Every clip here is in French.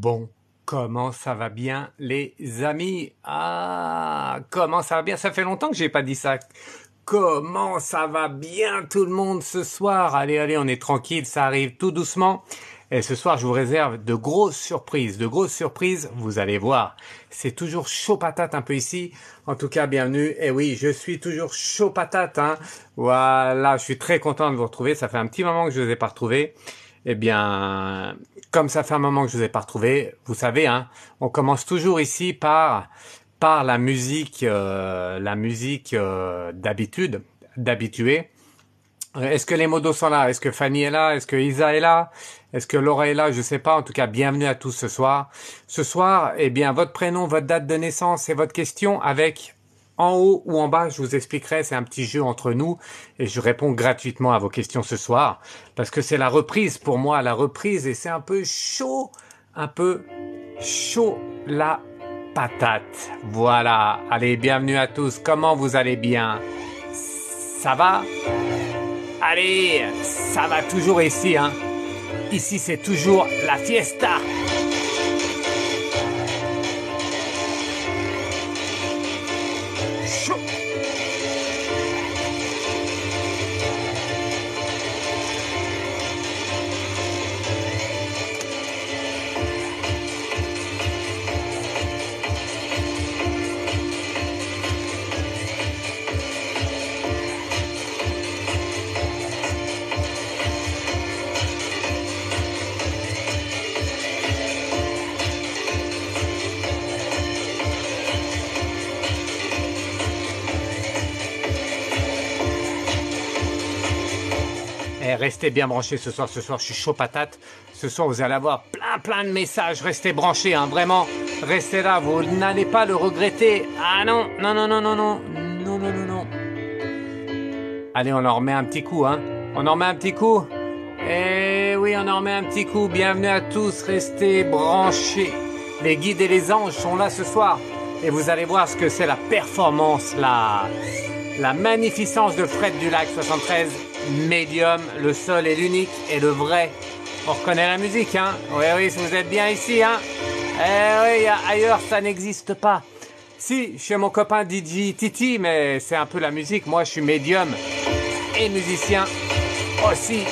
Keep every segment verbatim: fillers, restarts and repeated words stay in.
Bon, comment ça va bien les amis? Ah, comment ça va bien? Ça fait longtemps que j'ai pas dit ça. Comment ça va bien tout le monde ce soir? Allez, allez, on est tranquille, ça arrive tout doucement. Et ce soir, je vous réserve de grosses surprises, de grosses surprises, vous allez voir. C'est toujours chaud patate un peu ici. En tout cas, bienvenue. Et oui, je suis toujours chaud patate, hein. Voilà, je suis très content de vous retrouver. Ça fait un petit moment que je ne vous ai pas retrouvé. Eh bien, comme ça fait un moment que je vous ai pas retrouvé, vous savez, hein, on commence toujours ici par par la musique, euh, la musique euh, d'habitude, d'habitué. Est-ce que les modos sont là? Est-ce que Fanny est là? Est-ce que Isa est là? Est-ce que Laura est là? Je sais pas. En tout cas, bienvenue à tous ce soir. Ce soir, eh bien, votre prénom, votre date de naissance et votre question avec en haut ou en bas, je vous expliquerai. C'est un petit jeu entre nous et je réponds gratuitement à vos questions ce soir parce que c'est la reprise pour moi, la reprise et c'est un peu chaud, un peu chaud la patate. Voilà. Allez, bienvenue à tous. Comment vous allez bien? Ça va? Allez, ça va toujours ici, hein. Ici, c'est toujours la fiesta. Chaud. Eh, restez bien branchés ce soir. Ce soir, je suis chaud patate. Ce soir, vous allez avoir plein, plein de messages. Restez branchés, hein, vraiment. Restez là. Vous n'allez pas le regretter. Ah non, non, non, non, non, non, non, non, non, non. Allez, on en remet un petit coup, hein. On en remet un petit coup. Eh oui, on en remet un petit coup. Bienvenue à tous. Restez branchés. Les guides et les anges sont là ce soir. Et vous allez voir ce que c'est la performance, la, la magnificence de Fred Dulac soixante-treize. Médium, le seul et l'unique et le vrai. On reconnaît la musique, hein? Oui, oui, si vous êtes bien ici, hein? Eh oui, ailleurs, ça n'existe pas. Si, chez mon copain D J Titi, mais c'est un peu la musique. Moi, je suis médium et musicien aussi.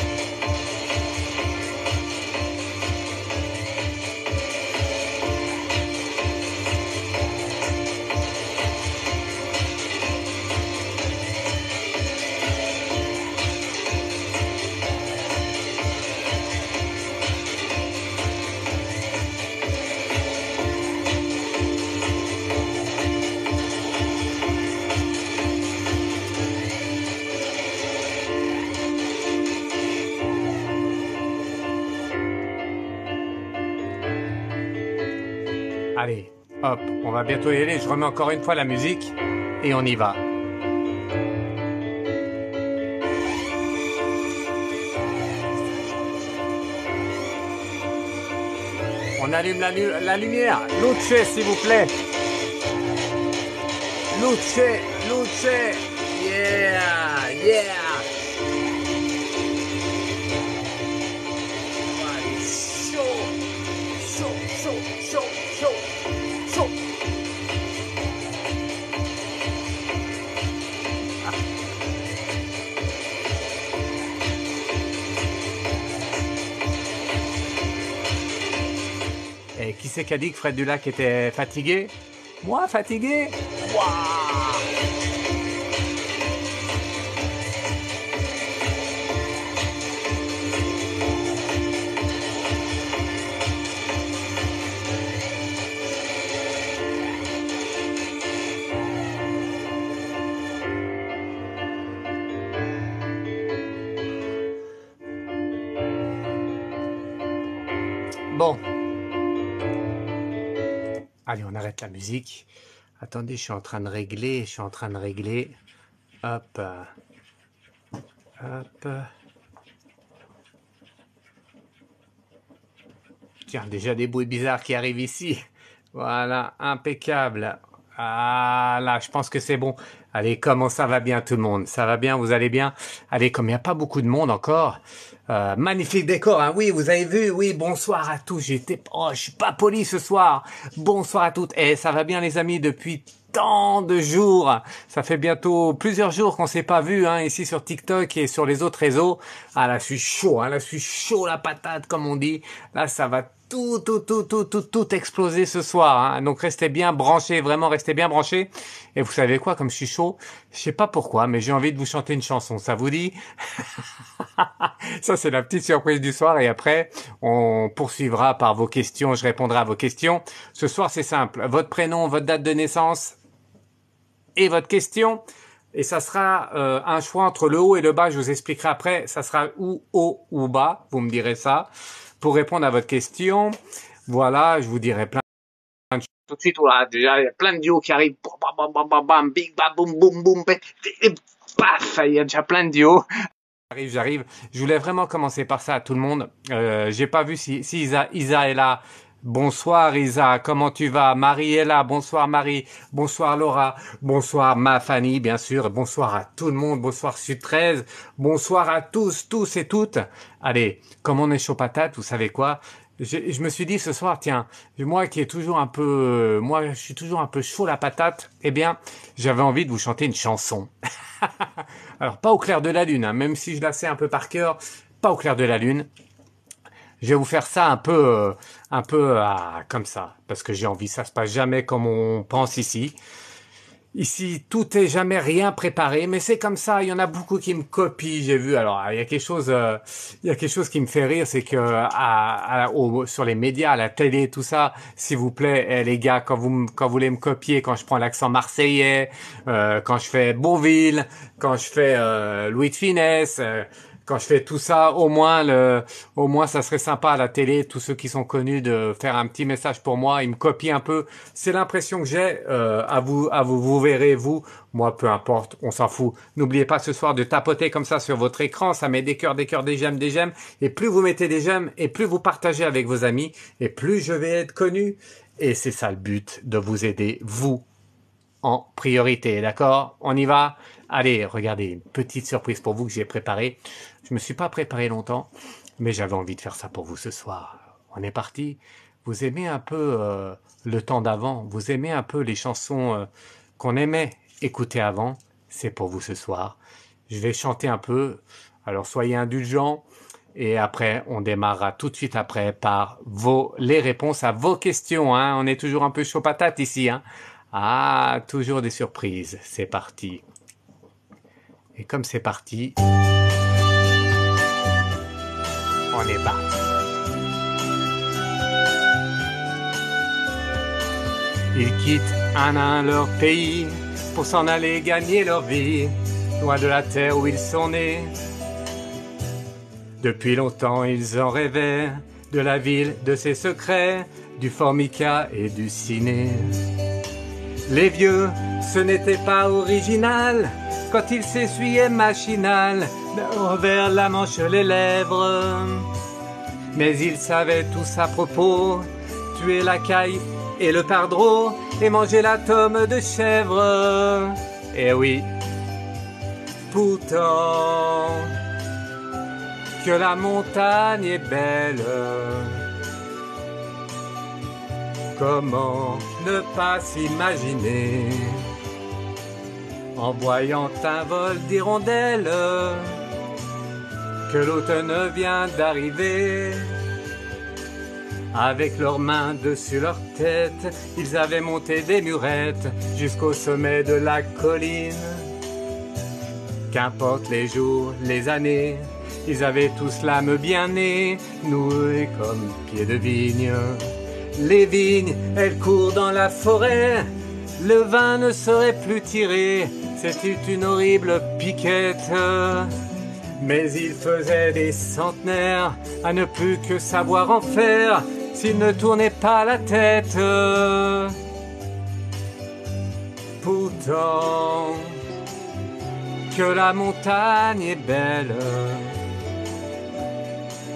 Allez, hop, on va bientôt y aller. Je remets encore une fois la musique et on y va. On allume la, la lumière. Luce, s'il vous plaît. Luce, luce. Yeah, yeah. Et qui c'est qui a dit que Fred Dulac était fatigué? Moi, fatigué? Waouh! Bon. Allez, on arrête la musique. Attendez, je suis en train de régler, je suis en train de régler. Hop. Hop. Tiens, déjà des bruits bizarres qui arrivent ici. Voilà, impeccable. Ah là, je pense que c'est bon. Allez, comment ça va bien tout le monde? Ça va bien, vous allez bien? Allez, comme il n'y a pas beaucoup de monde encore, euh, magnifique décor, hein? Oui, vous avez vu? Oui, bonsoir à tous. J'étais, oh, je suis pas poli ce soir. Bonsoir à toutes. Et ça va bien les amis depuis tant de jours. Ça fait bientôt plusieurs jours qu'on s'est pas vu, hein, ici sur TikTok et sur les autres réseaux. Ah là, je suis chaud, hein, là, je suis chaud la patate comme on dit. Là, ça va tout, tout, tout, tout, tout, tout exploser ce soir, hein. Donc restez bien branchés, vraiment restez bien branchés. Et vous savez quoi, comme je suis chaud, je sais pas pourquoi, mais j'ai envie de vous chanter une chanson. Ça vous dit? Ça, c'est la petite surprise du soir. Et après, on poursuivra par vos questions. Je répondrai à vos questions. Ce soir, c'est simple. Votre prénom, votre date de naissance et votre question. Et ça sera euh, un choix entre le haut et le bas. Je vous expliquerai après. Ça sera ou haut ou bas. Vous me direz ça. Pour répondre à votre question, voilà, je vous dirai plein de choses. Tout de suite, voilà, déjà, il y a plein de duos qui arrivent. Bam, bam, bam, bam, bam, big, bam, boum, boum, boum, et paf, il y a déjà plein de duos. J'arrive, j'arrive. Je voulais vraiment commencer par ça à tout le monde. Euh, j'ai pas vu si, si Isa, Isa est là. Bonsoir Isa, comment tu vas? Marie est là, bonsoir Marie, bonsoir Laura, bonsoir ma Fanny bien sûr, bonsoir à tout le monde, bonsoir Sud treize, bonsoir à tous, tous et toutes. Allez, comme on est chaud patate, vous savez quoi? Je, je me suis dit ce soir, tiens, moi qui est toujours un peu, moi je suis toujours un peu chaud la patate, eh bien j'avais envie de vous chanter une chanson. Alors pas au clair de la lune, hein, même si je la sais un peu par cœur, pas au clair de la lune. Je vais vous faire ça un peu, euh, un peu euh, comme ça, parce que j'ai envie. Ça se passe jamais comme on pense ici. Ici, tout est jamais rien préparé, mais c'est comme ça. Il y en a beaucoup qui me copient. J'ai vu. Alors, il y a quelque chose, euh, il y a quelque chose qui me fait rire, c'est que à, à, au, sur les médias, à la télé, tout ça, s'il vous plaît, eh, les gars, quand vous quand vous voulez me copier, quand je prends l'accent marseillais, euh, quand je fais Bourvil, quand je fais euh, Louis de Funès. Euh, Quand je fais tout ça, au moins, le, au moins, ça serait sympa à la télé, tous ceux qui sont connus, de faire un petit message pour moi. Ils me copient un peu. C'est l'impression que j'ai. Euh, à vous, à vous, vous verrez, vous. Moi, peu importe, on s'en fout. N'oubliez pas ce soir de tapoter comme ça sur votre écran. Ça met des cœurs, des cœurs, des j'aime, des j'aime. Et plus vous mettez des j'aime, et plus vous partagez avec vos amis, et plus je vais être connu. Et c'est ça le but, de vous aider, vous, en priorité. D'accord? On y va? Allez, regardez, une petite surprise pour vous que j'ai préparée. Je me suis pas préparé longtemps, mais j'avais envie de faire ça pour vous ce soir. On est parti. Vous aimez un peu euh, le temps d'avant? Vous aimez un peu les chansons euh, qu'on aimait écouter avant? C'est pour vous ce soir. Je vais chanter un peu, alors soyez indulgents. Et après, on démarrera tout de suite après par vos, les réponses à vos questions. Hein. On est toujours un peu chaud patate ici. Hein. Ah, toujours des surprises. C'est parti. Et comme c'est parti, on est parti. Ils quittent un à un leur pays pour s'en aller gagner leur vie, loin de la terre où ils sont nés. Depuis longtemps ils en rêvaient, de la ville, de ses secrets, du formica et du ciné. Les vieux, ce n'était pas original, quand ils s'essuyaient machinal, vers la manche les lèvres. Mais ils savaient tous à propos, tuer la caille et le pardreau, et manger la tome de chèvre. Et oui, pourtant, que la montagne est belle, comment ne pas s'imaginer, en voyant un vol d'hirondelles, que l'automne vient d'arriver. Avec leurs mains dessus leur tête, ils avaient monté des murettes jusqu'au sommet de la colline. Qu'importe les jours, les années, ils avaient tous l'âme bien née, nouée comme pieds de vigne. Les vignes, elles courent dans la forêt, le vin ne serait plus tiré, c'était une horrible piquette. Mais ils faisaient des centenaires à ne plus que savoir en faire s'ils ne tournaient pas la tête. Pourtant, que la montagne est belle,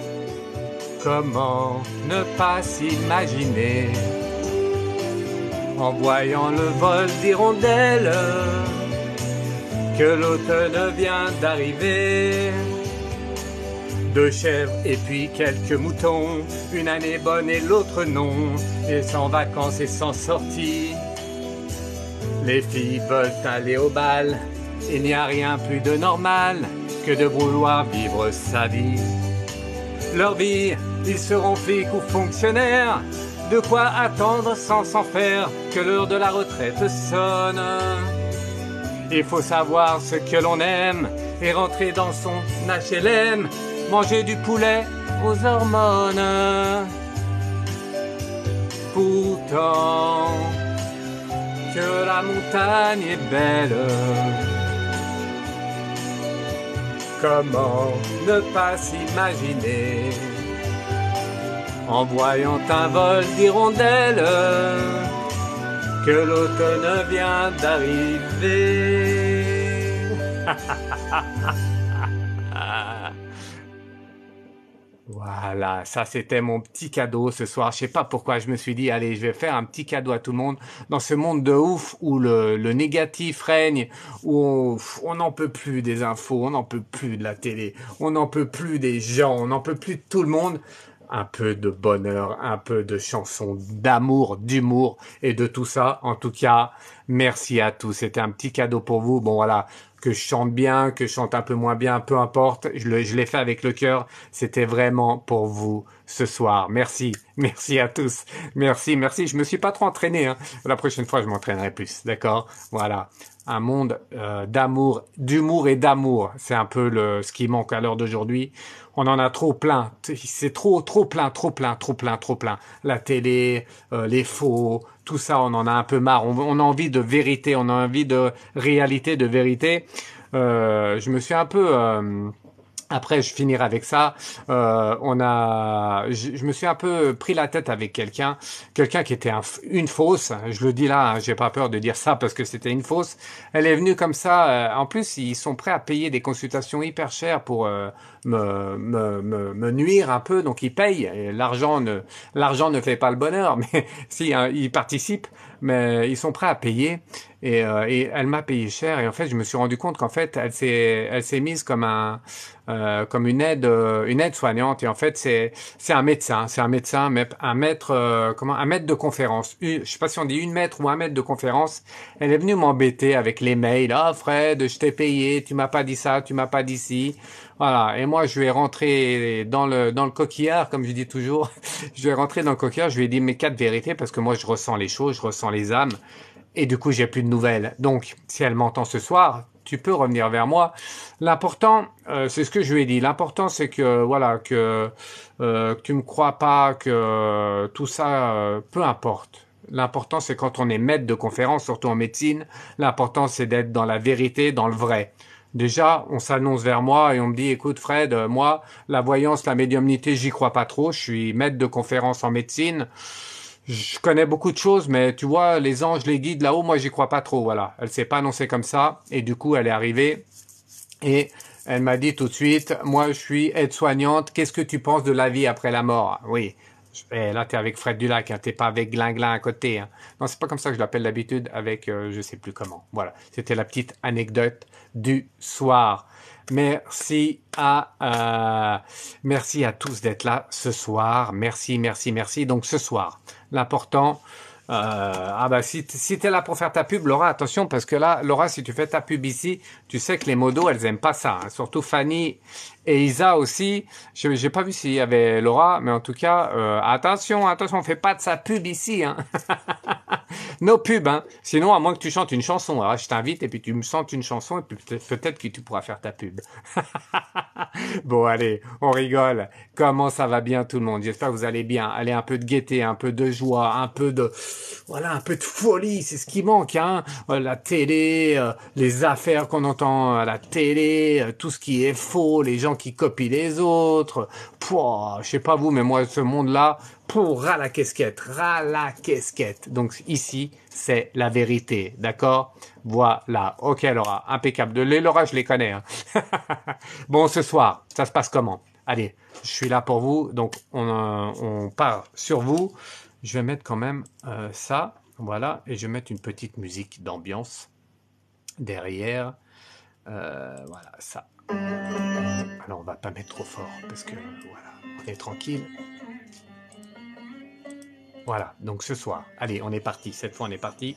comment ne pas s'imaginer en voyant le vol d'hirondelles, que l'automne vient d'arriver. Deux chèvres et puis quelques moutons, une année bonne et l'autre non, et sans vacances et sans sortie. Les filles veulent aller au bal, il n'y a rien plus de normal que de vouloir vivre sa vie. Leur vie, ils seront flics ou fonctionnaires, de quoi attendre sans s'en faire que l'heure de la retraite sonne. Il faut savoir ce que l'on aime et rentrer dans son H L M, manger du poulet aux hormones. Pourtant, que la montagne est belle, comment ne pas s'imaginer, en voyant un vol d'hirondelles, que l'automne vient d'arriver. Voilà, ça c'était mon petit cadeau ce soir. Je sais pas pourquoi je me suis dit, allez, je vais faire un petit cadeau à tout le monde dans ce monde de ouf où le, le négatif règne, où on n'en peut plus des infos, on n'en peut plus de la télé, on n'en peut plus des gens, on n'en peut plus de tout le monde. Un peu de bonheur, un peu de chansons d'amour, d'humour et de tout ça. En tout cas, merci à tous. C'était un petit cadeau pour vous. Bon voilà, que je chante bien, que je chante un peu moins bien, peu importe. Je le, je l'ai fait avec le cœur. C'était vraiment pour vous ce soir. Merci, merci à tous. Merci, merci. Je me suis pas trop entraîné, hein. La prochaine fois, je m'entraînerai plus. D'accord? Voilà. Un monde euh, d'amour, d'humour et d'amour. C'est un peu le, ce qui manque à l'heure d'aujourd'hui. On en a trop plein. C'est trop, trop plein, trop plein, trop plein, trop plein. La télé, euh, les faux, tout ça, on en a un peu marre. On, on a envie de vérité, on a envie de réalité, de vérité. Euh, je me suis un peu... Euh, Après, je finirai avec ça. Euh, on a, je, je me suis un peu pris la tête avec quelqu'un, quelqu'un qui était un, une fausse. Je le dis là, hein, j'ai pas peur de dire ça parce que c'était une fausse. Elle est venue comme ça. Euh, en plus, ils sont prêts à payer des consultations hyper chères pour euh, me, me, me, me nuire un peu. Donc ils payent. L'argent ne, l'argent ne fait pas le bonheur, mais si hein, ils participent, mais ils sont prêts à payer. Et, euh, et elle m'a payé cher. Et en fait, je me suis rendu compte qu'en fait, elle s'est, elle s'est mise comme un Euh, comme une aide, euh, une aide soignante. Et en fait, c'est c'est un médecin, c'est un médecin, mais un maître, euh, comment, un maître de conférence. Une, je sais pas si on dit une maître ou un maître de conférence. Elle est venue m'embêter avec les mails. Ah Fred, je t'ai payé, tu m'as pas dit ça, tu m'as pas dit ci. Voilà. Et moi, je vais rentrer dans le dans le coquillard, comme je dis toujours. Je vais rentrer dans le coquillard. Je lui ai dit mes quatre vérités parce que moi, je ressens les choses, je ressens les âmes. Et du coup, j'ai plus de nouvelles. Donc, si elle m'entend ce soir, tu peux revenir vers moi. L'important, euh, c'est ce que je lui ai dit. L'important, c'est que voilà, que, euh, que tu me crois pas, que euh, tout ça, euh, peu importe. L'important, c'est quand on est maître de conférence, surtout en médecine. L'important, c'est d'être dans la vérité, dans le vrai. Déjà, on s'annonce vers moi et on me dit, écoute Fred, euh, moi, la voyance, la médiumnité, j'y crois pas trop. Je suis maître de conférence en médecine. Je connais beaucoup de choses, mais tu vois, les anges, les guides là-haut, moi, j'y crois pas trop, voilà. Elle s'est pas annoncée comme ça, et du coup, elle est arrivée, et elle m'a dit tout de suite, moi, je suis aide-soignante, qu'est-ce que tu penses de la vie après la mort? Oui. Et là, t'es avec Fred Dulac, hein, t'es pas avec Glinglin à côté, hein. Non, c'est pas comme ça que je l'appelle d'habitude, avec, euh, je sais plus comment. Voilà. C'était la petite anecdote du soir. Merci à euh, merci à tous d'être là ce soir. Merci, merci, merci. Donc ce soir, l'important, euh, ah bah si, si t'es là pour faire ta pub, Laura, attention parce que là, Laura, si tu fais ta pub ici, tu sais que les modos, elles aiment pas ça. Hein. Surtout Fanny et Isa aussi. Je j'ai pas vu s'il y avait Laura, mais en tout cas, euh, attention, attention, on fait pas de sa pub ici. Hein. Nos pubs, hein. Sinon, à moins que tu chantes une chanson. Alors, je t'invite et puis tu me chantes une chanson et puis peut-être que tu pourras faire ta pub. Bon, allez, on rigole. Comment ça va bien tout le monde? J'espère que vous allez bien. Allez, un peu de gaieté, un peu de joie, un peu de, voilà, un peu de folie. C'est ce qui manque, hein. La télé, euh, les affaires qu'on entend à la télé, euh, tout ce qui est faux, les gens qui copient les autres. Pouah, je sais pas vous, mais moi, ce monde-là, pour ras la casquette, ras la casquette. Donc ici, c'est la vérité, d'accord? Voilà, ok Laura, impeccable. Les Laura, je les connais. Hein. Bon, ce soir, ça se passe comment? Allez, je suis là pour vous, donc on, euh, on part sur vous. Je vais mettre quand même euh, ça. Voilà, et je vais mettre une petite musique d'ambiance derrière. Euh, voilà, ça. Alors, on va pas mettre trop fort parce que voilà, on est tranquille. Voilà, donc ce soir, allez, on est parti. Cette fois, on est parti.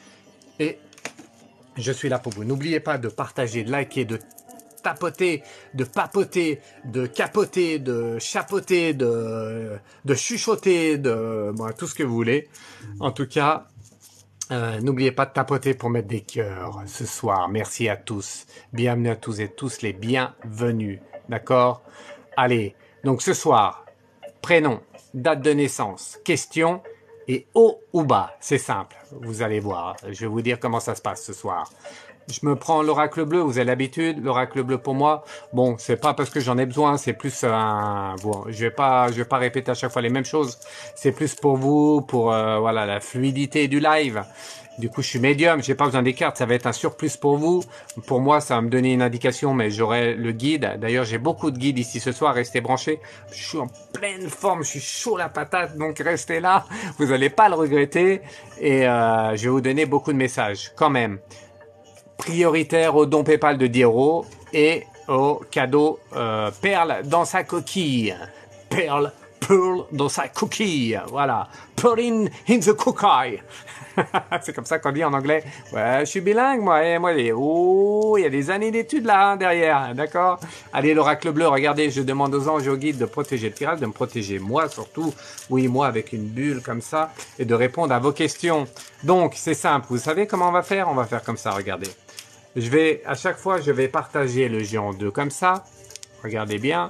Et je suis là pour vous. N'oubliez pas de partager, de liker, de tapoter, de papoter, de capoter, de chapeauter, de, de chuchoter, de bon, tout ce que vous voulez. En tout cas, euh, n'oubliez pas de tapoter pour mettre des cœurs ce soir. Merci à tous. Bienvenue à tous et tous les bienvenus. D'accord? Allez, donc ce soir, prénom, date de naissance, question et haut ou bas. C'est simple, vous allez voir. Je vais vous dire comment ça se passe ce soir. Je me prends l'oracle bleu, vous avez l'habitude, l'oracle bleu pour moi. Bon, c'est pas parce que j'en ai besoin, c'est plus un... Bon, je vais pas, je vais pas répéter à chaque fois les mêmes choses. C'est plus pour vous, pour euh, voilà la fluidité du live. Du coup, je suis médium, j'ai pas besoin des cartes, ça va être un surplus pour vous. Pour moi, ça va me donner une indication, mais j'aurai le guide. D'ailleurs, j'ai beaucoup de guides ici ce soir, restez branchés. Je suis en pleine forme, je suis chaud la patate, donc restez là, vous allez pas le regretter. Et euh, je vais vous donner beaucoup de messages, quand même. Prioritaire au don PayPal de dix euros et au cadeau euh, perle dans sa coquille. Perle, pearl dans sa coquille. Voilà. Pearl in, in the cookie. C'est comme ça qu'on dit en anglais. Ouais, je suis bilingue, moi. Et moi, les... oh, il y a des années d'études là, hein, derrière. D'accord? Allez, l'oracle bleu, regardez, je demande aux anges et aux guides de protéger le tirage, de me protéger moi surtout. Oui, moi, avec une bulle comme ça. Et de répondre à vos questions. Donc, c'est simple. Vous savez comment on va faire? On va faire comme ça, regardez. Je vais, à chaque fois, je vais partager le géant deux comme ça. Regardez bien.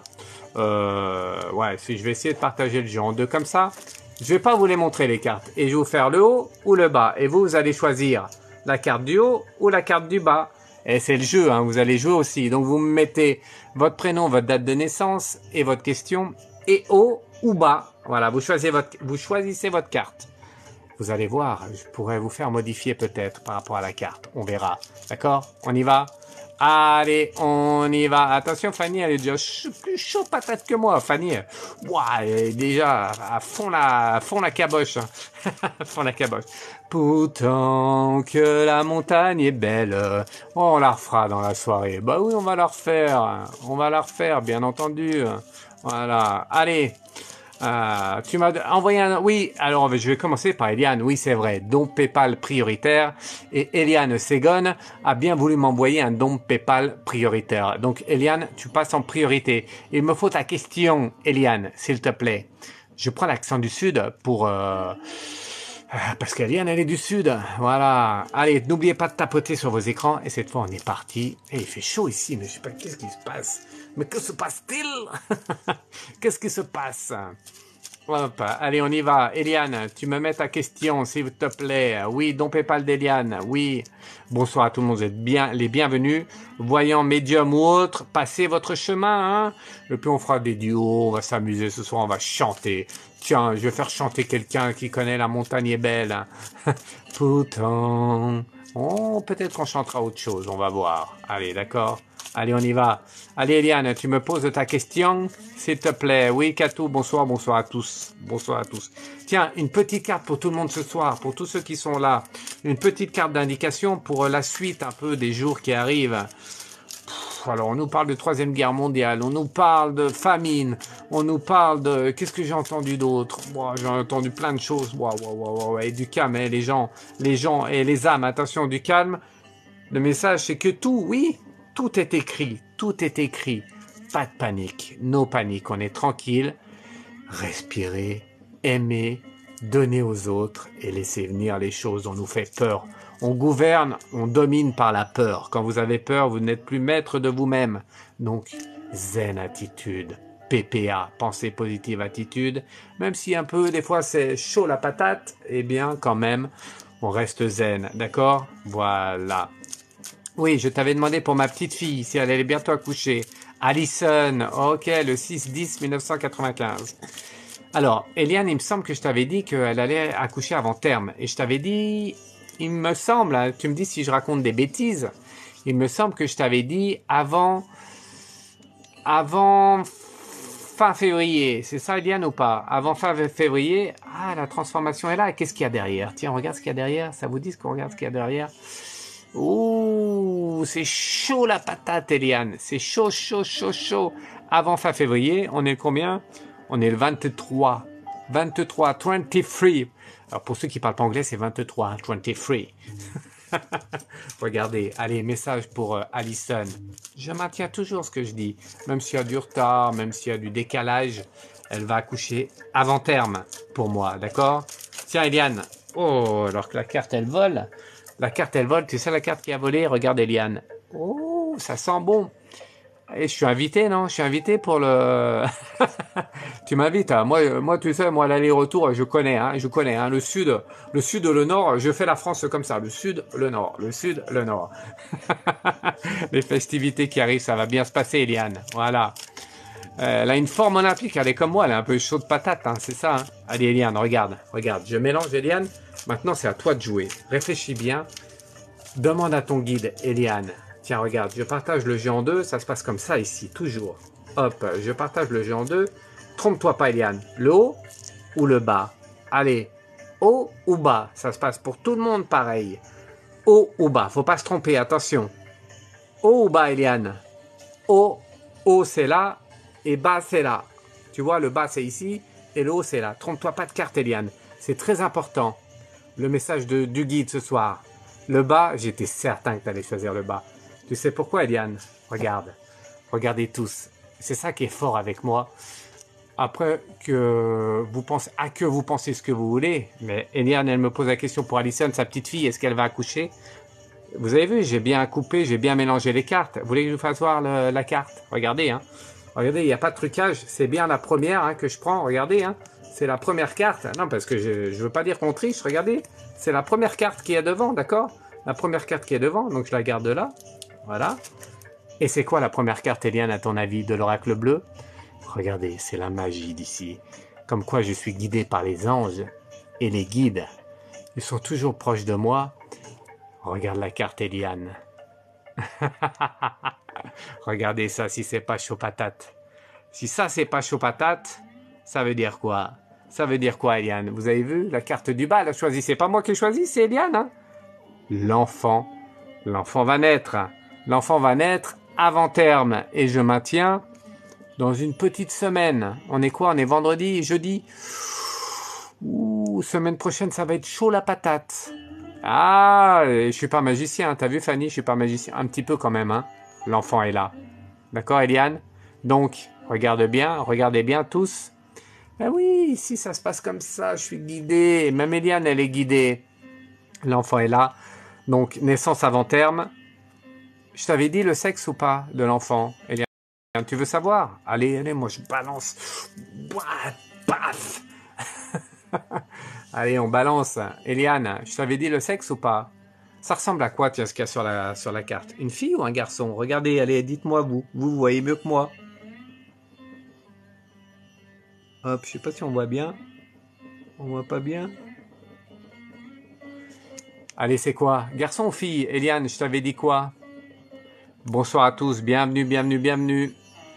Euh, ouais, si je vais essayer de partager le géant deux comme ça. Je vais pas vous les montrer les cartes. Et je vais vous faire le haut ou le bas. Et vous, vous allez choisir la carte du haut ou la carte du bas. Et c'est le jeu, hein, vous allez jouer aussi. Donc vous me mettez votre prénom, votre date de naissance et votre question. Et haut ou bas. Voilà, vous choisissez votre, vous choisissez votre carte. Vous allez voir, je pourrais vous faire modifier peut-être par rapport à la carte. On verra. D'accord? On y va? Allez, on y va. Attention, Fanny, elle est déjà ch plus chaud patate que moi. Fanny, wow, elle est déjà à fond la, à fond la caboche. À fond la caboche. Pourtant que la montagne est belle. Oh, on la refera dans la soirée. Bah oui, on va la refaire. On va la refaire, bien entendu. Voilà. Allez. Euh, tu m'as envoyé un... Oui, alors je vais commencer par Eliane. Oui, c'est vrai, don PayPal prioritaire. Et Eliane Segon a bien voulu m'envoyer un don PayPal prioritaire. Donc Eliane, tu passes en priorité. Il me faut ta question, Eliane, s'il te plaît. Je prends l'accent du Sud pour... Euh... Parce qu'Eliane, elle est du Sud. Voilà. Allez, n'oubliez pas de tapoter sur vos écrans. Et cette fois, on est parti. Et il fait chaud ici, mais je sais pas qu'est-ce qui se passe. Mais que se passe-t-il? Qu'est-ce qui se passe? Hop, allez, on y va. Eliane, tu me mets ta question, s'il te plaît. Oui, don PayPal d'Eliane. Oui. Bonsoir à tout le monde, vous êtes bien les bienvenus. Voyant médium ou autre, passez votre chemin. Hein, et puis on fera des duos, on va s'amuser ce soir, on va chanter. Tiens, je vais faire chanter quelqu'un qui connaît La montagne est belle. Pourtant... Oh, peut-être qu'on chantera autre chose, on va voir. Allez, d'accord? Allez, on y va. Allez, Eliane, tu me poses ta question, s'il te plaît. Oui, Katou, bonsoir, bonsoir à tous. Bonsoir à tous. Tiens, une petite carte pour tout le monde ce soir, pour tous ceux qui sont là. Une petite carte d'indication pour la suite un peu des jours qui arrivent. Pff, alors, on nous parle de Troisième Guerre mondiale, on nous parle de famine, on nous parle de... Qu'est-ce que j'ai entendu d'autre? Moi, j'ai entendu plein de choses. Wow, wow, wow, wow. Et du calme, hein, les gens, les gens et les âmes, attention, du calme. Le message, c'est que tout, oui, tout est écrit, tout est écrit. Pas de panique, no panique, on est tranquille. Respirez, aimez, donnez aux autres et laissez venir les choses. On nous fait peur. On gouverne, on domine par la peur. Quand vous avez peur, vous n'êtes plus maître de vous-même. Donc, zen attitude, P P A, pensée positive attitude. Même si un peu, des fois, c'est chaud la patate, eh bien, quand même, on reste zen, d'accord? Voilà. Oui, je t'avais demandé pour ma petite fille, si elle allait bientôt accoucher. Alison, ok, le six dix mille neuf cent quatre-vingt-quinze. Alors, Eliane, il me semble que je t'avais dit qu'elle allait accoucher avant terme. Et je t'avais dit, il me semble, hein, tu me dis si je raconte des bêtises, il me semble que je t'avais dit avant, avant fin février. C'est ça, Eliane, ou pas? Avant fin février. Ah, la transformation est là. Qu'est-ce qu'il y a derrière? Tiens, regarde ce qu'il y a derrière. Ça vous dit ce qu'on regarde ce qu'il y a derrière? Ouh, c'est chaud la patate, Eliane. C'est chaud, chaud, chaud, chaud. Avant fin février, on est combien? On est le vingt-trois. vingt-trois, vingt-trois. Alors pour ceux qui parlent pas anglais, c'est vingt-trois, vingt-trois. Regardez, allez, message pour euh, Alison. Je maintiens toujours ce que je dis. Même s'il y a du retard, même s'il y a du décalage, elle va accoucher avant terme pour moi, d'accord? Tiens, Eliane. Oh, alors que la carte, elle vole. La carte, elle vole. Tu sais la carte qui a volé? Regarde, Eliane. Oh, ça sent bon. Et je suis invité, non? Je suis invité pour le... Tu m'invites, hein? Moi, moi, tu sais, moi, l'aller-retour, je connais, hein, je connais, hein, le sud, le sud, le nord, je fais la France comme ça, le sud, le nord, le sud, le nord. Les festivités qui arrivent, ça va bien se passer, Eliane, voilà. Euh, elle a une forme olympique, elle est comme moi, elle est un peu chaude patate, hein, c'est ça, hein. Allez, Eliane, regarde, regarde, je mélange, Eliane, maintenant, c'est à toi de jouer. Réfléchis bien, demande à ton guide, Eliane. Tiens, regarde, je partage le jeu en deux, ça se passe comme ça ici, toujours. Hop, je partage le jeu en deux. Trompe-toi pas, Eliane. Le haut ou le bas? Allez, haut ou bas? Ça se passe pour tout le monde pareil. Haut ou bas? Faut pas se tromper, attention. Haut ou bas, Eliane? Haut, haut c'est là et bas c'est là. Tu vois, le bas c'est ici et le haut c'est là. Trompe-toi pas de carte, Eliane. C'est très important. Le message de, du guide ce soir. Le bas, j'étais certain que tu allais choisir le bas. Tu sais pourquoi, Eliane? Regarde. Regardez tous. C'est ça qui est fort avec moi. Après que vous pensez, à que vous pensez ce que vous voulez, mais Eliane, elle me pose la question pour Alison, sa petite fille, est-ce qu'elle va accoucher? Vous avez vu, j'ai bien coupé, j'ai bien mélangé les cartes. Vous voulez que je vous fasse voir le, la carte? Regardez, hein. Regardez, il n'y a pas de trucage. C'est bien la première hein, que je prends. Regardez, hein. C'est la première carte. Non, parce que je ne veux pas dire qu'on triche. Regardez, c'est la première carte qui est devant, d'accord? La première carte qui est devant, donc je la garde là. Voilà. Et c'est quoi la première carte, Eliane, à ton avis, de l'oracle bleu? Regardez, c'est la magie d'ici. Comme quoi je suis guidé par les anges et les guides. Ils sont toujours proches de moi. Regarde la carte, Eliane. Regardez ça, si c'est pas chaud patate. Si ça, c'est pas chaud patate, ça veut dire quoi? Ça veut dire quoi, Eliane? Vous avez vu la carte du bas, elle a choisi. C'est pas moi qui ai choisi, c'est Eliane. Hein, l'enfant. L'enfant va naître. L'enfant va naître avant terme. Et je maintiens dans une petite semaine. On est quoi? On est vendredi, jeudi. Ouh, semaine prochaine, ça va être chaud la patate. Ah, je suis pas magicien. T'as vu, Fanny? Je suis pas magicien. Un petit peu quand même. Hein. L'enfant est là. D'accord, Eliane? Donc, regarde bien, regardez bien tous. Ben oui, si ça se passe comme ça, je suis guidé. Même Eliane, elle est guidée. L'enfant est là. Donc, naissance avant terme. Je t'avais dit le sexe ou pas de l'enfant, Eliane? Tu veux savoir? Allez, allez, moi je balance. Paf. Allez, on balance. Eliane, je t'avais dit le sexe ou pas? Ça ressemble à quoi, tiens, ce qu'il y a sur la, sur la carte? Une fille ou un garçon? Regardez, allez, dites-moi vous. Vous, vous voyez mieux que moi. Hop, je sais pas si on voit bien. On voit pas bien. Allez, c'est quoi? Garçon ou fille? Eliane, je t'avais dit quoi? Bonsoir à tous, bienvenue, bienvenue, bienvenue.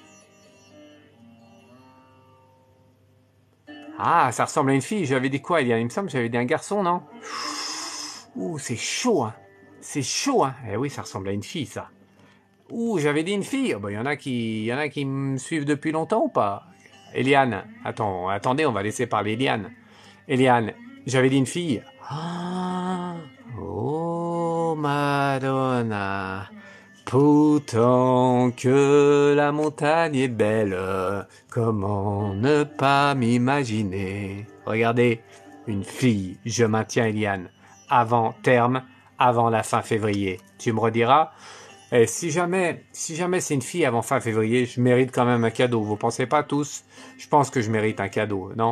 Ah, ça ressemble à une fille. J'avais dit quoi, Eliane? Il me semble que j'avais dit un garçon, non? Ouh, c'est chaud, hein. C'est chaud, hein. Eh oui, ça ressemble à une fille, ça. Ouh, j'avais dit une fille. Oh, bah, y en a qui, y en a qui me suivent depuis longtemps ou pas? Eliane, attends, attendez, on va laisser parler Eliane. Eliane, j'avais dit une fille. Ah, oh, Madonna. Pourtant que la montagne est belle, comment ne pas m'imaginer? Regardez, une fille, je maintiens Eliane, avant terme, avant la fin février. Tu me rediras? Et si jamais, si jamais c'est une fille avant fin février, je mérite quand même un cadeau. Vous pensez pas tous? Je pense que je mérite un cadeau, non?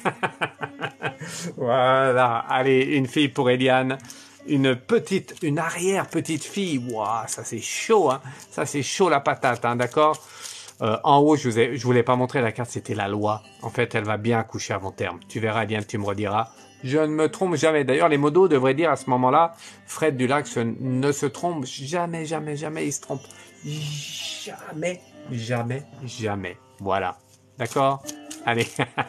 Voilà, allez, une fille pour Eliane. Une petite, une arrière petite fille, waouh, ça c'est chaud, hein. Ça c'est chaud la patate, hein, d'accord. Euh, en haut, je vous ai, je voulais pas montrer la carte, c'était la loi. En fait, elle va bien accoucher avant terme. Tu verras, Eliane, tu me rediras. Je ne me trompe jamais. D'ailleurs, les modos devraient dire à ce moment-là, Fred Dulac se, ne se trompe jamais, jamais, jamais. Il se trompe jamais, jamais, jamais. Voilà, D'accord? Allez.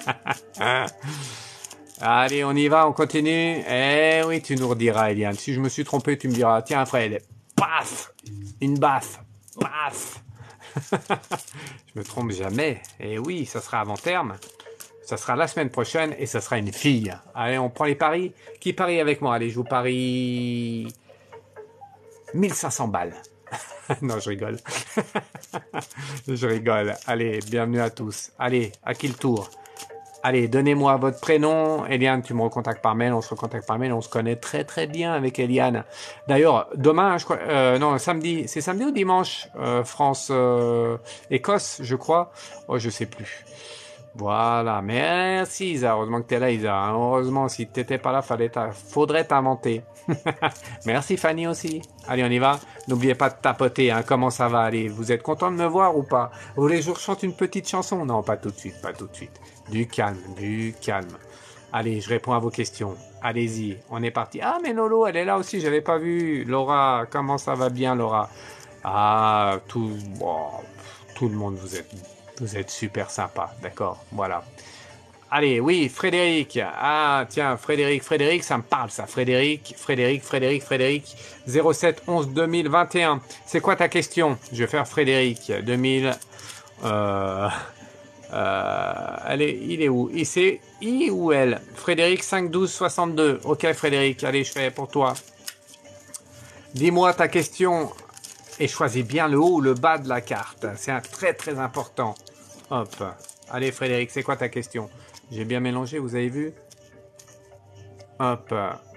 Allez, on y va, on continue. Eh oui, tu nous rediras, Eliane. Si je me suis trompé, tu me diras, tiens, Fred, paf, une baffe, paf. Je me trompe jamais. Et oui, ça sera avant terme. Ça sera la semaine prochaine et ça sera une fille. Allez, on prend les paris. Qui parie avec moi? Allez, je vous parie mille cinq cents balles. Non, je rigole. Je rigole. Allez, bienvenue à tous. Allez, à qui le tour? Allez, donnez-moi votre prénom. Eliane, tu me recontactes par mail. On se recontacte par mail. On se connaît très très bien avec Eliane. D'ailleurs, demain, je crois, euh, non, samedi, c'est samedi ou dimanche, euh, France, euh, Écosse, je crois. Oh, je sais plus. Voilà, merci Isa, heureusement que t'es là Isa, hein. Heureusement, si t'étais pas là, fallait faudrait t'inventer. Merci Fanny aussi. Allez, on y va. N'oubliez pas de tapoter, hein. Comment ça va aller? Vous êtes content de me voir ou pas? Vous voulez que je vous chante une petite chanson? Non, pas tout de suite, pas tout de suite. Du calme, du calme. Allez, je réponds à vos questions. Allez-y, on est parti. Ah, mais Lolo, elle est là aussi, j'avais pas vu. Laura, comment ça va bien Laura? Ah, tout, oh, tout le monde, vous êtes... Vous êtes super sympa, d'accord, voilà. Allez, oui, Frédéric. Ah, tiens, Frédéric, Frédéric, ça me parle ça. Frédéric, Frédéric, Frédéric, Frédéric. zéro sept onze deux mille vingt et un. C'est quoi ta question? Je vais faire Frédéric. deux mille... Euh, euh, allez, il est où? Il c'est I ou elle? Frédéric cinq douze soixante-deux. Ok, Frédéric, allez, je fais pour toi. Dis-moi ta question. Et choisis bien le haut ou le bas de la carte. C'est un très très important. Hop. Allez Frédéric, c'est quoi ta question? J'ai bien mélangé, vous avez vu? Hop.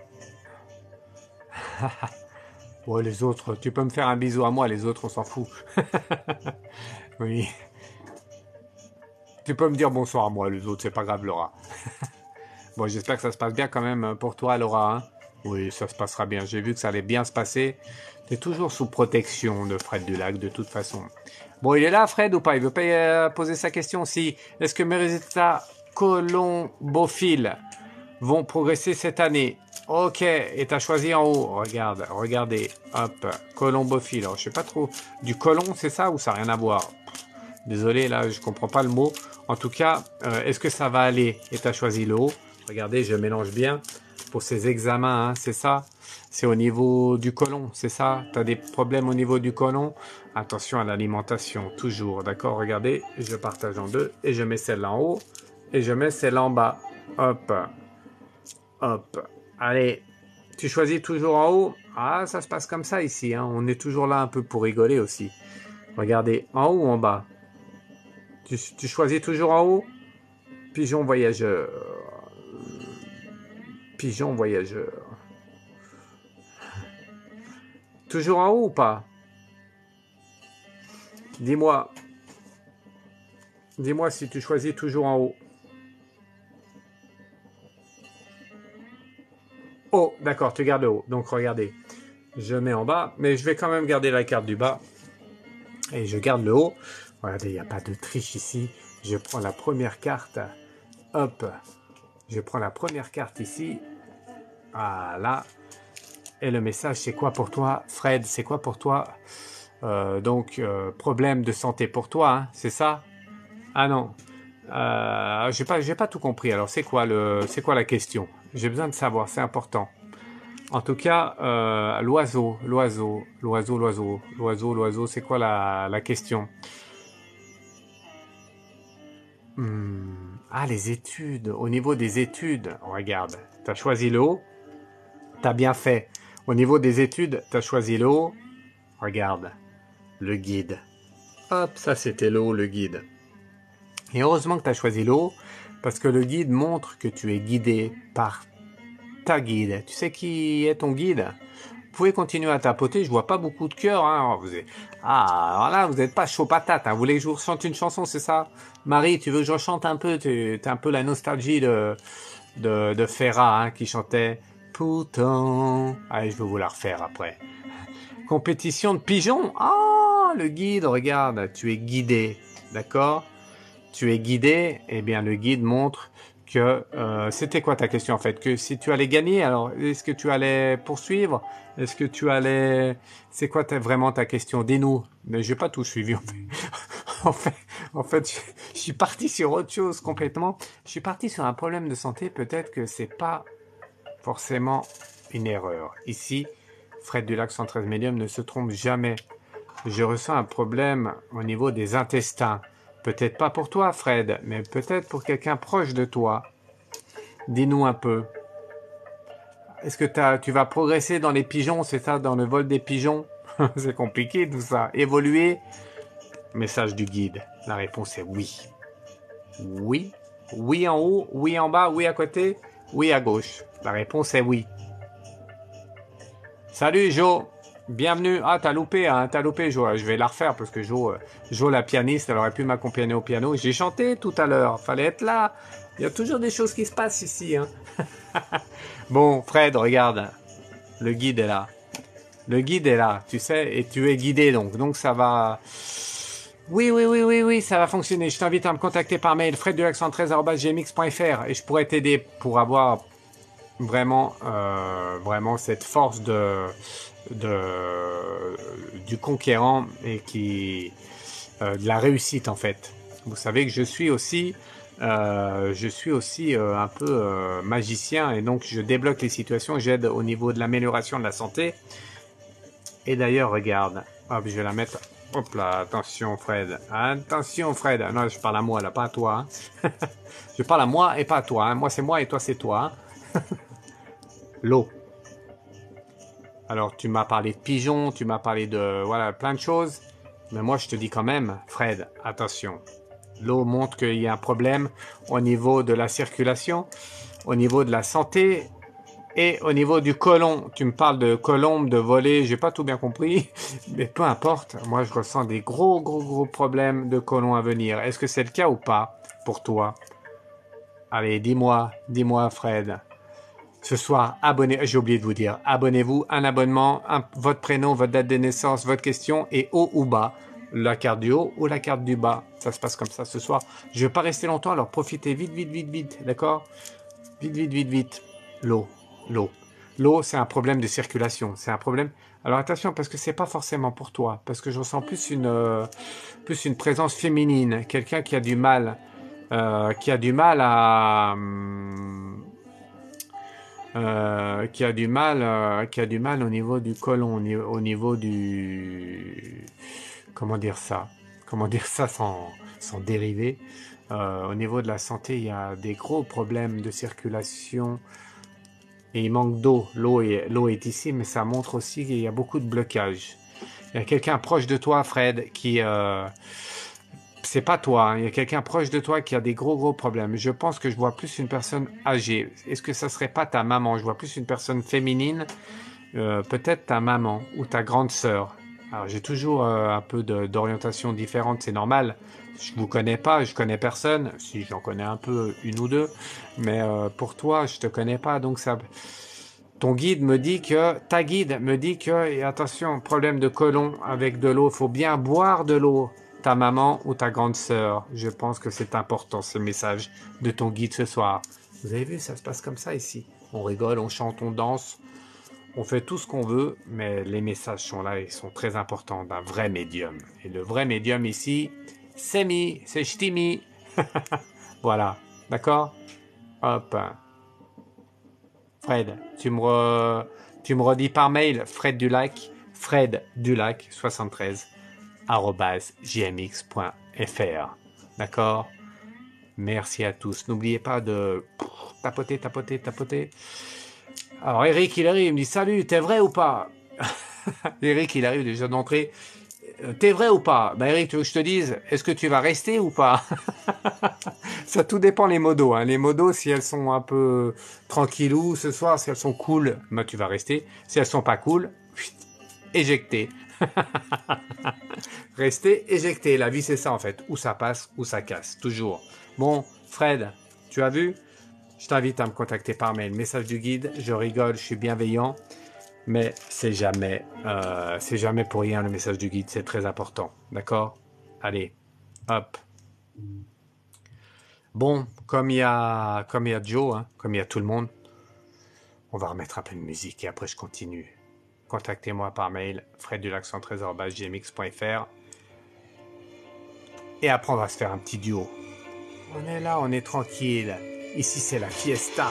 Ouais, les autres, tu peux me faire un bisou à moi, les autres, on s'en fout. Oui. Tu peux me dire bonsoir à moi, les autres, c'est pas grave, Laura. Bon, j'espère que ça se passe bien quand même pour toi, Laura. Hein, oui, ça se passera bien. J'ai vu que ça allait bien se passer. T'es toujours sous protection de Fred Dulac, de toute façon. Bon, il est là, Fred, ou pas? Il veut pas euh, poser sa question. Si, est-ce que mes résultats colombophiles vont progresser cette année? Ok, et t'as choisi en haut. Regarde, regardez, hop, colombophile. Alors, je sais pas trop. Du colon, c'est ça ou ça n'a rien à voir? Désolé, là, je comprends pas le mot. En tout cas, euh, est-ce que ça va aller? Et t'as choisi le haut. Regardez, je mélange bien. Pour ces examens, hein, c'est ça? C'est au niveau du côlon, c'est ça? Tu as des problèmes au niveau du côlon? Attention à l'alimentation, toujours, d'accord? Regardez, je partage en deux et je mets celle-là en haut et je mets celle-là en bas. Hop, hop. Allez, tu choisis toujours en haut? Ah, ça se passe comme ça ici, hein. On est toujours là un peu pour rigoler aussi. Regardez, en haut ou en bas? Tu, tu choisis toujours en haut? Pigeon voyageur. Pigeon voyageur. Toujours en haut ou pas? Dis-moi. Dis-moi si tu choisis toujours en haut. Oh, d'accord, tu gardes le haut. Donc regardez, je mets en bas, mais je vais quand même garder la carte du bas. Et je garde le haut. Regardez, il n'y a pas de triche ici. Je prends la première carte. Hop. Je prends la première carte ici. Voilà. Et le message, c'est quoi pour toi, Fred? C'est quoi pour toi? euh, Donc, euh, problème de santé pour toi, hein, c'est ça? Ah non. Euh, j'ai pas, j'ai pas tout compris. Alors, c'est quoi le, c'est quoi la question? J'ai besoin de savoir, c'est important. En tout cas, euh, l'oiseau, l'oiseau, l'oiseau, l'oiseau, l'oiseau, l'oiseau, c'est quoi la, la question? Hmm. Ah, les études. Au niveau des études, regarde, tu as choisi le haut, tu as bien fait. Au niveau des études, tu as choisi le haut, regarde, le guide. Hop, ça c'était le haut, le guide. Et heureusement que tu as choisi le haut, parce que le guide montre que tu es guidé par ta guide. Tu sais qui est ton guide? Vous pouvez continuer à tapoter, je vois pas beaucoup de cœur. Hein. Vous êtes... Ah, alors là, vous n'êtes pas chaud patate. Hein. Vous voulez que je vous chante une chanson, c'est ça? Marie, tu veux que je chante un peu? Tu es un peu la nostalgie de, de, de Ferrat hein, qui chantait « Pourtant ». Allez, je vais vous la refaire après. Compétition de pigeons. Ah, le guide, regarde, tu es guidé. D'accord? Tu es guidé. Eh bien, le guide montre que euh, c'était quoi ta question en fait? Que si tu allais gagner, alors est-ce que tu allais poursuivre? Est-ce que tu allais... C'est quoi ta, vraiment ta question? Dis-nous. Mais j'ai pas tout suivi en fait. En fait, en fait, je, je suis parti sur autre chose complètement. Je suis parti sur un problème de santé. Peut-être que c'est pas forcément une erreur. Ici, Fred Dulac cent treize Medium ne se trompe jamais. Je ressens un problème au niveau des intestins. Peut-être pas pour toi, Fred, mais peut-être pour quelqu'un proche de toi. Dis-nous un peu. Est-ce que t'as, tu vas progresser dans les pigeons, c'est ça, dans le vol des pigeons? C'est compliqué tout ça. Évoluer? Message du guide. La réponse est oui. Oui. Oui en haut, oui en bas, oui à côté, oui à gauche. La réponse est oui. Salut Jo, bienvenue. Ah, t'as loupé, hein, t'as loupé Jo. Je vais la refaire parce que Jo, euh, Jo la pianiste, elle aurait pu m'accompagner au piano. J'ai chanté tout à l'heure, fallait être là. Il y a toujours des choses qui se passent ici. Hein. Bon, Fred, regarde, le guide est là. Le guide est là, tu sais, et tu es guidé donc. Donc ça va... Oui, oui, oui, oui, oui, ça va fonctionner. Je t'invite à me contacter par mail, fred dulac cent treize arobase gmx point fr et je pourrais t'aider pour avoir vraiment, euh, vraiment cette force de, de, du conquérant et qui, euh, de la réussite en fait. Vous savez que je suis aussi, euh, je suis aussi euh, un peu euh, magicien et donc je débloque les situations, j'aide au niveau de l'amélioration de la santé. Et d'ailleurs, regarde, hop, je vais la mettre. Hop là, attention Fred, attention Fred. Non, je parle à moi là, pas à toi. Hein. Je parle à moi et pas à toi. Hein. Moi c'est moi et toi c'est toi. Hein. L'eau. Alors tu m'as parlé de pigeons, tu m'as parlé de voilà plein de choses. Mais moi je te dis quand même, Fred, attention. L'eau montre qu'il y a un problème au niveau de la circulation, au niveau de la santé. Et au niveau du côlon, tu me parles de colombe, de voler, j'ai pas tout bien compris, mais peu importe, moi je ressens des gros gros gros problèmes de côlon à venir. Est-ce que c'est le cas ou pas pour toi? Allez, dis-moi, dis-moi Fred. Ce soir, abonnez, j'ai oublié de vous dire, abonnez-vous, un abonnement, un, votre prénom, votre date de naissance, votre question et haut ou bas, la carte du haut ou la carte du bas. Ça se passe comme ça ce soir. Je vais pas rester longtemps, alors profitez vite, vite, vite, vite, d'accord? Vite, vite, vite, vite. L'eau. L'eau. L'eau, c'est un problème de circulation. C'est un problème. Alors attention, parce que c'est pas forcément pour toi. Parce que je ressens plus une, euh, plus une présence féminine. Quelqu'un qui a du mal, euh, qui a du mal à, euh, qui a du mal, euh, qui a du mal au niveau du côlon, au niveau, au niveau du, comment dire ça? Comment dire ça sans, sans dériver? Euh, au niveau de la santé, il y a des gros problèmes de circulation et il manque d'eau. L'eau est, l'eau est ici, mais ça montre aussi qu'il y a beaucoup de blocages. Il y a quelqu'un proche de toi, Fred, qui... Euh, c'est pas toi, hein, il y a quelqu'un proche de toi qui a des gros gros problèmes. Je pense que je vois plus une personne âgée. Est-ce que ça serait pas ta maman? Je vois plus une personne féminine, euh, peut-être ta maman ou ta grande sœur. Alors j'ai toujours euh, un peu de, d'orientation différente, c'est normal. Je vous connais pas, je connais personne. Si j'en connais un peu, une ou deux, mais euh, pour toi, je te connais pas, donc ça. Ton guide me dit que, ta guide me dit que, et attention, problème de côlon avec de l'eau, faut bien boire de l'eau. Ta maman ou ta grande sœur, je pense que c'est important ce message de ton guide ce soir. Vous avez vu, ça se passe comme ça ici. On rigole, on chante, on danse, on fait tout ce qu'on veut, mais les messages sont là et sont très importants d'un vrai médium. Et le vrai médium ici, c'est mi, c'est Ch'timi. Voilà, d'accord? Hop. Fred, tu me, re... tu me redis par mail, Fred Dulac, Fred Dulac soixante-treize, arobase gmx.fr. D'accord? Merci à tous. N'oubliez pas de tapoter, tapoter, tapoter. Alors Eric, il arrive, il me dit salut, t'es vrai ou pas? Eric, il arrive déjà d'entrée. T'es vrai ou pas? Ben Eric, tu veux que je te dise, est-ce que tu vas rester ou pas? Ça tout dépend les modos. Hein. Les modos, si elles sont un peu tranquillou ce soir, si elles sont cool, ben tu vas rester. Si elles sont pas cool, éjecté. Rester éjecté. La vie, c'est ça en fait. Ou ça passe, ou ça casse. Toujours. Bon, Fred, tu as vu? Je t'invite à me contacter par mail. Message du guide. Je rigole, je suis bienveillant. Mais c'est jamais, euh, c'est jamais pour rien le message du guide. C'est très important. D'accord? Allez, hop. Bon, comme il y a, comme il y a Joe, hein, comme il y a tout le monde, on va remettre un peu de musique et après je continue. Contactez-moi par mail, fred dulac cent treize arobase gmx point fr Et après, on va se faire un petit duo. On est là, on est tranquille. Ici, c'est la fiesta.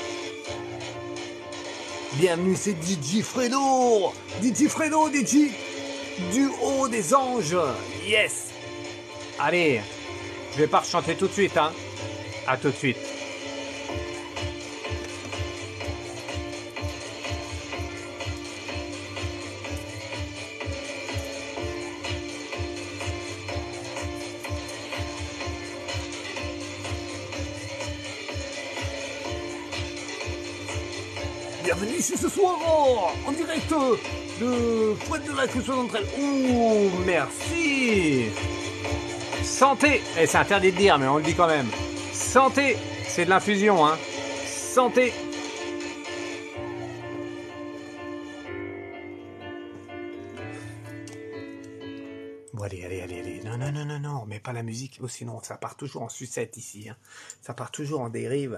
Bienvenue, c'est D J Fredo. D J Fredo, D J du haut des anges. Yes. Allez, je vais pas chanter tout de suite, hein. À tout de suite. Bienvenue ici ce soir en direct de Fouette de la Crucial d'entre elles. Ouh, merci. Santé. Et c'est interdit de dire, mais on le dit quand même. Santé. C'est de l'infusion, hein. Santé. Bon, allez, allez, allez, allez. Non, non, non, non, non. On met pas la musique. Oh, sinon, ça part toujours en sucette ici. Hein. Ça part toujours en dérive.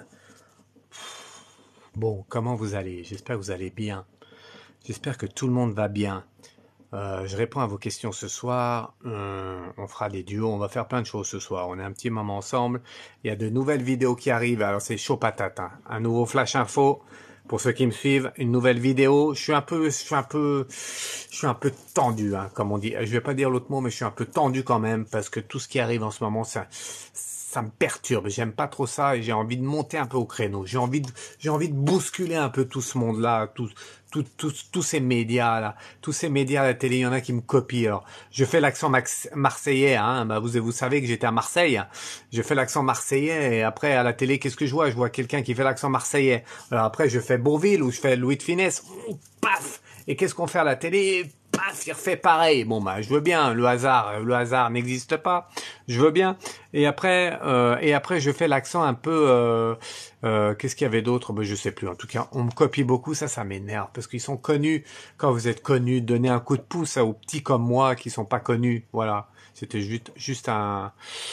Bon, comment vous allez? J'espère que vous allez bien. J'espère que tout le monde va bien. Euh, je réponds à vos questions ce soir. Euh, on fera des duos, on va faire plein de choses ce soir. On est un petit moment ensemble. Il y a de nouvelles vidéos qui arrivent. Alors c'est chaud patate. Hein. Un nouveau flash info pour ceux qui me suivent. Une nouvelle vidéo. Je suis un peu, je suis un peu, je suis un peu tendu, hein, comme on dit. Je vais pas dire l'autre mot, mais je suis un peu tendu quand même parce que tout ce qui arrive en ce moment, ça. Ça me perturbe, j'aime pas trop ça et j'ai envie de monter un peu au créneau. J'ai envie de, j'ai envie de bousculer un peu tout ce monde-là, tous, tous, tous, tous ces médias-là, tous ces médias à la télé. Il y en a qui me copient. Alors, je fais l'accent marseillais, hein. Bah, vous, vous savez que j'étais à Marseille. Je fais l'accent marseillais et après à la télé, qu'est-ce que je vois? Je vois quelqu'un qui fait l'accent marseillais. Alors après, je fais Bourville ou je fais Louis de Funès. Paf! Et qu'est-ce qu'on fait à la télé? Paf, il refait pareil. Bon bah, je veux bien. Le hasard, le hasard n'existe pas. Je veux bien. Et après, euh, et après, je fais l'accent un peu. Euh, euh, qu'est-ce qu'il y avait d'autre? Ben, je sais plus. En tout cas, on me copie beaucoup. Ça, ça m'énerve parce qu'ils sont connus. Quand vous êtes connus, donnez un coup de pouce aux petits comme moi qui sont pas connus. Voilà. C'était juste, juste un.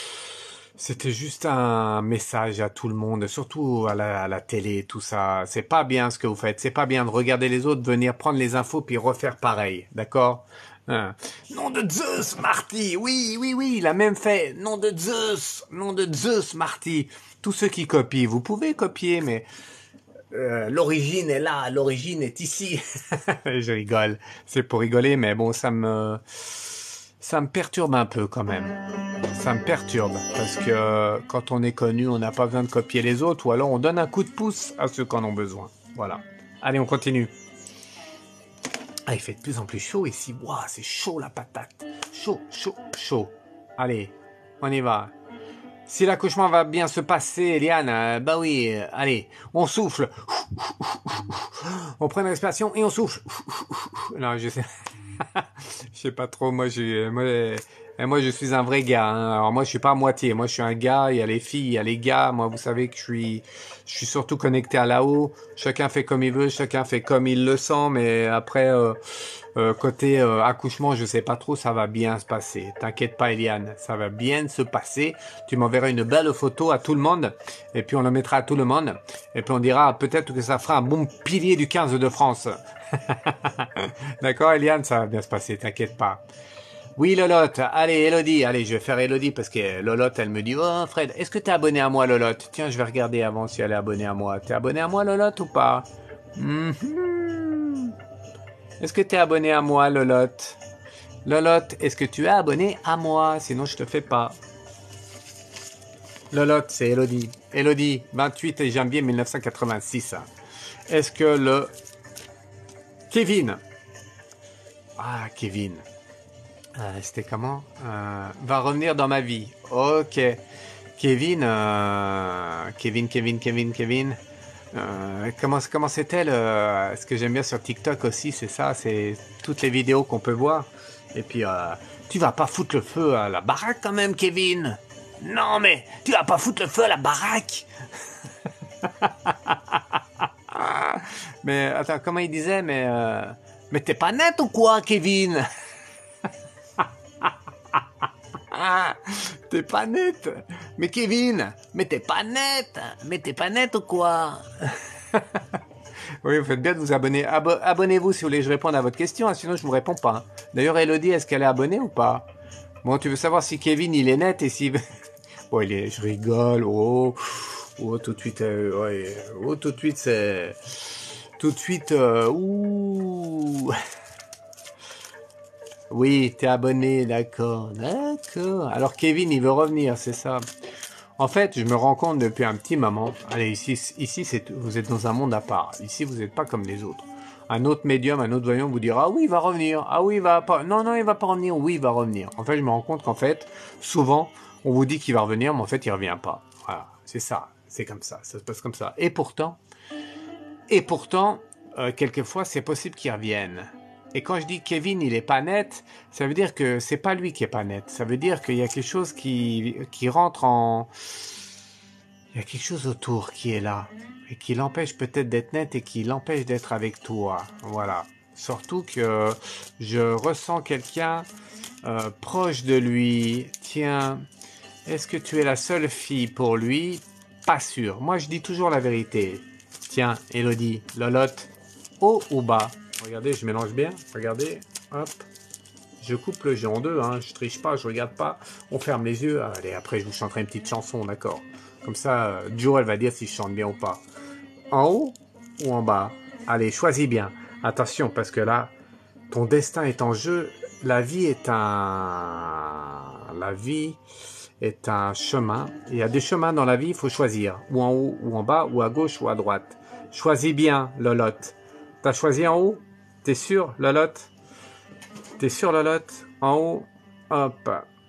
C'était juste un message à tout le monde, surtout à la, à la télé, tout ça. C'est pas bien ce que vous faites. C'est pas bien de regarder les autres venir prendre les infos puis refaire pareil. D'accord? Hein. Nom de Zeus, Marty. Oui, oui, oui, il a même fait. Nom de Zeus. Nom de Zeus, Marty. Tous ceux qui copient, vous pouvez copier, mais euh, l'origine est là. L'origine est ici. Je rigole. C'est pour rigoler, mais bon, ça me... Ça me perturbe un peu quand même. Ça me perturbe parce que quand on est connu, on n'a pas besoin de copier les autres ou alors on donne un coup de pouce à ceux qui en ont besoin. Voilà. Allez, on continue. Ah, il fait de plus en plus chaud ici. Waouh, c'est chaud la patate. Chaud, chaud, chaud. Allez, on y va. Si l'accouchement va bien se passer, Eliane, euh, bah oui, euh, allez, on souffle. On prend une respiration et on souffle. Non, je sais... je sais pas trop, moi je, moi, moi je suis un vrai gars, hein. Alors moi je suis pas à moitié, moi je suis un gars, il y a les filles, il y a les gars, moi vous savez que je suis, je suis surtout connecté à là-haut, chacun fait comme il veut, chacun fait comme il le sent, mais après, euh, euh, côté euh, accouchement, je sais pas trop, ça va bien se passer, t'inquiète pas Eliane, ça va bien se passer, tu m'enverras une belle photo à tout le monde, et puis on le mettra à tout le monde, et puis on dira peut-être que ça fera un bon pilier du quinze de France. D'accord, Eliane, ça va bien se passer, t'inquiète pas. Oui, Lolotte, allez, Elodie, allez, je vais faire Elodie parce que Lolotte, elle me dit, oh, Fred, est-ce que t'es abonné à moi, Lolotte? Tiens, je vais regarder avant si elle est abonnée à moi. T'es abonné à moi, Lolotte, ou pas? Mm-hmm. Est-ce que t'es abonné à moi, Lolotte? Lolotte, est-ce que tu es abonné à moi? Sinon, je te fais pas. Lolotte, c'est Elodie. Elodie, vingt-huit janvier mille neuf cent quatre-vingt-six. Est-ce que le... Kevin. Ah, Kevin. Euh, C'était comment euh, va revenir dans ma vie. Ok. Kevin, euh, Kevin, Kevin, Kevin, Kevin. Euh, comment comment c'était le... Ce que j'aime bien sur TikTok aussi, c'est ça, c'est toutes les vidéos qu'on peut voir. Et puis, euh, tu vas pas foutre le feu à la baraque quand même, Kevin? Non, mais tu vas pas foutre le feu à la baraque? Mais attends, comment il disait? Mais, euh, mais t'es pas net ou quoi, Kevin? T'es pas net? Mais Kevin, mais t'es pas net? Mais t'es pas net ou quoi? Oui, vous faites bien de vous abonner. Abo Abonnez-vous si vous voulez que je réponde à votre question, hein, sinon je vous réponds pas. D'ailleurs, Elodie, est-ce qu'elle est abonnée ou pas? Bon, tu veux savoir si Kevin, il est net et si... Bon, il est... Je rigole. Oh, oh tout de suite... Euh, ouais. Oh, tout de suite, c'est... Tout de suite... Euh, ouh... Oui, t'es abonné, d'accord. D'accord. Alors, Kevin, il veut revenir, c'est ça. En fait, je me rends compte depuis un petit moment... Allez, ici, ici c'est, vous êtes dans un monde à part. Ici, vous n'êtes pas comme les autres. Un autre médium, un autre voyant vous dira « Ah oui, il va revenir. Ah oui, il va pas... Non, non, il va pas revenir. Oui, il va revenir. » En fait, je me rends compte qu'en fait, souvent, on vous dit qu'il va revenir, mais en fait, il revient pas. Voilà, c'est ça. C'est comme ça. Ça se passe comme ça. Et pourtant, et pourtant, euh, quelquefois, c'est possible qu'il revienne. Et quand je dis Kevin, il est pas net, ça veut dire que c'est pas lui qui est pas net. Ça veut dire qu'il y a quelque chose qui, qui rentre en... Il y a quelque chose autour qui est là. Et qui l'empêche peut-être d'être net et qui l'empêche d'être avec toi. Voilà. Surtout que je ressens quelqu'un euh, proche de lui. Tiens, est-ce que tu es la seule fille pour lui? Pas sûr. Moi, je dis toujours la vérité. Tiens, Elodie, Lolotte, haut ou bas? Regardez, je mélange bien. Regardez, hop. Je coupe le jeu en deux, hein. Je triche pas, je regarde pas. On ferme les yeux. Allez, après, je vous chanterai une petite chanson, d'accord? Comme ça, Joe, elle va dire si je chante bien ou pas. En haut ou en bas? Allez, choisis bien. Attention, parce que là, ton destin est en jeu. La vie est un... La vie est un chemin. Il y a des chemins dans la vie, il faut choisir. Ou en haut, ou en bas, ou à gauche, ou à droite. Choisis bien, Lolotte. T'as choisi en haut? T'es sûr, Lolotte? T'es sûr, Lolotte? En haut? Hop.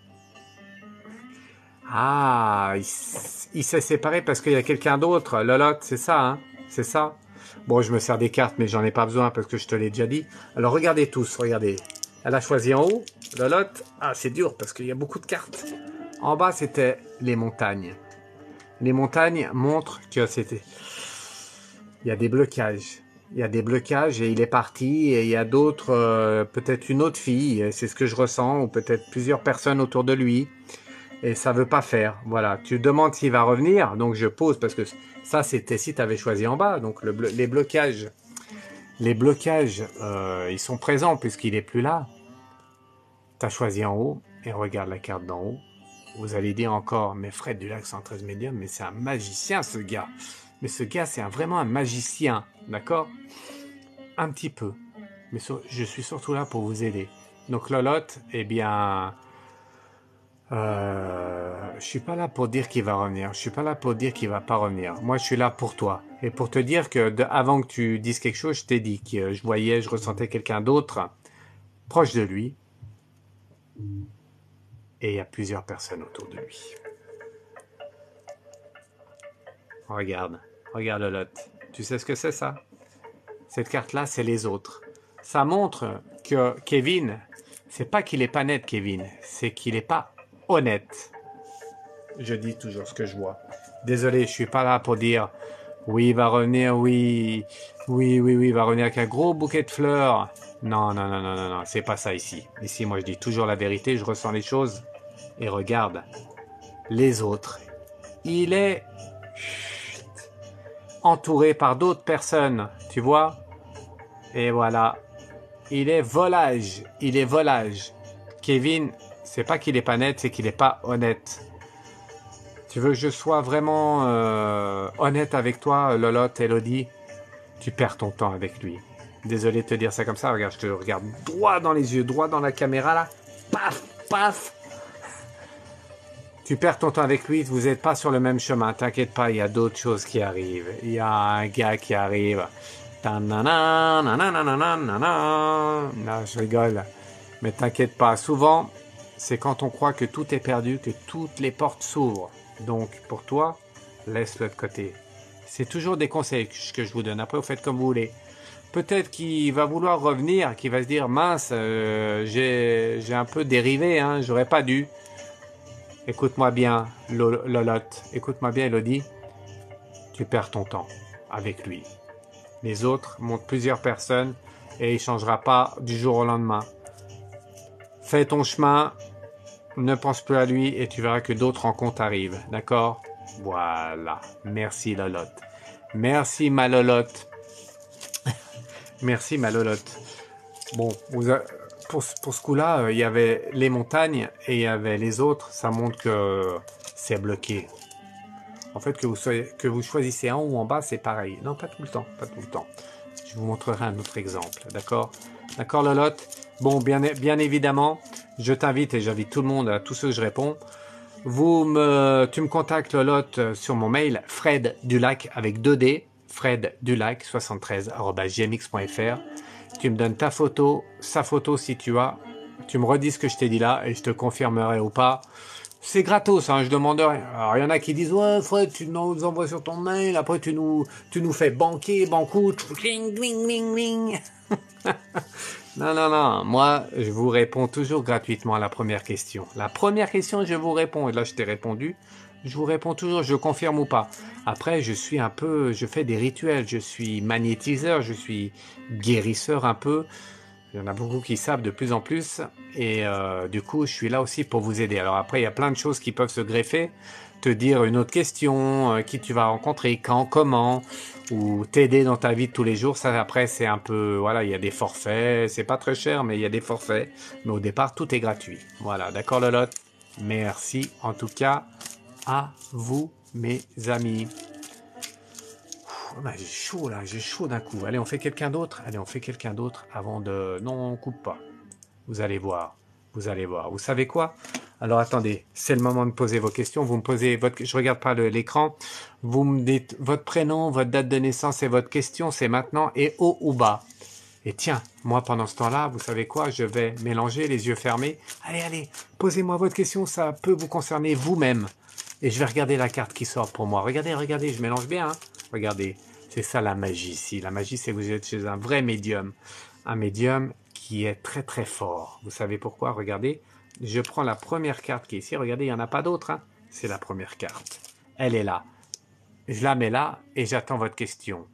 Ah, il, il s'est séparé parce qu'il y a quelqu'un d'autre. Lolotte, c'est ça, hein? C'est ça? Bon, je me sers des cartes, mais j'en ai pas besoin parce que je te l'ai déjà dit. Alors, regardez tous, regardez. Elle a choisi en haut, Lolotte. Ah, c'est dur parce qu'il y a beaucoup de cartes. En bas, c'était les montagnes. Les montagnes montrent que c'était... Il y a des blocages. Il y a des blocages et il est parti. Et il y a d'autres, euh, peut-être une autre fille, c'est ce que je ressens, ou peut-être plusieurs personnes autour de lui. Et ça veut pas faire. Voilà. Tu demandes s'il va revenir. Donc je pose parce que ça c'était si tu avais choisi en bas. Donc le, les blocages, les blocages, euh, ils sont présents puisqu'il est plus là. Tu as choisi en haut et regarde la carte d'en haut. Vous allez dire encore, mais Fred Dulac cent treize médium, mais c'est un magicien ce gars. Mais ce gars c'est un, vraiment un magicien, d'accord? Un petit peu. Mais so, je suis surtout là pour vous aider. Donc Lolotte, eh bien... Euh, je suis pas là pour dire qu'il va revenir. Je suis pas là pour dire qu'il va pas revenir. Moi, je suis là pour toi et pour te dire que de, avant que tu dises quelque chose, je t'ai dit que je voyais, je ressentais quelqu'un d'autre proche de lui, et il y a plusieurs personnes autour de lui. Regarde, regarde Lolotte. Tu sais ce que c'est ça? Cette carte-là, c'est les autres. Ça montre que Kevin, c'est pas qu'il est pas net, Kevin, c'est qu'il est pas honnête. Je dis toujours ce que je vois. Désolé, je suis pas là pour dire oui, il va revenir, oui, oui, oui, oui, il va revenir avec un gros bouquet de fleurs. Non, non, non, non, non, non, c'est pas ça ici. Ici, moi, je dis toujours la vérité, je ressens les choses. Et regarde, les autres. Il est chut, entouré par d'autres personnes, tu vois? Et voilà. Il est volage, il est volage. Kevin, c'est pas qu'il est pas net, c'est qu'il est pas honnête. Tu veux que je sois vraiment euh, honnête avec toi, Lolotte, Elodie? Tu perds ton temps avec lui. Désolé de te dire ça comme ça. Regarde, je te regarde droit dans les yeux, droit dans la caméra là. Paf, paf. Tu perds ton temps avec lui, vous n'êtes pas sur le même chemin. T'inquiète pas, il y a d'autres choses qui arrivent. Il y a un gars qui arrive. Non, je rigole. Mais t'inquiète pas. Souvent, c'est quand on croit que tout est perdu que toutes les portes s'ouvrent. Donc, pour toi, laisse-le de côté. C'est toujours des conseils que je vous donne. Après, vous faites comme vous voulez. Peut-être qu'il va vouloir revenir, qu'il va se dire, mince, euh, j'ai un peu dérivé, hein, j'aurais pas dû. Écoute-moi bien, Lolotte. Écoute-moi bien, Elodie. Tu perds ton temps avec lui. Les autres montrent plusieurs personnes et il ne changera pas du jour au lendemain. Fais ton chemin, ne pense plus à lui et tu verras que d'autres rencontres arrivent. D'accord? Voilà. Merci, Lolotte. Merci, ma Lolotte. Merci, ma Lolotte. Bon, vous a... pour, ce- pour ce coup-là, euh, il y avait les montagnes et il y avait les autres. Ça montre que c'est bloqué. En fait, que vous, soyez, que vous choisissez en haut ou en bas, c'est pareil. Non, pas tout le temps, pas tout le temps. Je vous montrerai un autre exemple, d'accord? D'accord, Lolotte? Bon, bien, bien évidemment, je t'invite et j'invite tout le monde, à tous ceux que je réponds. Vous me, tu me contactes, Lolotte, sur mon mail, Fred Dulac avec deux D, Fred Dulac soixante-treize arobase gmx point fr. Tu me donnes ta photo, sa photo si tu as. Tu me redis ce que je t'ai dit là et je te confirmerai ou pas. C'est gratos, hein, je demande rien. Alors, il y en a qui disent, ouais, Fred, tu nous envoies sur ton mail, après tu nous, tu nous fais banquer, bancoute, cling, cling, cling, cling. Non, non, non, moi, je vous réponds toujours gratuitement à la première question. La première question, je vous réponds, et là, je t'ai répondu, je vous réponds toujours, je confirme ou pas. Après, je suis un peu, je fais des rituels, je suis magnétiseur, je suis guérisseur un peu. Il y en a beaucoup qui savent de plus en plus. Et euh, du coup, je suis là aussi pour vous aider. Alors après, il y a plein de choses qui peuvent se greffer. Te dire une autre question, euh, qui tu vas rencontrer, quand, comment, ou t'aider dans ta vie de tous les jours. Ça, après, c'est un peu... Voilà, il y a des forfaits. C'est pas très cher, mais il y a des forfaits. Mais au départ, tout est gratuit. Voilà, d'accord, Lolotte? Merci en tout cas à vous, mes amis. Oh, bah, j'ai chaud là, j'ai chaud d'un coup. Allez, on fait quelqu'un d'autre. Allez, on fait quelqu'un d'autre avant de... Non, on coupe pas. Vous allez voir. Vous allez voir. Vous savez quoi? Alors attendez, c'est le moment de poser vos questions. Vous me posez votre... Je regarde pas l'écran. Vous me dites votre prénom, votre date de naissance et votre question. C'est maintenant et haut ou bas. Et tiens, moi pendant ce temps-là, vous savez quoi? Je vais mélanger les yeux fermés. Allez, allez, posez-moi votre question. Ça peut vous concerner vous-même. Et je vais regarder la carte qui sort pour moi. Regardez, regardez, je mélange bien. Hein. Regardez, c'est ça la magie ici. La magie, c'est que vous êtes chez un vrai médium. Un médium qui est très très fort. Vous savez pourquoi? Regardez, je prends la première carte qui est ici. Regardez, il n'y en a pas d'autre. Hein. C'est la première carte. Elle est là. Je la mets là et j'attends votre question.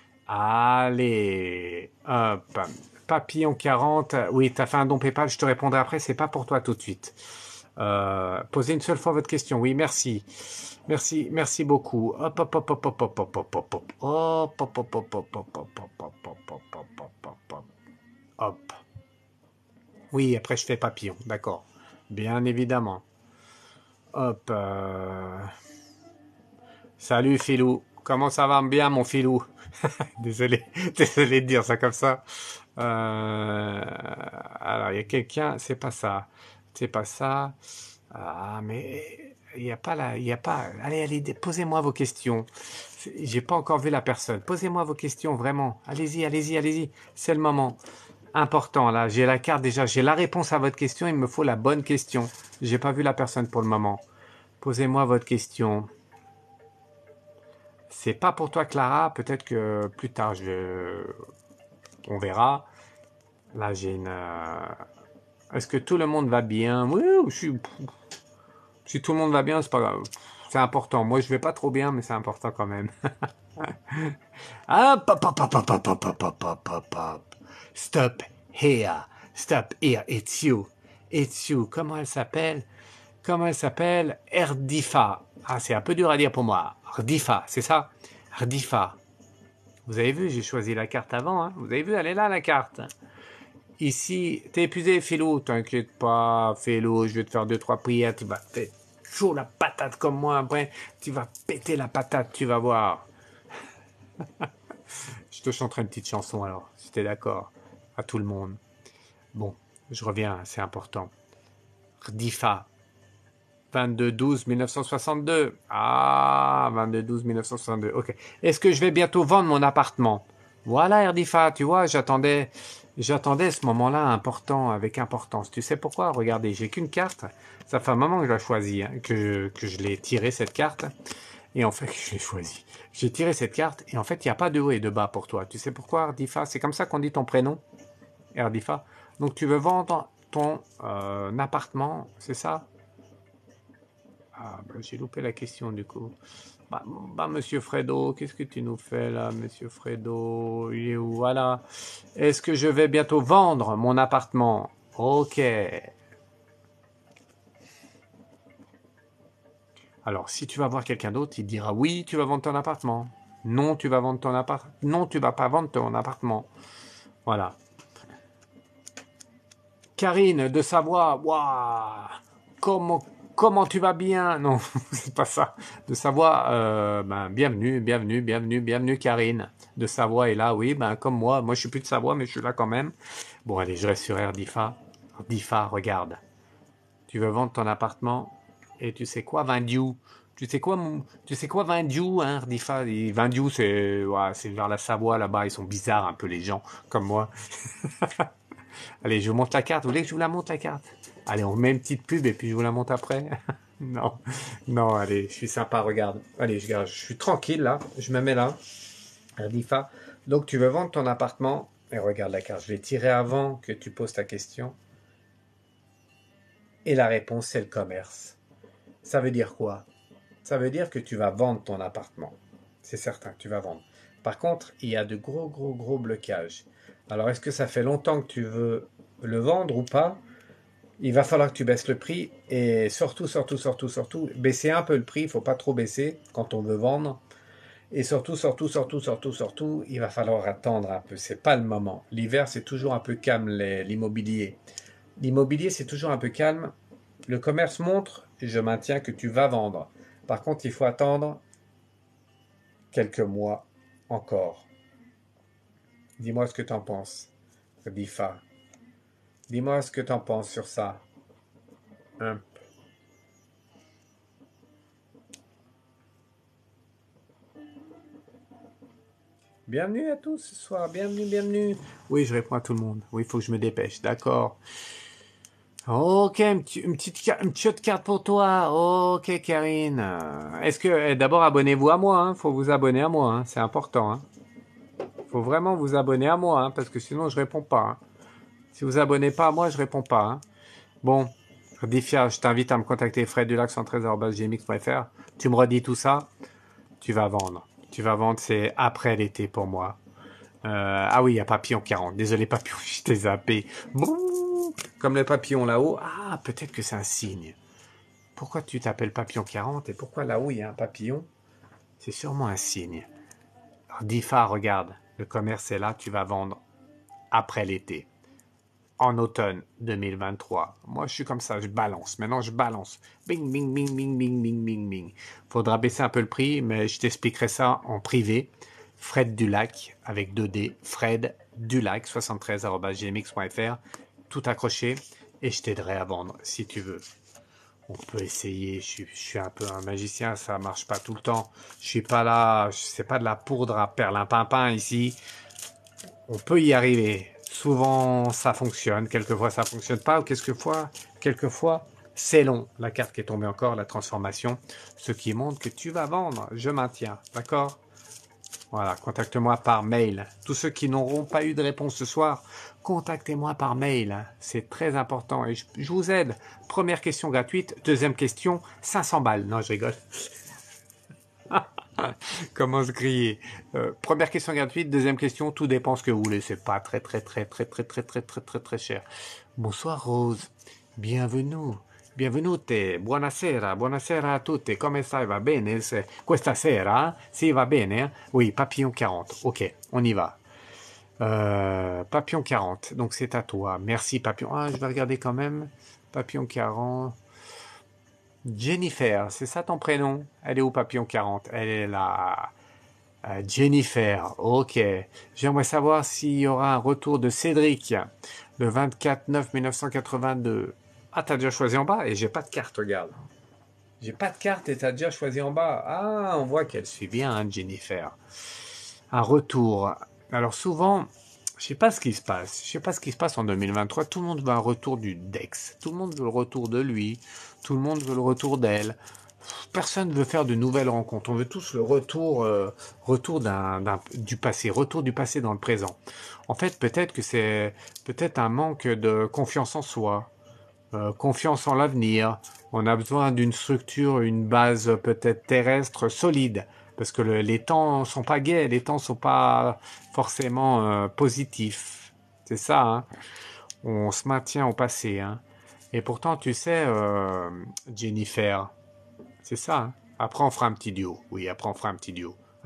Allez, hop. Papillon quarante. Oui, tu as fait un don PayPal, je te répondrai après. C'est pas pour toi tout de suite. Euh, posez une seule fois votre question. Oui, merci. Merci, merci beaucoup. Hop, hop, hop, hop, hop, hop, hop, hop, hop, hop. Hop, hop, hop, hop, hop, hop, hop, hop, hop, hop, hop, hop, hop, hop. Hop. Oui, après je fais papillon, d'accord. Bien évidemment. Hop. euh, Salut Filou. Comment ça va bien mon Filou? Désolé, désolé de dire ça comme ça. Euh, Alors, il y a quelqu'un, c'est pas ça. C'est pas ça. Ah, mais il n'y a pas là, il y a pas. Allez, allez, dé- posez-moi vos questions. C'est- J'ai pas encore vu la personne. Posez-moi vos questions, vraiment. Allez-y, allez-y, allez-y. C'est le moment. Important, là. J'ai la carte déjà. J'ai la réponse à votre question. Il me faut la bonne question. J'ai pas vu la personne pour le moment. Posez-moi votre question. C'est pas pour toi, Clara. Peut-être que plus tard, je... on verra. Là, j'ai une. euh, Est-ce que tout le monde va bien? Oui, je suis... si tout le monde va bien, c'est pas grave. C'est important. Moi, je vais pas trop bien, mais c'est important quand même. Ah, pop, pop, pop, pop, pop, pop, pop, pop, pop, pop. Stop here. Stop here. It's you. It's you. Comment elle s'appelle? Comment elle s'appelle? Erdifa. Ah, c'est un peu dur à dire pour moi. Erdifa, c'est ça? Erdifa. Vous avez vu, j'ai choisi la carte avant. Hein. Vous avez vu, elle est là, la carte. Ici, t'es épuisé, Philo. T'inquiète pas, Philo. Je vais te faire deux, trois prières. Tu vas faire chaud la patate comme moi. Après, tu vas péter la patate, tu vas voir. Je te chanterai une petite chanson alors, si t'es d'accord. À tout le monde. Bon, je reviens, c'est important. Rdifa. vingt-deux douze mille neuf cent soixante-deux. Ah, vingt-deux douze mille neuf cent soixante-deux. Ok. Est-ce que je vais bientôt vendre mon appartement? Voilà, Erdifa, tu vois, j'attendais, j'attendais ce moment-là important, avec importance. Tu sais pourquoi? Regardez, j'ai qu'une carte. Ça fait un moment que je l'ai choisie, hein, que je, que je l'ai tiré cette carte. Et en fait, je l'ai choisie. J'ai tiré cette carte et en fait, il n'y a pas de haut et de bas pour toi. Tu sais pourquoi, Erdifa? C'est comme ça qu'on dit ton prénom, Erdifa. Donc, tu veux vendre ton euh, appartement, c'est ça? Ah, ben, j'ai loupé la question du coup. Bah, bah, monsieur Fredo, qu'est-ce que tu nous fais là, monsieur Fredo? Il est où? Voilà. Est-ce que je vais bientôt vendre mon appartement? Ok. Alors, si tu vas voir quelqu'un d'autre, il dira oui, tu vas vendre ton appartement. Non, tu vas vendre ton appart. Non, tu vas pas vendre ton appartement. Voilà. Karine de Savoie, waouh, comment, comment tu vas bien? Non, c'est pas ça. De Savoie, euh, ben, bienvenue, bienvenue, bienvenue, bienvenue Karine. De Savoie est là, oui, ben, comme moi. Moi, je suis plus de Savoie, mais je suis là quand même. Bon, allez, je reste sur Erdifa. Erdifa, regarde. Tu veux vendre ton appartement et tu sais quoi, Vindiou? Tu sais quoi, mon- tu sais quoi, Vindiou, hein, Erdifa? Et Vindiou, c'est ouais, c'est vers la Savoie, là-bas. Ils sont bizarres, un peu, les gens, comme moi. Allez, je vous montre la carte. Vous voulez que je vous la montre la carte? Allez, on met une petite pub et puis je vous la montre après. Non, non, allez, je suis sympa, regarde. Allez, je, je suis tranquille là. Je me mets là. Radifa. Donc, tu veux vendre ton appartement. Et regarde la carte. Je l'ai tirée avant que tu poses ta question. Et la réponse, c'est le commerce. Ça veut dire quoi? Ça veut dire que tu vas vendre ton appartement. C'est certain que tu vas vendre. Par contre, il y a de gros, gros, gros blocages. Alors, est-ce que ça fait longtemps que tu veux le vendre ou pas? Il va falloir que tu baisses le prix et surtout, surtout, surtout, surtout, baisser un peu le prix. Il ne faut pas trop baisser quand on veut vendre. Et surtout, surtout, surtout, surtout, surtout, il va falloir attendre un peu. C'est pas le moment. L'hiver, c'est toujours un peu calme, l'immobilier. L'immobilier, c'est toujours un peu calme. Le commerce montre, je maintiens que tu vas vendre. Par contre, il faut attendre quelques mois encore. Dis-moi ce que tu en penses, Difa. Dis-moi ce que tu en penses sur ça. Hein? Bienvenue à tous ce soir, bienvenue, bienvenue. Oui, je réponds à tout le monde. Oui, il faut que je me dépêche, d'accord. Ok, une, une, petite, une petite carte pour toi. Ok, Karine. Est-ce que, d'abord, abonnez-vous à moi, hein. Faut vous abonner à moi, hein. C'est important, hein. Faut vraiment vous abonner à moi, hein, parce que sinon, je réponds pas, hein. Si vous abonnez pas à moi, je réponds pas, hein. Bon, Difia, je t'invite à me contacter fred du lac cent treize arobase gmx point fr. Tu me redis tout ça, tu vas vendre. Tu vas vendre, c'est après l'été pour moi. Euh, ah oui, il y a Papillon quarante. Désolé Papillon, je t'ai zappé. Bouh, comme le papillon là-haut. Ah, peut-être que c'est un signe. Pourquoi tu t'appelles Papillon quarante et pourquoi là-haut il y a un papillon? C'est sûrement un signe. Alors, Difa, regarde, le commerce est là, tu vas vendre après l'été. En automne deux mille vingt-trois. Moi, je suis comme ça, je balance. Maintenant, je balance. Bing, bing, bing, bing, bing, bing, bing, bing. Faudra baisser un peu le prix, mais je t'expliquerai ça en privé. Fred Dulac, avec deux D. Fred Dulac, soixante-treize arobase gmx point fr. Tout accroché. Et je t'aiderai à vendre, si tu veux. On peut essayer. Je suis, je suis un peu un magicien, ça marche pas tout le temps. Je suis pas là, c'est pas de la poudre à perlimpinpin ici. On peut y arriver. Souvent, ça fonctionne. Quelquefois, ça fonctionne pas. Ou quelquefois, quelquefois, c'est long. La carte qui est tombée encore, la transformation. Ce qui montre que tu vas vendre. Je maintiens. D'accord? Voilà. Contacte-moi par mail. Tous ceux qui n'auront pas eu de réponse ce soir, contactez-moi par mail. C'est très important. Et je, je vous aide. Première question gratuite. Deuxième question, cinq cents balles. Non, je rigole. Comment se griller? euh, Première question gratuite, deuxième question, tout dépend ce que vous voulez, c'est pas très très très très très très très très très très cher. Bonsoir Rose, bienvenue, benvenute, buonasera, buonasera a tutti, come stai, va bene? Se- Questa sera? Si, va bene? Oui, Papillon quarante, ok, on y va. Euh, Papillon quarante, donc c'est à toi, merci Papillon. Ah, je vais regarder quand même, Papillon quarante... Jennifer, c'est ça ton prénom? Elle est où, Papillon quarante? Elle est là. Euh, Jennifer, ok. J'aimerais savoir s'il y aura un retour de Cédric le vingt-quatre neuf mille neuf cent quatre-vingt-deux. Ah, t'as déjà choisi en bas? Et j'ai pas de carte, regarde. J'ai pas de carte et t'as déjà choisi en bas. Ah, on voit qu'elle suit bien, hein, Jennifer. Un retour. Alors souvent, je sais pas ce qui se passe. Je sais pas ce qui se passe en deux mille vingt-trois. Tout le monde veut un retour du Dex. Tout le monde veut le retour de lui. Tout le monde veut le retour d'elle. Personne ne veut faire de nouvelles rencontres. On veut tous le retour, euh, retour d'un, d'un- du passé, retour du passé dans le présent. En fait, peut-être que c'est peut-être un manque de confiance en soi, euh, confiance en l'avenir. On a besoin d'une structure, une base peut-être terrestre solide, parce que le- les temps sont pas gais, les temps sont pas forcément euh, positifs. C'est ça, hein. On se maintient au passé, hein. Et pourtant, tu sais, euh, Jennifer, c'est ça, hein. Après, on fera un petit duo. Oui, après, on fera un petit duo.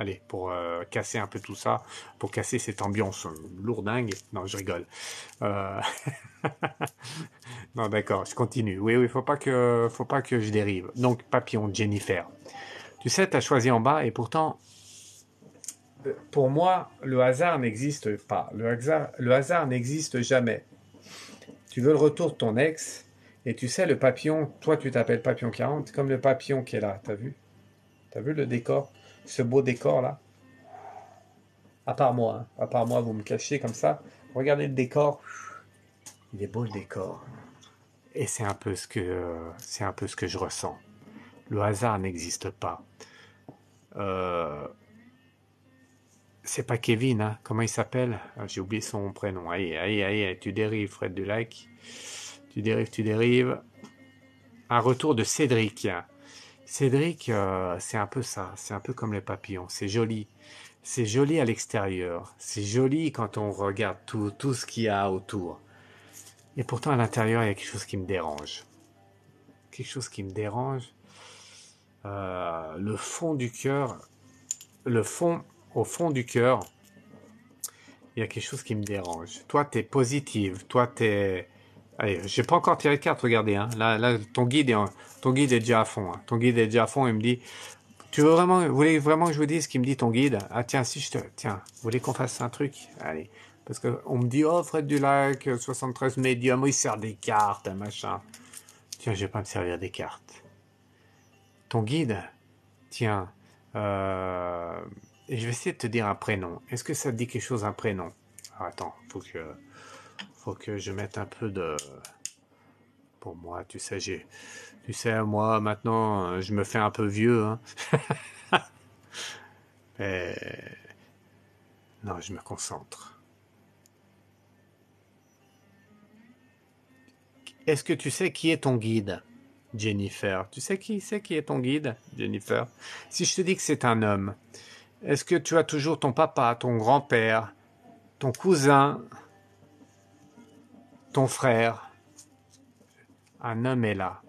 Allez, pour euh, casser un peu tout ça, pour casser cette ambiance euh, lourdingue. Non, je rigole. Euh... non, d'accord, je continue. Oui, oui, faut pas que, faut pas que je dérive. Donc, papillon, Jennifer. Tu sais, tu as choisi en bas et pourtant, pour moi, le hasard n'existe pas. Le hasard, le hasard n'existe jamais. Tu veux le retour de ton ex et tu sais, le papillon, toi, tu t'appelles papillon quarante, comme le papillon qui est là. T'as vu? T'as vu le décor? Ce beau décor-là? À part moi, hein. À part moi, vous me cachez comme ça. Regardez le décor. Il est beau le décor. Et c'est un peu ce que, euh, c'est un peu ce que je ressens. Le hasard n'existe pas. Euh, c'est pas Kevin, hein. Comment il s'appelle? Ah, j'ai oublié son prénom. Aïe, aïe, aïe, tu dérives, Fred Dulac. Tu dérives, tu dérives. Un retour de Cédric. Cédric, euh, c'est un peu ça. C'est un peu comme les papillons. C'est joli. C'est joli à l'extérieur. C'est joli quand on regarde tout, tout ce qu'il y a autour. Et pourtant, à l'intérieur, il y a quelque chose qui me dérange. Quelque chose qui me dérange. Euh, le fond du cœur, le fond, au fond du cœur, il y a quelque chose qui me dérange. Toi, t'es positive. Toi, t'es... Allez, j'ai pas encore tiré de carte, regardez. Hein. Là, là, ton guide est, en... ton guide est déjà à fond. Hein. Ton guide est déjà à fond. Il me dit, tu veux vraiment, vous voulez vraiment que je vous dise ce qu'il me dit ton guide? Ah tiens, si je te, tiens, vous voulez qu'on fasse un truc? Allez, parce que on me dit, oh Fred Dulac, soixante-treize médium, il sert des cartes, un machin. Tiens, je vais pas me servir des cartes. Ton guide, tiens, euh, et je vais essayer de te dire un prénom. Est-ce que ça te dit quelque chose, un prénom? Alors, attends, faut que, faut que je mette un peu de, pour moi, tu sais, j'ai, tu sais, moi maintenant, je me fais un peu vieux, hein. Et... non, je me concentre. Est-ce que tu sais qui est ton guide, Jennifer? Tu sais qui c'est qui est ton guide, Jennifer? Si je te dis que c'est un homme, est-ce que tu as toujours ton papa, ton grand-père, ton cousin, ton frère? Un homme est là.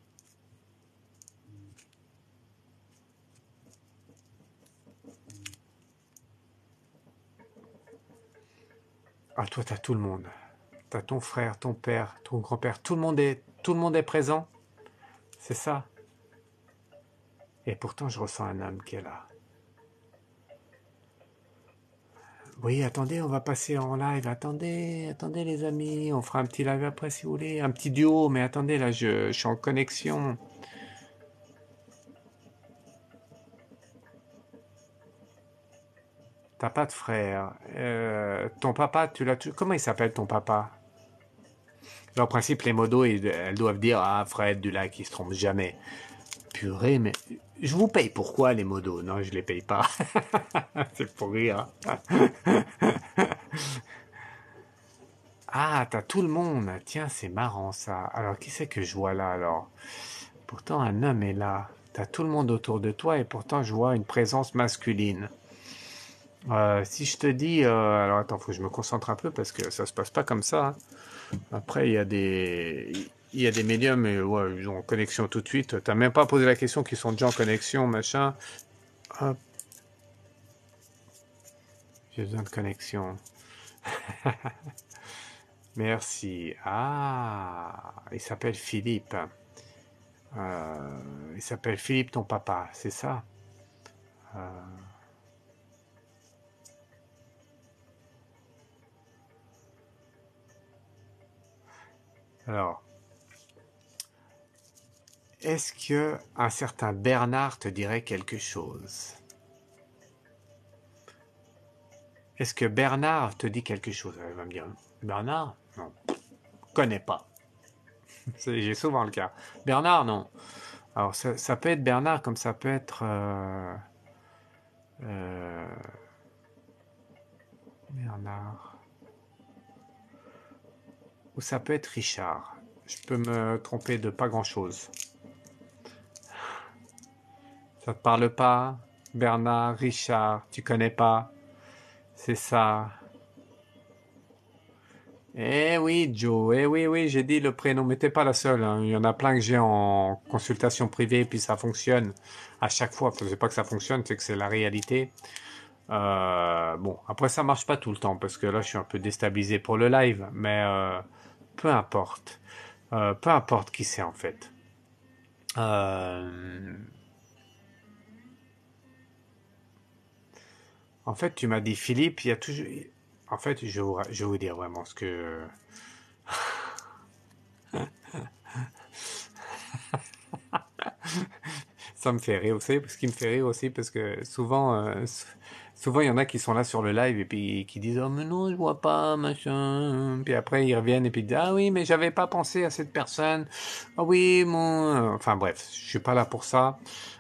Ah, toi, t'as tout le monde. T'as ton frère, ton père, ton grand-père. Tout le monde est, tout le monde est présent. C'est ça. Et pourtant, je ressens un homme qui est là. Oui, attendez, on va passer en live. Attendez, attendez les amis, on fera un petit live après si vous voulez. Un petit duo, mais attendez, là, je, je suis en connexion. T'as pas de frère. Euh, ton papa, tu l'as... tu- Comment il s'appelle ton papa? En principe, les modos, ils- elles doivent dire, ah, Fred Dulac, il se trompe jamais. Purée, mais je vous paye pourquoi les modos? Non, je les paye pas. C'est pour rire. Ah, t'as tout le monde. Tiens, c'est marrant ça. Alors, qui c'est que je vois là alors? Pourtant, un homme est là. T'as tout le monde autour de toi et pourtant, je vois une présence masculine. Euh, si je te dis... euh, alors, attends, faut que je me concentre un peu parce que ça se passe pas comme ça. Hein. Après, il y a des... Il y a des médiums, et ouais, ils ont connexion tout de suite. T'as même pas posé la question qu'ils sont déjà en connexion, machin. Hop, j'ai besoin de connexion. Merci. Ah, il s'appelle Philippe. Euh, il s'appelle Philippe, ton papa, c'est ça? Euh, alors, est-ce que un certain Bernard te dirait quelque chose? Est-ce que Bernard te dit quelque chose? Elle va me dire, Bernard? Non, connais pas. J'ai souvent le cas. Bernard, non. Alors, ça, ça peut être Bernard comme ça peut être... Euh, euh, Bernard. Ou ça peut être Richard. Je peux me tromper de pas grand-chose. Ça te parle pas? Bernard, Richard, tu connais pas? C'est ça. Eh oui, Joe, eh oui, oui, j'ai dit le prénom, mais t'es pas la seule, hein. Il y en a plein que j'ai en consultation privée, puis ça fonctionne à chaque fois. C'est pas que ça fonctionne, c'est que c'est la réalité. Euh, bon, après ça marche pas tout le temps, parce que là je suis un peu déstabilisé pour le live, mais euh, peu importe. Euh, peu importe qui c'est en fait. Euh, en fait, tu m'as dit Philippe, il y a toujours... En fait, je vais vous, je vais vous dire vraiment ce que... Ça me fait rire, vous savez, ce qui me fait rire aussi, parce que souvent, euh, souvent il y en a qui sont là sur le live et puis qui disent oh mais non je vois pas machin, puis après ils reviennent et puis ils disent ah oui mais j'avais pas pensé à cette personne, ah oui mon, enfin bref, je suis pas là pour ça.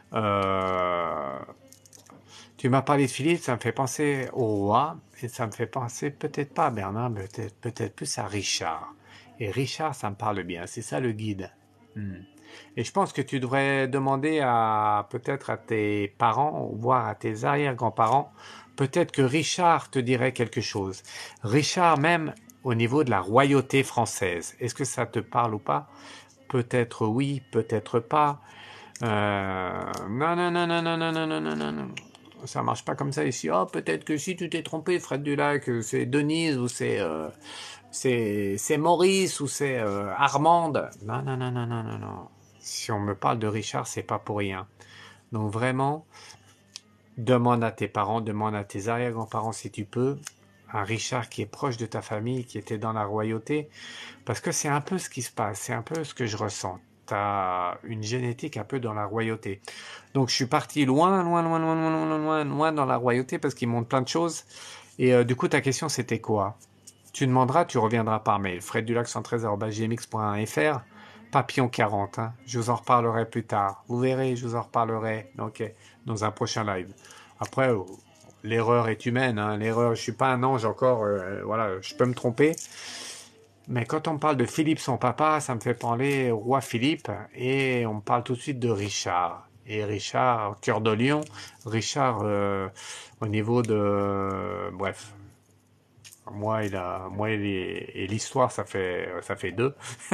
Euh, Tu m'as parlé de Philippe, ça me fait penser au roi et ça me fait penser peut-être pas à Bernard, mais peut-être peut-être plus à Richard. Et Richard, ça me parle bien, c'est ça le guide. Hmm. Et je pense que tu devrais demander à peut-être à tes parents, voire à tes arrière-grands-parents, peut-être que Richard te dirait quelque chose. Richard même au niveau de la royauté française. Est-ce que ça te parle ou pas? Peut-être oui, peut-être pas. Euh, non, non, non, non, non, non, non, non, non, non, non. Ça marche pas comme ça ici. Oh, peut-être que si tu t'es trompé, Fred Dulac, c'est Denise ou c'est euh, c'est c'est Maurice ou c'est euh, Armande. Non, non, non, non, non, non, non. Si on me parle de Richard, c'est pas pour rien. Donc vraiment, demande à tes parents, demande à tes arrière-grands-parents si tu peux, un Richard qui est proche de ta famille, qui était dans la royauté, parce que c'est un peu ce qui se passe, c'est un peu ce que je ressens. Tu as une génétique un peu dans la royauté. Donc je suis parti loin, loin, loin, loin, loin, loin, loin, loin dans la royauté parce qu'il montre plein de choses. Et euh, du coup, ta question, c'était quoi? Tu demanderas, tu reviendras par mail. freddulac cent treize arobase gmx point fr, papillon quarante. Hein. Je vous en reparlerai plus tard. Vous verrez, je vous en reparlerai donc, dans un prochain live. Après, euh, l'erreur est humaine. Hein. L'erreur, je suis pas un ange encore. Euh, voilà, je peux me tromper. Mais quand on parle de Philippe, son papa, ça me fait parler au roi Philippe, et on me parle tout de suite de Richard. Et Richard, cœur de lion, Richard, euh, au niveau de... Bref, moi, il a, moi et l'histoire, ça fait, ça fait deux.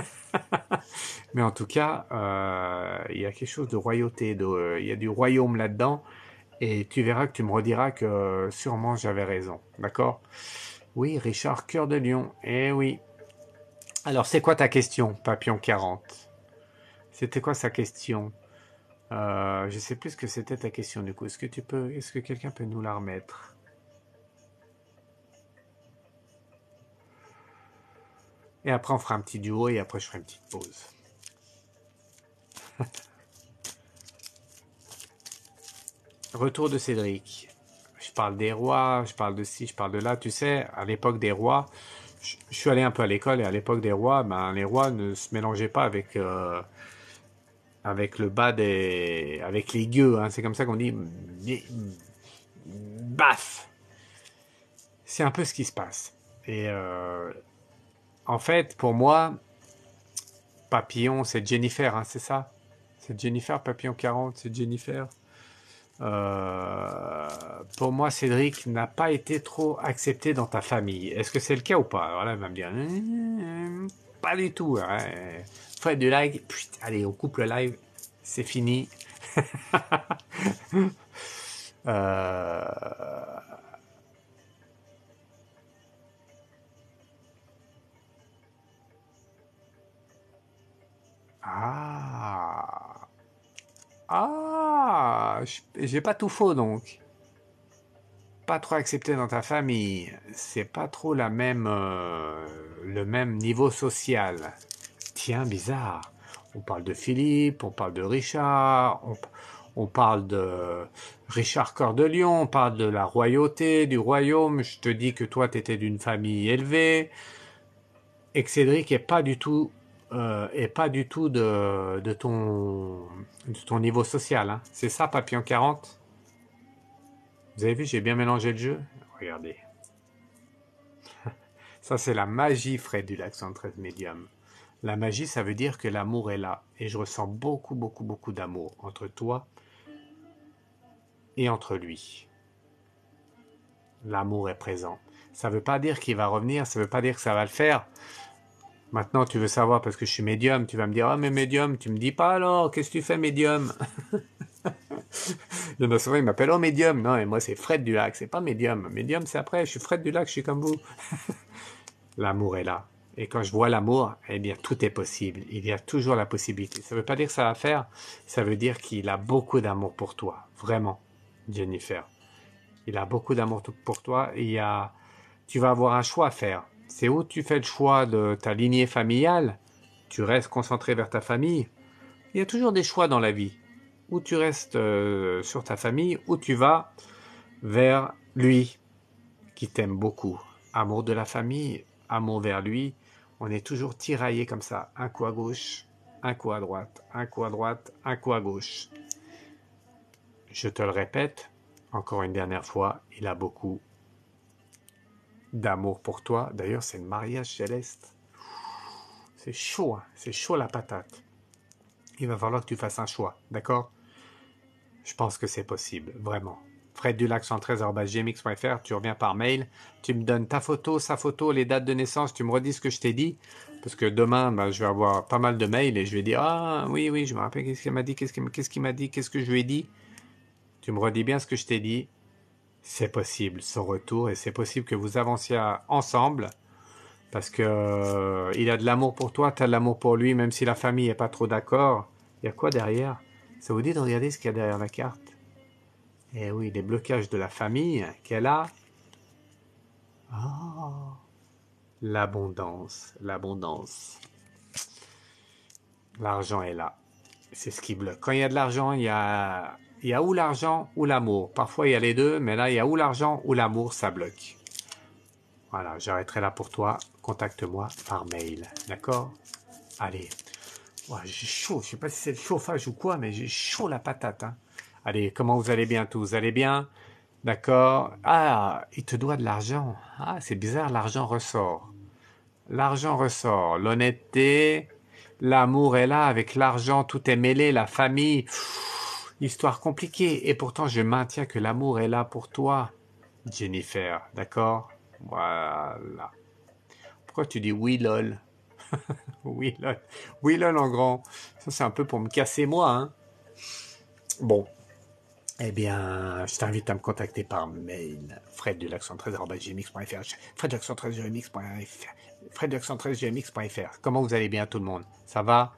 Mais en tout cas, euh, il y a quelque chose de royauté, de, il y a du royaume là-dedans, et tu verras que tu me rediras que sûrement j'avais raison. D'accord? Oui, Richard, cœur de lion. Eh oui. Alors, c'est quoi ta question, Papillon quarante? C'était quoi sa question? euh, Je sais plus ce que c'était ta question du coup. Est-ce que tu peux, est-ce que quelqu'un peut nous la remettre? Et après, on fera un petit duo et après, je ferai une petite pause. Retour de Cédric. Je parle des rois, je parle de ci, je parle de là. Tu sais, à l'époque des rois, je, je suis allé un peu à l'école et à l'époque des rois, ben, les rois ne se mélangeaient pas avec, euh, avec le bas des, avec les gueux. Hein. C'est comme ça qu'on dit. Baf! C'est un peu ce qui se passe. Et euh, en fait, pour moi, Papillon, c'est Jennifer, hein, c'est ça? C'est Jennifer, Papillon quarante, c'est Jennifer. Euh, pour moi, Cédric n'a pas été trop accepté dans ta famille. Est-ce que c'est le cas ou pas? Alors là, il va me dire, euh, pas du tout. Hein. Fred du live, Pfft, allez, on coupe le live, c'est fini. euh, Ah, ah, j'ai pas tout faux donc. Pas trop accepté dans ta famille, c'est pas trop la même, euh, le même niveau social. Tiens, bizarre. On parle de Philippe, on parle de Richard, on, on parle de Richard Cœur de Lion, on parle de la royauté, du royaume. Je te dis que toi, tu étais d'une famille élevée et que Cédric est pas du tout, euh, est pas du tout de, de ton, de ton niveau social. Hein. C'est ça, Papillon quarante. Vous avez vu, j'ai bien mélangé le jeu. Regardez. Ça, c'est la magie, Fred, du Lac cent treize Medium. La magie, ça veut dire que l'amour est là. Et je ressens beaucoup, beaucoup, beaucoup d'amour entre toi et entre lui. L'amour est présent. Ça veut pas dire qu'il va revenir, ça veut pas dire que ça va le faire. Maintenant, tu veux savoir parce que je suis médium, tu vas me dire, ah mais médium, tu me dis pas alors, qu'est-ce que tu fais médium? Il y en a souvent, ils m'appellent, oh médium. Non, et moi c'est Fred Dulac, c'est pas médium. Médium c'est après, je suis Fred Dulac, je suis comme vous. L'amour est là. Et quand je vois l'amour, eh bien tout est possible. Il y a toujours la possibilité. Ça veut pas dire que ça va faire, ça veut dire qu'il a beaucoup d'amour pour toi. Vraiment, Jennifer. Il a beaucoup d'amour pour toi. Il y a... Tu vas avoir un choix à faire. C'est où tu fais le choix de ta lignée familiale. Tu restes concentré vers ta famille. Il y a toujours des choix dans la vie. Ou tu restes euh, sur ta famille, ou tu vas vers lui, qui t'aime beaucoup. Amour de la famille, amour vers lui. On est toujours tiraillé comme ça. Un coup à gauche, un coup à droite, un coup à droite, un coup à gauche. Je te le répète, encore une dernière fois, il a beaucoup d'amour pour toi. D'ailleurs, c'est le mariage céleste. C'est chaud, hein, c'est chaud la patate. Il va falloir que tu fasses un choix, d'accord? Je pense que c'est possible, vraiment. fred dulac cent treize arobase gmx point fr, tu reviens par mail, tu me donnes ta photo, sa photo, les dates de naissance, tu me redis ce que je t'ai dit, parce que demain, ben, je vais avoir pas mal de mails et je vais dire, ah oui, oui, je me rappelle qu'est-ce qu'il m'a dit, qu'est-ce qu'il qu'est-ce qu'il m'a dit, qu'est-ce que je lui ai dit. Tu me redis bien ce que je t'ai dit. C'est possible, son retour, et c'est possible que vous avanciez ensemble, parce que euh, il a de l'amour pour toi, tu as de l'amour pour lui, même si la famille n'est pas trop d'accord. Il y a quoi derrière? Ça vous dit de regarder ce qu'il y a derrière la carte? Eh oui, les blocages de la famille qu'elle a. Oh, l'abondance, l'abondance. L'argent est là. C'est ce qui bloque. Quand il y a de l'argent, il y a, il y a ou l'argent ou l'amour. Parfois, il y a les deux, mais là, il y a ou l'argent ou l'amour, ça bloque. Voilà, j'arrêterai là pour toi. Contacte-moi par mail. D'accord? Allez. Ouais, j'ai chaud. Je sais pas si c'est le chauffage ou quoi, mais j'ai chaud la patate. Hein. Allez, comment vous allez bien tous? Vous allez bien? D'accord. Ah, il te doit de l'argent. Ah, c'est bizarre, l'argent ressort. L'argent ressort. L'honnêteté, l'amour est là. Avec l'argent, tout est mêlé. La famille, pff, histoire compliquée. Et pourtant, je maintiens que l'amour est là pour toi, Jennifer. D'accord? Voilà. Pourquoi tu dis oui, lol? Oui, lol. Oui, lol en grand. Ça, c'est un peu pour me casser moi, hein. Bon. Eh bien, je t'invite à me contacter par mail. fred dulac cent treize arobase gmx point fr. fred dulac cent treize gmx point fr. fred dulac cent treize gmx point fr. Comment vous allez bien tout le monde? Ça va?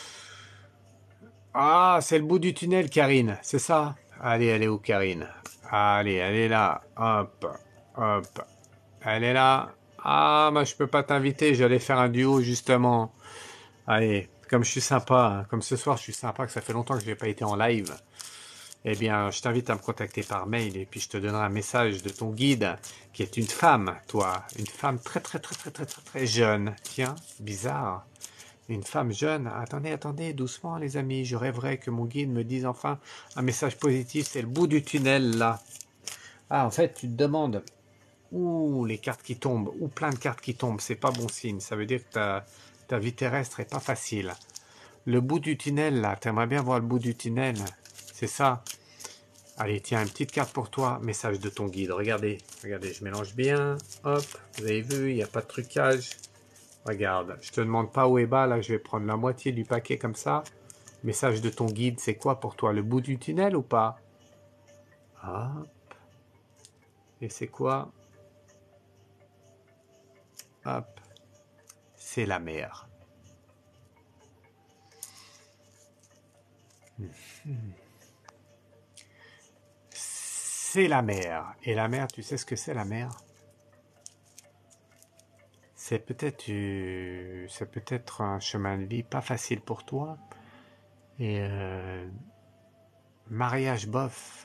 Ah, c'est le bout du tunnel, Karine. C'est ça? Allez, elle est où, Karine? Allez, elle est là. Hop, hop. Elle est là. Ah, moi, je peux pas t'inviter. J'allais faire un duo, justement. Allez, comme je suis sympa, hein, comme ce soir, je suis sympa, que ça fait longtemps que je n'ai pas été en live. Eh bien, je t'invite à me contacter par mail et puis je te donnerai un message de ton guide, qui est une femme, toi. Une femme très, très, très, très, très, très, très jeune. Tiens, bizarre. Une femme jeune. Attendez, attendez, doucement, les amis. Je rêverais que mon guide me dise enfin un message positif. C'est le bout du tunnel, là. Ah, en fait, tu te demandes, ouh, les cartes qui tombent, ou plein de cartes qui tombent. C'est pas bon signe. Ça veut dire que ta, ta vie terrestre est pas facile. Le bout du tunnel, là. T'aimerais bien voir le bout du tunnel. C'est ça. Allez, tiens, une petite carte pour toi. Message de ton guide. Regardez, regardez, je mélange bien. Hop, vous avez vu, il n'y a pas de trucage. Regarde, je te demande pas où est bas. Là, je vais prendre la moitié du paquet comme ça. Message de ton guide, c'est quoi pour toi? Le bout du tunnel ou pas? Hop. Et c'est quoi? Hop. C'est la mer. C'est la mer. Et la mer, tu sais ce que c'est la mer? C'est peut-être euh, c'est peut-être un chemin de vie pas facile pour toi. Et euh, mariage bof.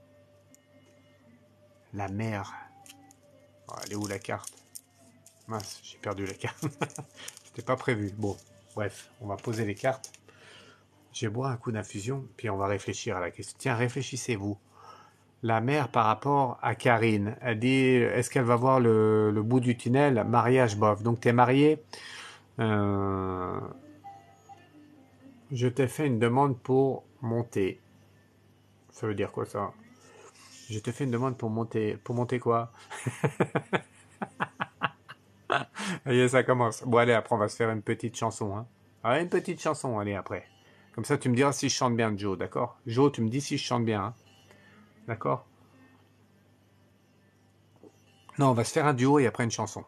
La mer. Oh, elle est où la carte? Mince, j'ai perdu la carte. C'était pas prévu. Bon, bref, on va poser les cartes. Je vais boire un coup d'infusion, puis on va réfléchir à la question. Tiens, réfléchissez-vous. La mère par rapport à Karine, elle dit, est-ce qu'elle va voir le, le bout du tunnel? Mariage bof. Donc, tu es marié. Euh, je t'ai fait une demande pour monter. Ça veut dire quoi ça? Je te fais une demande pour monter. Pour monter quoi? Allez, ça commence. Bon, allez, après, on va se faire une petite chanson. Hein. Ah, une petite chanson, allez, après. Comme ça, tu me diras si je chante bien, Joe, d'accord? Joe, tu me dis si je chante bien, hein, d'accord? Non, on va se faire un duo et après une chanson.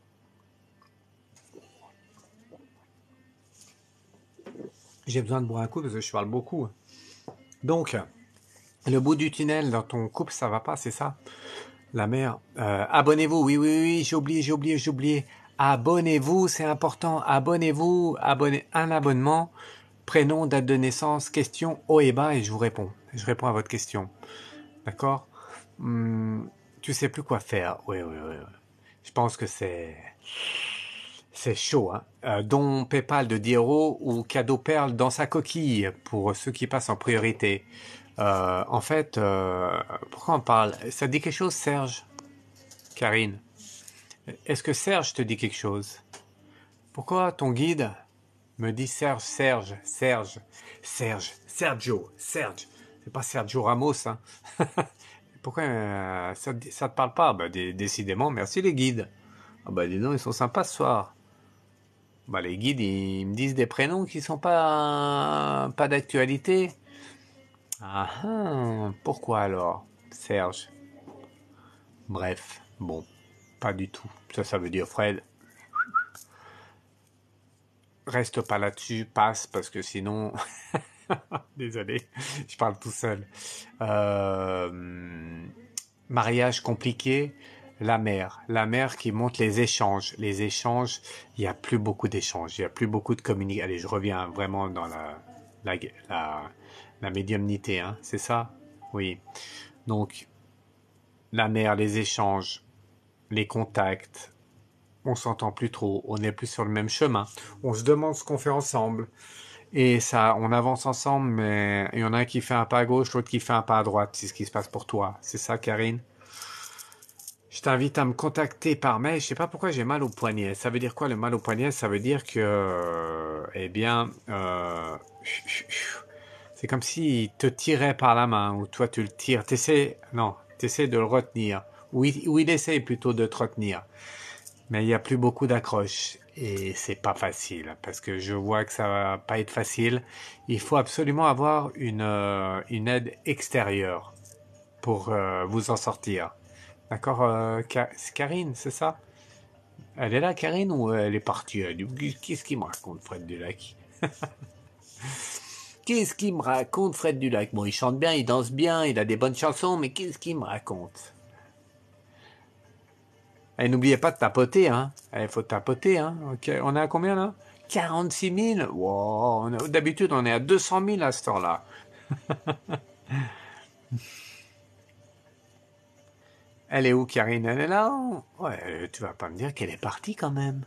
J'ai besoin de boire un coup parce que je parle beaucoup. Donc, le bout du tunnel dans ton couple, ça va pas, c'est ça? La mère. Euh, abonnez-vous, oui, oui, oui, j'ai oublié, j'ai oublié, j'ai oublié. Abonnez-vous, c'est important. Abonnez-vous, abonnez un abonnement, prénom, date de naissance, question haut et bas et je vous réponds. Je réponds à votre question. D'accord? Hum, Tu sais plus quoi faire. Oui, oui, oui. oui. Je pense que c'est c'est chaud. Hein. Euh, don PayPal de dix euros ou cadeau perle dans sa coquille pour ceux qui passent en priorité. Euh, en fait, euh, pourquoi on parle? Ça te dit quelque chose, Serge? Karine? Est-ce que Serge te dit quelque chose? Pourquoi ton guide me dit Serge, Serge, Serge, Serge, Sergio, Serge? C'est pas Sergio Ramos, hein? Pourquoi euh, ça, te- ça te parle pas? Bah, dé- décidément, merci les guides. Ah bah dis donc, ils sont sympas ce soir. Bah les guides, ils me disent des prénoms qui sont pas pas d'actualité. Ah ah, pourquoi alors, Serge? Bref, bon, pas du tout. Ça, ça veut dire Fred, reste pas là-dessus, passe parce que sinon, désolé, je parle tout seul. Euh, Mariage compliqué, la mère. La mère qui montre les échanges. Les échanges, il n'y a plus beaucoup d'échanges, il n'y a plus beaucoup de communication. Allez, je reviens vraiment dans la, la, la, la médiumnité, hein, c'est ça? Oui. Donc, la mère, les échanges, les contacts, on s'entend plus trop, on n'est plus sur le même chemin. On se demande ce qu'on fait ensemble. Et ça, on avance ensemble, mais il y en a un qui fait un pas à gauche, l'autre qui fait un pas à droite. C'est ce qui se passe pour toi. C'est ça, Karine? Je t'invite à me contacter par mail. Je sais pas pourquoi j'ai mal au poignet. Ça veut dire quoi le mal au poignet? Ça veut dire que, euh, eh bien, euh, c'est comme s'il te tirait par la main ou toi tu le tires. T'essaies, non, t'essaies de le retenir. Ou il, ou il essaie plutôt de te retenir. Mais il n'y a plus beaucoup d'accroches et c'est pas facile parce que je vois que ça va pas être facile. Il faut absolument avoir une, euh, une aide extérieure pour euh, vous en sortir. D'accord, euh, Ka- c'est Karine, c'est ça? Elle est là, Karine, ou elle est partie? Elle dit, qu'est-ce qu'il me raconte, Fred Dulac? Qu'est-ce qu'il me raconte, Fred Dulac? Bon, il chante bien, il danse bien, il a des bonnes chansons, mais qu'est-ce qu'il me raconte? Et n'oubliez pas de tapoter, hein. Il faut tapoter, hein. Ok, on est à combien, là? quarante-six mille? Wow, on est- d'habitude, on est à deux cent mille à ce temps-là. Elle est où, Karine? Elle est là? Ouais, tu vas pas me dire qu'elle est partie, quand même.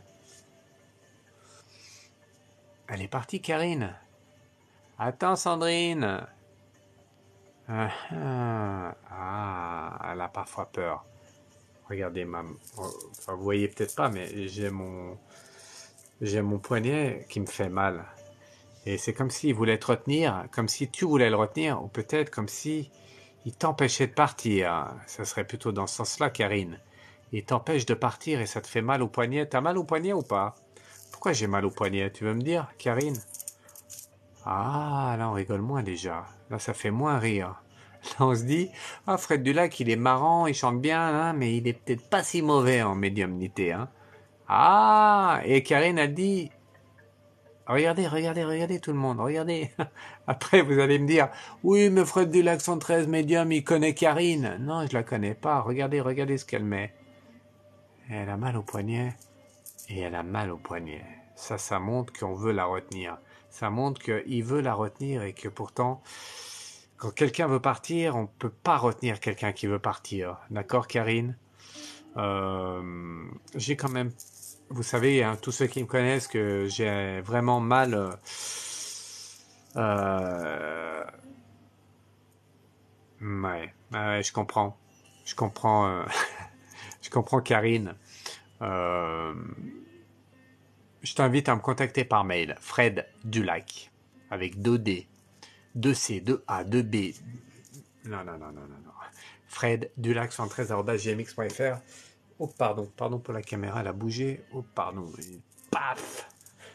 Elle est partie, Karine. Attends, Sandrine. Ah, ah, ah, elle a parfois peur. Regardez, ma, enfin, vous voyez peut-être pas, mais j'ai mon, j'ai mon poignet qui me fait mal. Et c'est comme s'il voulait te retenir, comme si tu voulais le retenir, ou peut-être comme si il t'empêchait de partir. Ça serait plutôt dans ce sens-là, Karine. Il t'empêche de partir et ça te fait mal au poignet. T'as mal au poignet ou pas? Pourquoi j'ai mal au poignet? Tu veux me dire, Karine? Ah, là on rigole moins déjà. Là ça fait moins rire. Là on se dit, ah Fred Dulac il est marrant, il chante bien, hein, mais il est peut-être pas si mauvais en médiumnité. Hein. Ah, et Karine a dit, regardez, regardez, regardez tout le monde, regardez. Après vous allez me dire, oui mais Fred Dulac cent treize médium, il connaît Karine. Non, je la connais pas. Regardez, regardez ce qu'elle met. Elle a mal au poignet. Et elle a mal au poignet. Ça, ça montre qu'on veut la retenir. Ça montre qu'il veut la retenir et que pourtant, quand quelqu'un veut partir, on ne peut pas retenir quelqu'un qui veut partir. D'accord, Karine? euh, J'ai quand même, vous savez, hein, tous ceux qui me connaissent, que j'ai vraiment mal. Euh, euh, ouais, ouais, je comprends. Je comprends. Euh, je comprends, Karine. Euh, Je t'invite à me contacter par mail, Fred Dulac, avec deux D, deux C, deux A, deux B. Non, non, non, non, non, non. Fred Dulac soixante-treize arobase gmx point fr. Oh, pardon, pardon pour la caméra, elle a bougé. Oh, pardon. Et paf.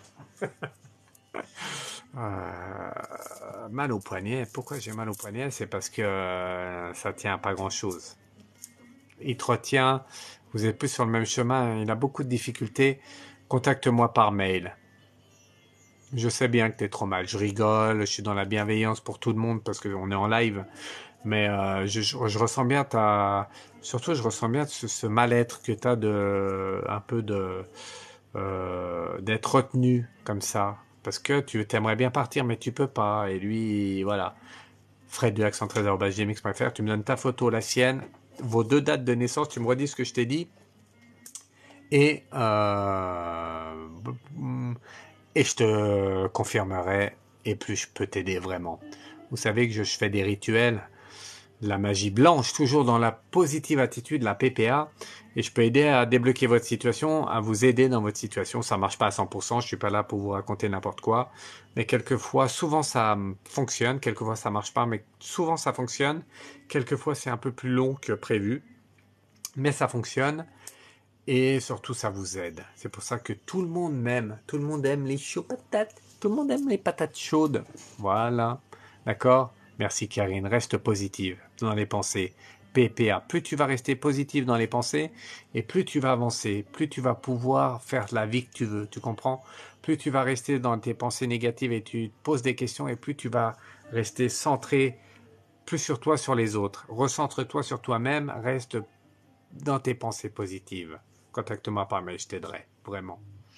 Euh, mal au poignet. Pourquoi j'ai mal au poignet? C'est parce que euh, ça tient à pas grand-chose. Il te retient, vous êtes plus sur le même chemin, il a beaucoup de difficultés. Contacte-moi par mail. Je sais bien que t'es trop mal. Je rigole, je suis dans la bienveillance pour tout le monde parce qu'on est en live. Mais euh, je, je- je ressens bien ta, surtout je ressens bien ce, ce mal-être que t'as de, un peu de, euh, d'être retenu comme ça. Parce que tu t'aimerais bien partir, mais tu peux pas. Et lui, voilà. Fred de l'accent trésor arobase gmx point fr, tu me donnes ta photo, la sienne, vos deux dates de naissance, tu me redis ce que je t'ai dit. Et, euh, et je te confirmerai. Et plus je peux t'aider vraiment. Vous savez que je, je fais des rituels de la magie blanche, toujours dans la positive attitude, la P P A, et je peux aider à débloquer votre situation, à vous aider dans votre situation. Ça marche pas à cent pour cent, je suis pas là pour vous raconter n'importe quoi, mais quelquefois, souvent ça fonctionne, quelquefois ça marche pas, mais souvent ça fonctionne. Quelquefois c'est un peu plus long que prévu, mais ça fonctionne, et surtout ça vous aide. C'est pour ça que tout le monde m'aime, tout le monde aime les chauds patates, tout le monde aime les patates chaudes. Voilà, d'accord? Merci Karine, reste positive dans les pensées. P P A, plus tu vas rester positif dans les pensées, et plus tu vas avancer, plus tu vas pouvoir faire la vie que tu veux, tu comprends? Plus tu vas rester dans tes pensées négatives et tu te poses des questions, et plus tu vas rester centré plus sur toi, sur les autres. Recentre-toi sur toi-même, reste dans tes pensées positives. Contacte-moi par mail, je t'aiderai, vraiment.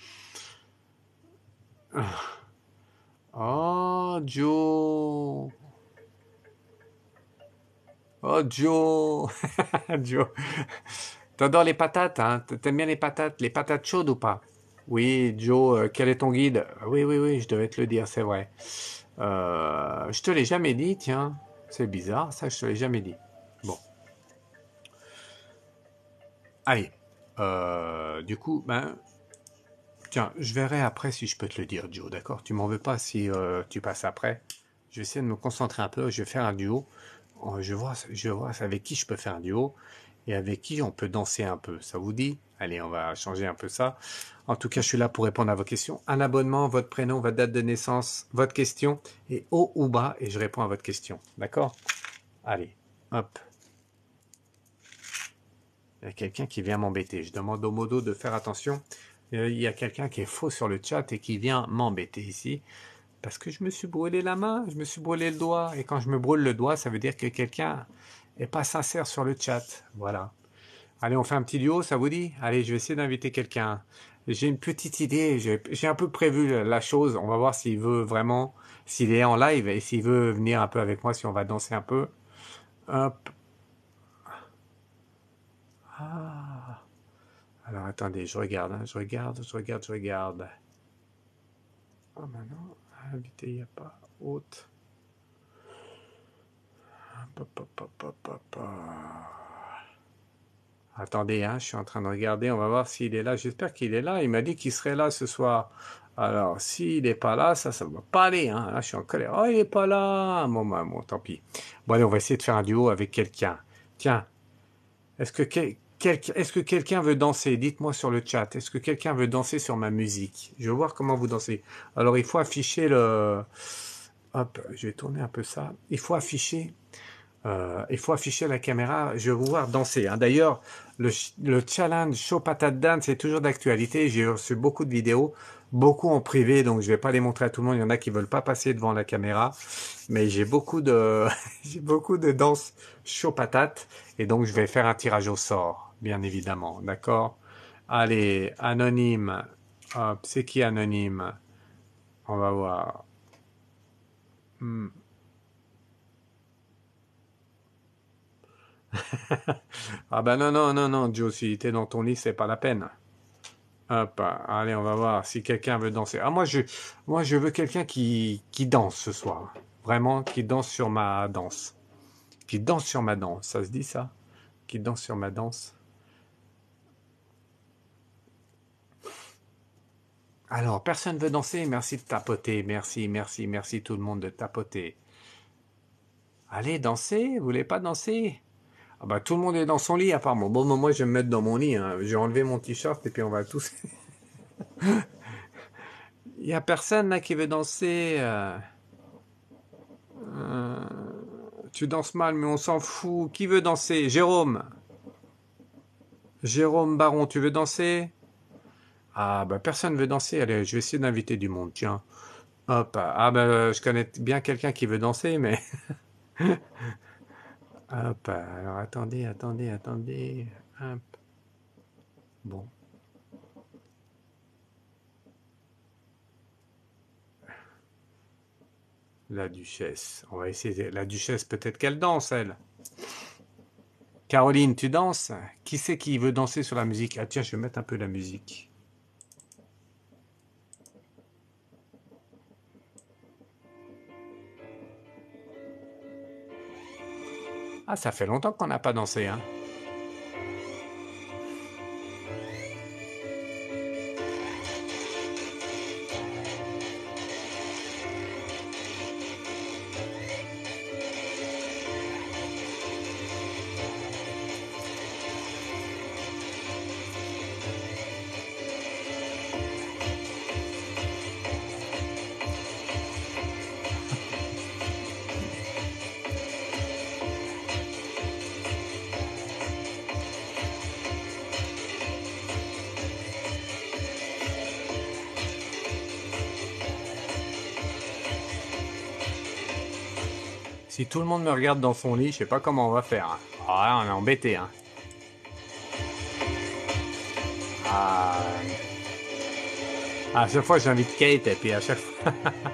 Oh, Joe! Oh, Joe! Joe! T'adores les patates, hein? T'aimes bien les patates? Les patates chaudes ou pas? Oui, Joe, euh, quel est ton guide? Oui, oui, oui, je devais te le dire, c'est vrai. Euh, je te l'ai jamais dit, tiens. C'est bizarre, ça, je te l'ai jamais dit. Bon, allez. Euh, du coup, ben, tiens, je verrai après si je peux te le dire, Joe, d'accord? Tu m'en veux pas si euh, tu passes après. Je vais essayer de me concentrer un peu, je vais faire un duo. Euh, Je vois, je vois avec qui je peux faire un duo et avec qui on peut danser un peu. Ça vous dit? Allez, on va changer un peu ça. En tout cas, je suis là pour répondre à vos questions. Un abonnement, votre prénom, votre date de naissance, votre question, et haut ou bas, et je réponds à votre question. D'accord? Allez, hop. Il y a quelqu'un qui vient m'embêter. Je demande au modo de faire attention. Euh, Il y a quelqu'un qui est faux sur le chat et qui vient m'embêter ici. Parce que je me suis brûlé la main, je me suis brûlé le doigt. Et quand je me brûle le doigt, ça veut dire que quelqu'un est pas sincère sur le chat. Voilà. Allez, on fait un petit duo, ça vous dit? Allez, je vais essayer d'inviter quelqu'un. J'ai une petite idée, j'ai j'ai un peu prévu la chose. On va voir s'il veut vraiment, s'il est en live et s'il veut venir un peu avec moi, si on va danser un peu. Hop. Ah. Alors attendez, je regarde, hein, je regarde, je regarde, je regarde. Ah, maintenant, invité, il n'y a pas. Hôte. Hop, hop, hop, hop, hop, hop. Attendez, hein, je suis en train de regarder, on va voir s'il est là. J'espère qu'il est là. Il m'a dit qu'il serait là ce soir. Alors, s'il n'est pas là, ça, ça va pas aller. Hein. Là, je suis en colère. Oh, il n'est pas là. Bon, bah, bon, tant pis. Bon, allez, on va essayer de faire un duo avec quelqu'un. Tiens, est-ce que, quel- quel- est-ce que quelqu'un veut danser? Dites-moi sur le chat. Est-ce que quelqu'un veut danser sur ma musique? Je veux voir comment vous dansez. Alors, il faut afficher le... Hop, je vais tourner un peu ça. Il faut afficher euh, il faut afficher la caméra, je vais vous voir danser. Hein. D'ailleurs, le, le challenge Show Patate Dance est toujours d'actualité. J'ai reçu beaucoup de vidéos, beaucoup en privé, donc je vais pas les montrer à tout le monde. Il y en a qui veulent pas passer devant la caméra, mais j'ai beaucoup de j'ai beaucoup de danse Show Patate, et donc je vais faire un tirage au sort, bien évidemment. D'accord? Allez, anonyme. Hop, c'est qui anonyme? On va voir. Hmm. Ah ben non, non, non, non, Joe, si t'es dans ton lit, c'est pas la peine. Hop, allez, on va voir si quelqu'un veut danser. Ah, moi, je, moi, je veux quelqu'un qui, qui danse ce soir. Vraiment, qui danse sur ma danse. Qui danse sur ma danse. Ça se dit, ça? Qui danse sur ma danse. Alors, personne veut danser. Merci de tapoter. Merci, merci, merci tout le monde de tapoter. Allez, danser. Vous voulez pas danser? Ah bah tout le monde est dans son lit à part moi. Bon, moi je vais me mettre dans mon lit. Hein. Je vais enlever mon t-shirt et puis on va tous. Il y a personne là qui veut danser. euh, euh, Tu danses mal, mais on s'en fout. Qui veut danser? Jérôme. Jérôme Baron, tu veux danser? Ah bah personne veut danser. Allez, je vais essayer d'inviter du monde. Tiens. Hop. Ah bah je connais bien quelqu'un qui veut danser, mais hop. Alors attendez, attendez, attendez. Hop. Bon. La duchesse. On va essayer. La duchesse, peut-être qu'elle danse, elle. Caroline, tu danses? Qui c'est qui veut danser sur la musique? Ah tiens, je vais mettre un peu la musique. Ah, ça fait longtemps qu'on n'a pas dansé, hein. Si tout le monde me regarde dans son lit, je sais pas comment on va faire. Hein. Ah, là, on est embêté, hein. Ah, à chaque fois, j'invite Kate et puis à chaque fois.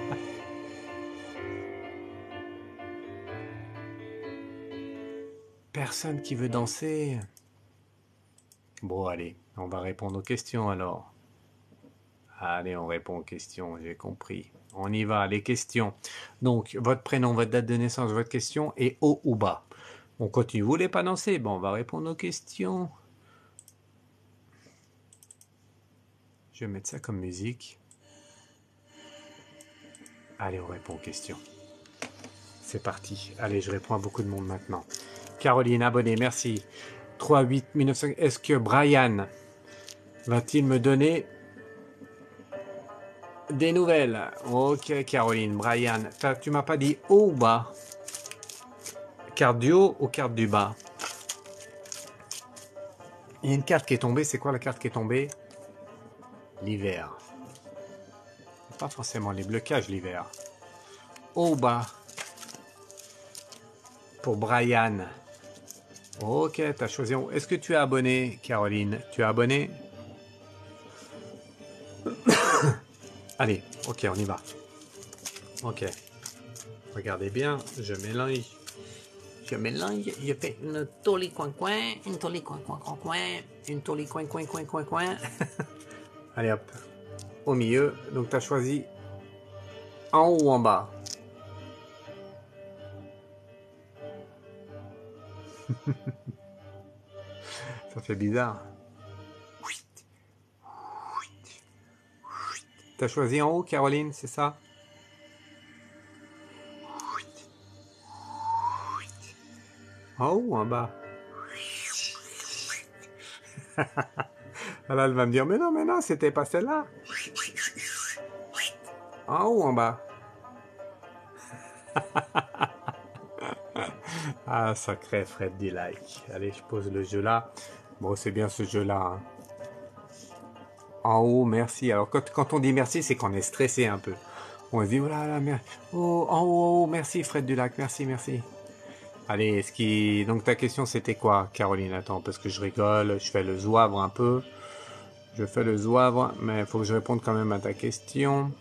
Personne qui veut danser. Bon, allez, on va répondre aux questions alors. Allez, on répond aux questions, j'ai compris. On y va, les questions. Donc, votre prénom, votre date de naissance, votre question et haut ou bas. On continue. Vous voulez pas danser? Bon, on va répondre aux questions. Je vais mettre ça comme musique. Allez, on répond aux questions. C'est parti. Allez, je réponds à beaucoup de monde maintenant. Caroline, abonnée, merci. trois huit mille neuf cents. Est-ce que Brian va-t-il me donner des nouvelles? Ok, Caroline, Brian. Tu m'as pas dit haut ou bas? Carte du haut ou carte du bas? Il y a une carte qui est tombée. C'est quoi la carte qui est tombée? L'hiver. Pas forcément les blocages l'hiver. Haut ou bas? Pour Brian. Ok, t'as choisi. Est-ce que tu es abonné, Caroline? Tu es abonné? Allez, ok, on y va. Ok. Regardez bien, je mélange. Je mélange, je fais une toli coin coin, une toli coin coin coin coin, une toli coin coin coin coin coin. Allez hop, au milieu. Donc tu as choisi en haut ou en bas? Ça fait bizarre. Tu as choisi en haut, Caroline, c'est ça? En haut ou en bas? Là, elle va me dire, mais non, mais non, c'était pas celle-là. En haut ou en bas? Ah, sacré Fred des likes. Allez, je pose le jeu là. Bon, c'est bien ce jeu-là. Hein. En haut, merci. Alors, quand, quand on dit merci, c'est qu'on est stressé un peu. On se dit, oh là là, merci. Oh, en haut, en haut, merci Fred du lac, merci, merci. Allez, ce qui... Donc ta question c'était quoi, Caroline? Attends, parce que je rigole, je fais le zouavre un peu. Je fais le zouavre, mais il faut que je réponde quand même à ta question.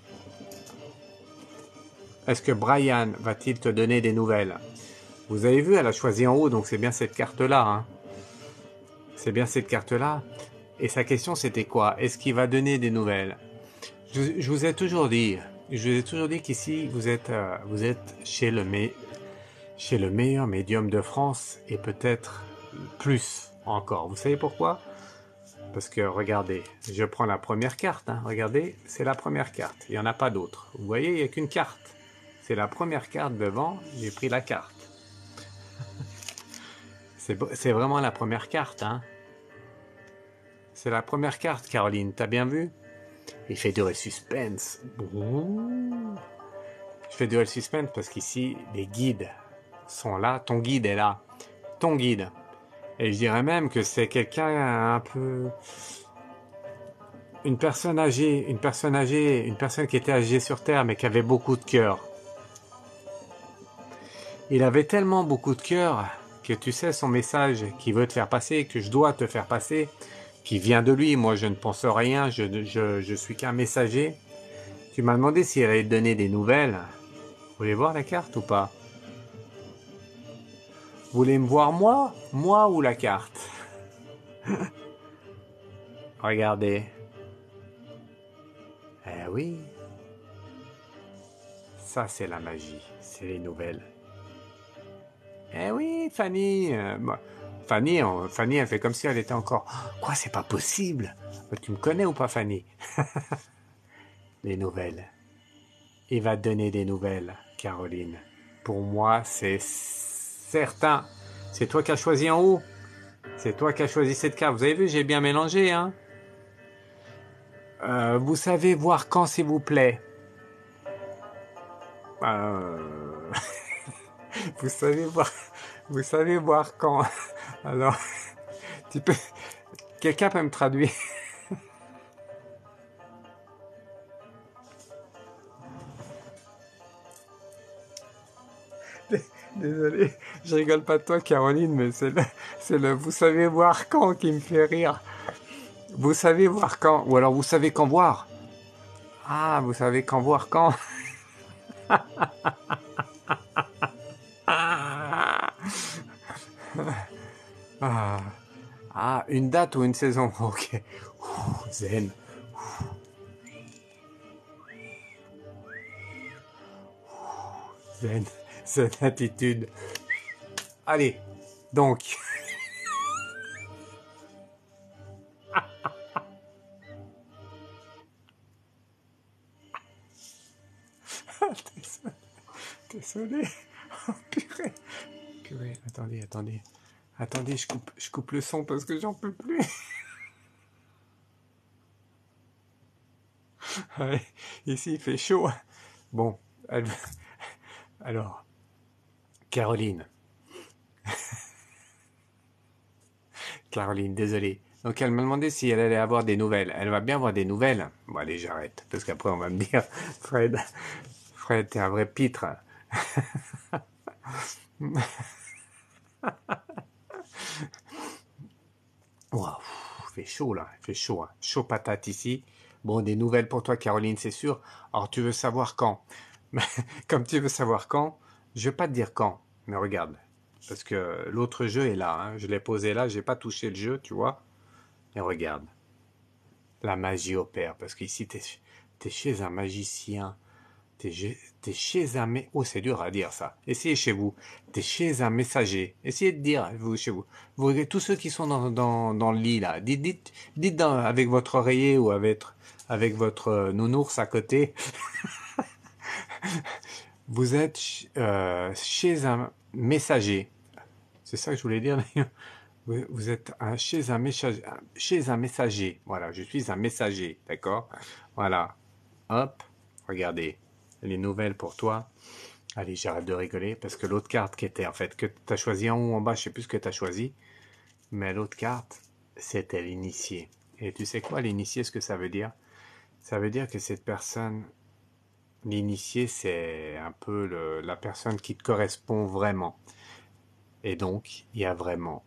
Est-ce que Brian va-t-il te donner des nouvelles? Vous avez vu, elle a choisi en haut, donc c'est bien cette carte-là. Hein. C'est bien cette carte-là. Et sa question c'était quoi? Est-ce qu'il va donner des nouvelles? je, je vous ai toujours dit, je vous ai toujours dit qu'ici vous êtes, euh, vous êtes chez le mais chez le meilleur médium de France et peut-être plus encore. Vous savez pourquoi? Parce que regardez, je prends la première carte. Hein. Regardez, c'est la première carte. Il n'y en a pas d'autre. Vous voyez, il n'y a qu'une carte. C'est la première carte devant. J'ai pris la carte. C'est vraiment la première carte, hein. C'est la première carte, Caroline, t'as bien vu? Il fait durer le suspense. Ouh. Je fais durer le suspense parce qu'ici, les guides sont là. Ton guide est là. Ton guide. Et je dirais même que c'est quelqu'un un peu... Une personne âgée, une personne âgée, une personne qui était âgée sur Terre, mais qui avait beaucoup de cœur. Il avait tellement beaucoup de cœur que tu sais son message qu'il veut te faire passer, que je dois te faire passer, qui vient de lui. Moi, je ne pense rien, je, je, je suis qu'un messager. Tu m'as demandé s'il allait te donner des nouvelles. Vous voulez voir la carte ou pas? Vous voulez me voir moi? Moi ou la carte? Regardez. Eh oui. Ça, c'est la magie. C'est les nouvelles. Eh oui, Fanny. euh, moi- Fanny, on- Fanny, elle fait comme si elle était encore... Oh, quoi, c'est pas possible? Tu me connais ou pas, Fanny? Les nouvelles. Il va te donner des nouvelles, Caroline. Pour moi, c'est certain. C'est toi qui as choisi en haut. C'est toi qui as choisi cette carte. Vous avez vu, j'ai bien mélangé, hein? Euh, vous savez voir quand, s'il vous plaît? Euh, Vous savez voir, vous savez voir quand. Alors, tu peux, quelqu'un peut me traduire? Désolé, je rigole pas de toi, Caroline, mais c'est le, c'est le, vous savez voir quand qui me fait rire. Vous savez voir quand, ou alors vous savez quand voir. Ah, vous savez quand voir quand. Ah, ah, ah, une date ou une saison. Ok. Ouh, zen. Zen. Zen attitude. Allez, donc. Désolé. Oh, purée. Purée, attendez, attendez. Attendez, je coupe, je coupe le son parce que j'en peux plus. Ouais, ici, il fait chaud. Bon, elle- alors, Caroline. Caroline, désolé. Donc, elle m'a demandé si elle allait avoir des nouvelles. Elle va bien avoir des nouvelles. Bon, allez, j'arrête. Parce qu'après, on va me dire, Fred, Fred, t'es un vrai pitre. Waouh, il fait chaud là, il fait chaud, hein. Chaud patate ici. Bon, des nouvelles pour toi, Caroline, c'est sûr. Alors, tu veux savoir quand? Comme tu veux savoir quand, je vais pas te dire quand, mais regarde. Parce que l'autre jeu est là, hein. Je l'ai posé là, j'ai pas touché le jeu, tu vois. Et regarde, la magie opère. Parce qu'ici, t'es, t'es chez un magicien. T'es, t'es chez un... mé- Oh, c'est dur à dire ça. Essayez chez vous. T'es chez un messager. Essayez de dire, vous, chez vous. Vous regardez tous ceux qui sont dans, dans, dans le lit, là. Dites, dites, dites dans- avec votre oreiller ou avec, avec votre euh, nounours à côté. Vous êtes euh, chez un messager. C'est ça que je voulais dire d'ailleurs. Vous, vous êtes un- chez un messager. Chez un messager. Voilà, je suis un messager. D'accord? Voilà. Hop. Regardez. Les nouvelles pour toi. Allez, j'arrête de rigoler parce que l'autre carte qui était en fait que tu as choisi en haut ou en bas, je sais plus ce que tu as choisi, mais l'autre carte, c'était l'initié. Et tu sais quoi, l'initié, ce que ça veut dire? Ça veut dire que cette personne, l'initié, c'est un peu le, la personne qui te correspond vraiment. Et donc, il y a vraiment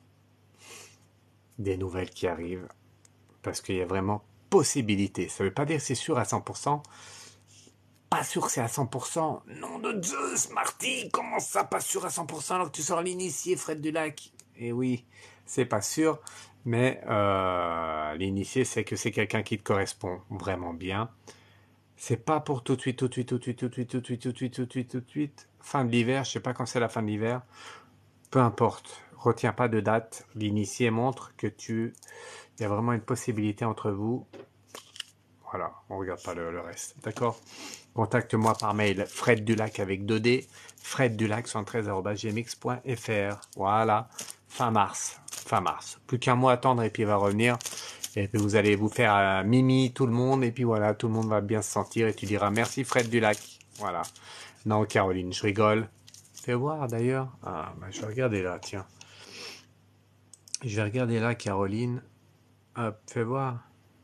des nouvelles qui arrivent parce qu'il y a vraiment possibilité. Ça veut pas dire que c'est sûr à cent pour cent. Pas sûr que c'est à cent pour cent. Nom de Zeus, Marty, comment ça, pas sûr à cent pour cent alors que tu sors l'initié, Fred Dulac? Eh oui, c'est pas sûr, mais euh, l'initié, c'est que c'est quelqu'un qui te correspond vraiment bien. C'est pas pour tout de suite, tout de suite, tout de suite, tout de suite, tout de suite, tout de suite, tout de suite, tout de suite. Fin de l'hiver, je sais pas quand c'est la fin de l'hiver. Peu importe, retiens pas de date. L'initié montre que tu, il y a vraiment une possibilité entre vous. Voilà, on regarde pas le, le reste, d'accord? Contacte-moi par mail Fred Dulac avec deux D, fred dulac cent treize arobase gmx point fr. Voilà, fin mars. Fin mars. Plus qu'un mois à attendre et puis il va revenir. Et puis vous allez vous faire euh, mimi tout le monde. Et puis voilà, tout le monde va bien se sentir. Et tu diras merci Fred Dulac. Voilà. Non, Caroline, je rigole. Fais voir d'ailleurs. Ah, bah, je vais regarder là, tiens. Je vais regarder là, Caroline. Hop, fais voir.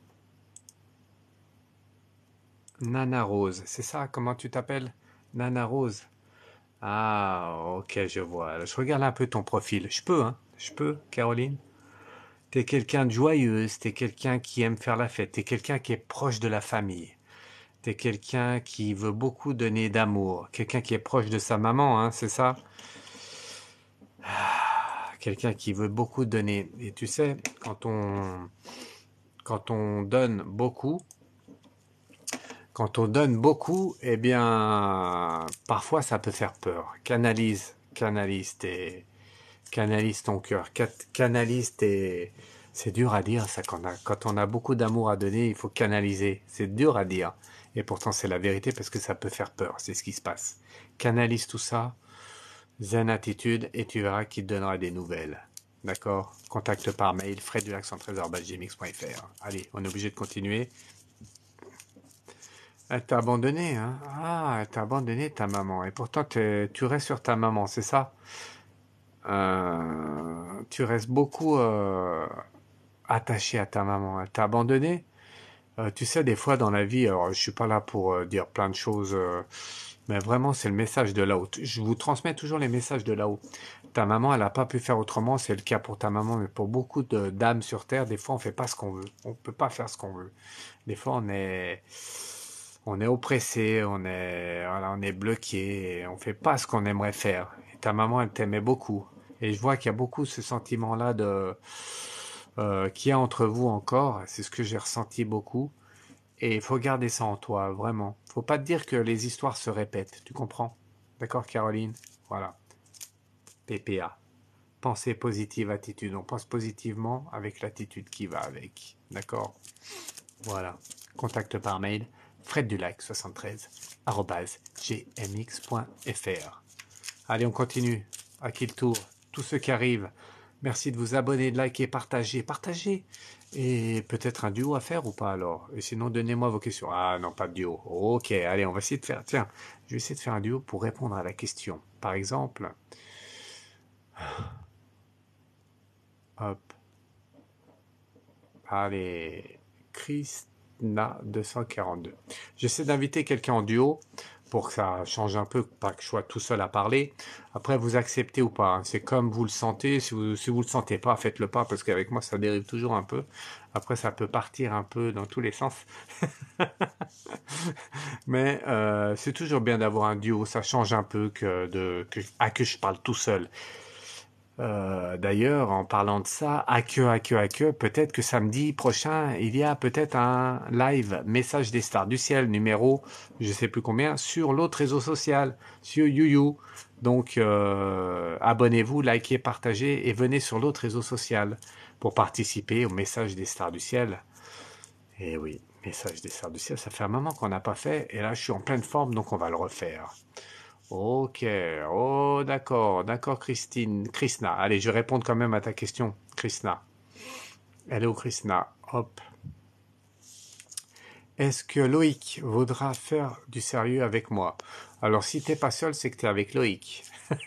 Nana Rose, c'est ça? Comment tu t'appelles? Nana Rose. Ah, ok, je vois. Je regarde un peu ton profil. Je peux, hein? Je peux, Caroline? T'es quelqu'un de joyeuse, t'es quelqu'un qui aime faire la fête, t'es quelqu'un qui est proche de la famille, t'es quelqu'un qui veut beaucoup donner d'amour, quelqu'un qui est proche de sa maman, hein, c'est ça? Quelqu'un qui veut beaucoup donner. Et tu sais, quand on, quand on donne beaucoup, quand on donne beaucoup, eh bien, parfois ça peut faire peur. Canalise, canalise tes, canalise ton cœur, canalise tes... C'est dur à dire ça quand on a, quand on a beaucoup d'amour à donner, il faut canaliser. C'est dur à dire. Et pourtant c'est la vérité parce que ça peut faire peur, c'est ce qui se passe. Canalise tout ça, zen attitude, et tu verras qu'il te donnera des nouvelles. D'accord? Contacte par mail, fredulac cent treize arobase gmx point fr. Allez, on est obligé de continuer. Elle t'a abandonné, hein? Ah, elle t'a abandonné ta maman. Et pourtant t'es- tu restes sur ta maman, c'est ça? Euh, tu restes beaucoup euh, attaché à ta maman. Elle t'a abandonné. Euh, tu sais, des fois dans la vie, alors je suis pas là pour euh, dire plein de choses, euh, mais vraiment c'est le message de là-haut. Je vous transmets toujours les messages de là-haut. Ta maman, elle n'a pas pu faire autrement, c'est le cas pour ta maman, mais pour beaucoup de d'âmes sur Terre, des fois on fait pas ce qu'on veut. On peut pas faire ce qu'on veut. Des fois on est on est oppressé, on est voilà, on est bloqué, et on fait pas ce qu'on aimerait faire. Et ta maman, elle t'aimait beaucoup. Et je vois qu'il y a beaucoup ce sentiment-là de euh, qu'il y a entre vous encore. C'est ce que j'ai ressenti beaucoup. Et il faut garder ça en toi, vraiment. Faut pas te dire que les histoires se répètent. Tu comprends? D'accord, Caroline? Voilà. P P A. Pensée positive, attitude. On pense positivement avec l'attitude qui va avec. D'accord? Voilà. Contact par mail freddulac soixante-treize arobase gmx point fr. Allez, on continue. À qui le tour? Tous ceux qui arrivent, merci de vous abonner, de liker, partager, partager. Et peut-être un duo à faire ou pas alors? Et sinon, donnez-moi vos questions. Ah non, pas de duo. Ok, allez, on va essayer de faire. Tiens, je vais essayer de faire un duo pour répondre à la question. Par exemple, hop, allez, Krishna deux cent quarante-deux. J'essaie d'inviter quelqu'un en duo pour que ça change un peu, pas que je sois tout seul à parler. Après, vous acceptez ou pas, hein. C'est comme vous le sentez. Si vous si vous le sentez pas, faites-le pas, parce qu'avec moi, ça dérive toujours un peu. Après, ça peut partir un peu dans tous les sens. Mais euh, c'est toujours bien d'avoir un duo. Ça change un peu que de que, à que je parle tout seul. Euh, d'ailleurs, en parlant de ça, à que, à que, à que, peut-être que samedi prochain, il y a peut-être un live Message des stars du ciel numéro, je sais plus combien, sur l'autre réseau social, sur YouYou. Donc, euh, abonnez-vous, likez, partagez et venez sur l'autre réseau social pour participer au Message des stars du ciel. Et oui, Message des stars du ciel, ça fait un moment qu'on n'a pas fait et là, je suis en pleine forme, donc on va le refaire. Ok, oh d'accord, d'accord Christine, Krishna. Allez, je vais répondre quand même à ta question, Krishna. Hello Krishna, hop. Est-ce que Loïc voudra faire du sérieux avec moi? Alors si t'es pas seul, c'est que t'es avec Loïc.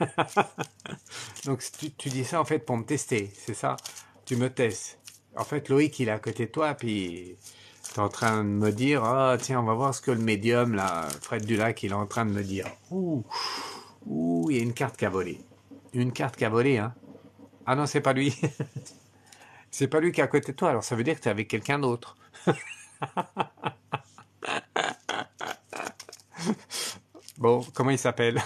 Donc tu, tu dis ça en fait pour me tester, c'est ça? Tu me testes. En fait, Loïc, il est à côté de toi, puis t'es en train de me dire, ah tiens, on va voir ce que le médium, là, Fred Dulac, il est en train de me dire. Ouh, ouh, il y a une carte qui a volé. Une carte qui a volé, hein. Ah non, c'est pas lui. C'est pas lui qui est à côté de toi, alors ça veut dire que t'es avec quelqu'un d'autre. Bon, comment il s'appelle?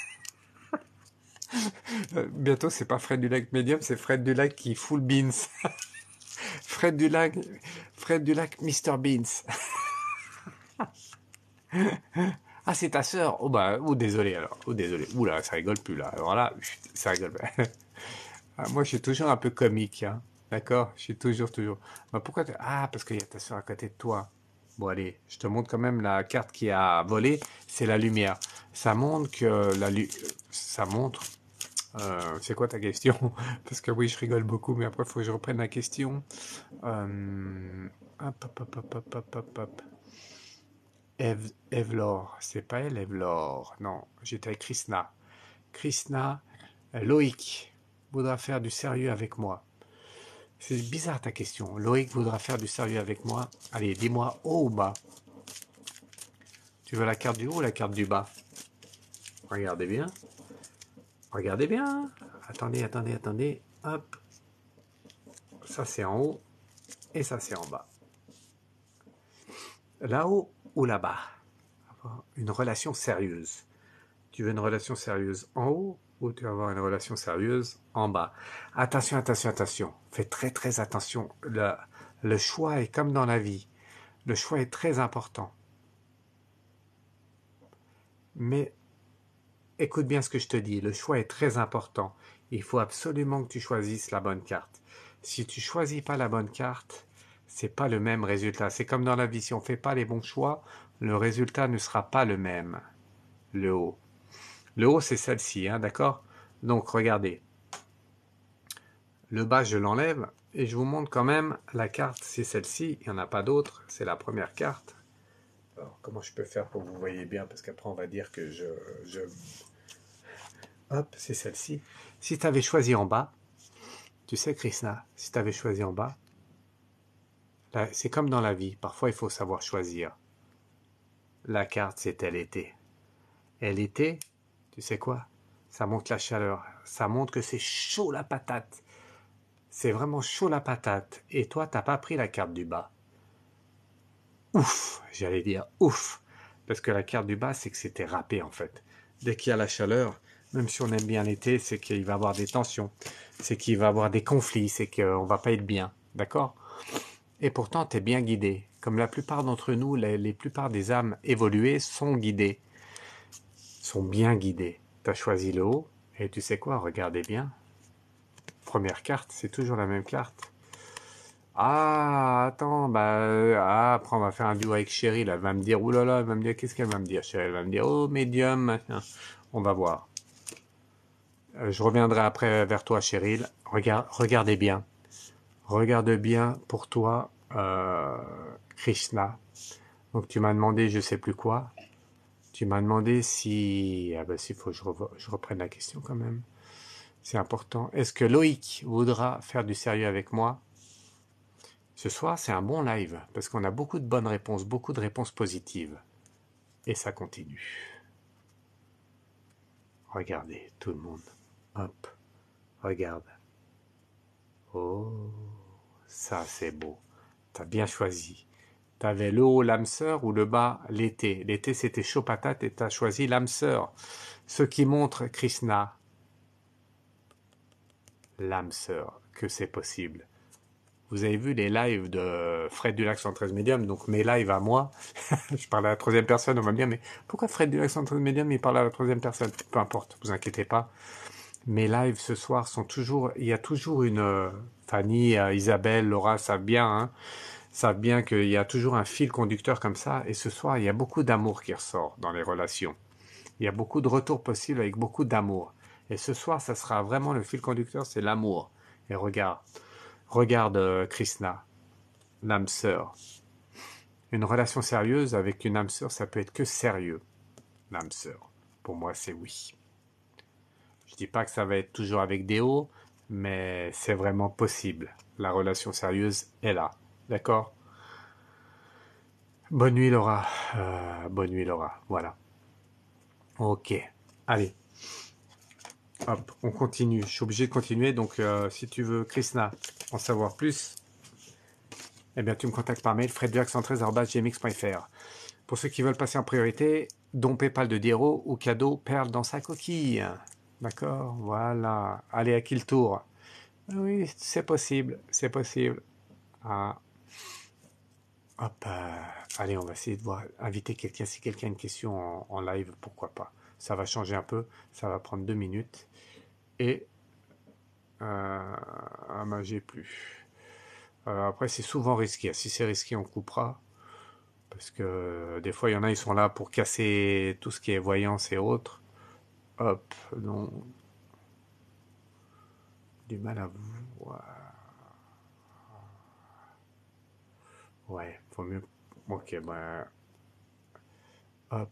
Euh, Bientôt, c'est pas Fred Dulac Medium, c'est Fred Dulac qui full beans. Fred Dulac, Fred Dulac Mister Beans. Ah, c'est ta sœur. Oh bah, oh désolé alors. Oh désolé. Ouh là, ça rigole plus là. Alors là, chut, ça rigole pas. Ah, moi, je suis toujours un peu comique, hein. D'accord? Je suis toujours, toujours. Bah, pourquoi t'es- Ah, parce qu'il y a ta sœur à côté de toi. Bon, allez, je te montre quand même la carte qui a volé. C'est la lumière. Ça montre que la lu... Ça montre Euh, c'est quoi ta question? Parce que oui, je rigole beaucoup, mais après, il faut que je reprenne la question. Euh, hop, hop, hop, hop, hop, hop, hop, hop. Eve, Evlor, c'est pas elle, Evlor. Non, j'étais avec Krishna. Krishna, euh, Loïc voudra faire du sérieux avec moi. C'est bizarre ta question. Loïc voudra faire du sérieux avec moi. Allez, dis-moi haut ou bas. Tu veux la carte du haut ou la carte du bas? Regardez bien. Regardez bien. Attendez, attendez, attendez. Hop. Ça c'est en haut et ça c'est en bas. Là-haut ou là-bas? Une relation sérieuse. Tu veux une relation sérieuse en haut ou tu vas avoir une relation sérieuse en bas? Attention, attention, attention. Fais très très attention. Le, le choix est comme dans la vie. Le choix est très important. Mais écoute bien ce que je te dis. Le choix est très important. Il faut absolument que tu choisisses la bonne carte. Si tu choisis pas la bonne carte, c'est pas le même résultat. C'est comme dans la vie. Si on fait pas les bons choix, le résultat ne sera pas le même. Le haut. Le haut, c'est celle-ci, hein, d'accord? Donc, regardez. Le bas, je l'enlève et je vous montre quand même la carte, c'est celle-ci. Il n'y en a pas d'autre. C'est la première carte. Alors, comment je peux faire pour que vous voyez bien? Parce qu'après, on va dire que je... je... Hop, c'est celle-ci. Si tu avais choisi en bas, tu sais, Krishna, si tu avais choisi en bas, c'est comme dans la vie. Parfois, il faut savoir choisir. La carte, c'est elle était. Elle était, tu sais quoi? Ça montre la chaleur. Ça montre que c'est chaud la patate. C'est vraiment chaud la patate. Et toi, t'as pas pris la carte du bas. Ouf, j'allais dire ouf. Parce que la carte du bas, c'est que c'était râpé en fait. Dès qu'il y a la chaleur, même si on aime bien l'été, c'est qu'il va y avoir des tensions. C'est qu'il va y avoir des conflits. C'est qu'on va pas être bien. D'accord? Et pourtant, tu es bien guidé. Comme la plupart d'entre nous, les, les plupart des âmes évoluées sont guidées. Sont bien guidées. Tu as choisi le haut. Et tu sais quoi? Regardez bien. Première carte, c'est toujours la même carte. Ah, attends, bah, euh, ah, après on va faire un duo avec Cheryl, elle va me dire, oulala, elle va me dire, qu'est-ce qu'elle va me dire, Cheryl, elle va me dire, oh, médium, machin. On va voir. Euh, je reviendrai après vers toi, Cheryl. Regarde, regardez bien. Regarde bien pour toi, euh, Krishna. Donc tu m'as demandé, je sais plus quoi. Tu m'as demandé si, ah ben s'il faut que je, revo- je reprenne la question quand même. C'est important. Est-ce que Loïc voudra faire du sérieux avec moi? Ce soir, c'est un bon live, parce qu'on a beaucoup de bonnes réponses, beaucoup de réponses positives. Et ça continue. Regardez, tout le monde. Hop, regarde. Oh, ça c'est beau. T'as bien choisi. T'avais le haut l'âme sœur ou le bas l'été. L'été c'était chaud patate et t'as choisi l'âme sœur. Ce qui montre, Krishna, l'âme sœur, que c'est possible. Vous avez vu les lives de Fred Dulac cent treize Medium, donc mes lives à moi. Je parle à la troisième personne, on va me dire, mais pourquoi Fred Dulac cent treize Medium, il parle à la troisième personne? Peu importe, vous inquiétez pas. Mes lives ce soir sont toujours, il y a toujours une, euh, Fanny, euh, Isabelle, Laura savent bien, hein, savent bien qu'il y a toujours un fil conducteur comme ça, et ce soir, il y a beaucoup d'amour qui ressort dans les relations. Il y a beaucoup de retours possibles avec beaucoup d'amour. Et ce soir, ça sera vraiment le fil conducteur, c'est l'amour. Et regarde, regarde euh, Krishna, l'âme sœur. Une relation sérieuse avec une âme sœur, ça peut être que sérieux, l'âme sœur. Pour moi, c'est oui. Je dis pas que ça va être toujours avec des hauts, mais c'est vraiment possible. La relation sérieuse est là. D'accord? Bonne nuit, Laura. Euh, bonne nuit, Laura. Voilà. Ok. Allez. Hop, on continue. Je suis obligé de continuer. Donc, euh, si tu veux, Krishna, en savoir plus, eh bien, tu me contactes par mail, fred cent treize arobase gmx point fr. Pour ceux qui veulent passer en priorité, don PayPal de Diero ou cadeau perle dans sa coquille. D'accord? Voilà. Allez, à qui le tour? Oui, c'est possible. C'est possible. Ah, hop. euh, allez, on va essayer de voir, inviter quelqu'un. Si quelqu'un a une question en, en live, pourquoi pas? Ça va changer un peu. Ça va prendre deux minutes. Et euh, ah ben, j'ai plus. Euh, après, c'est souvent risqué. Si c'est risqué, on coupera. Parce que euh, des fois, il y en a, ils sont là pour casser tout ce qui est voyance et autres. Hop, non. du mal à voir. Ouais, faut mieux. Ok, bah, hop.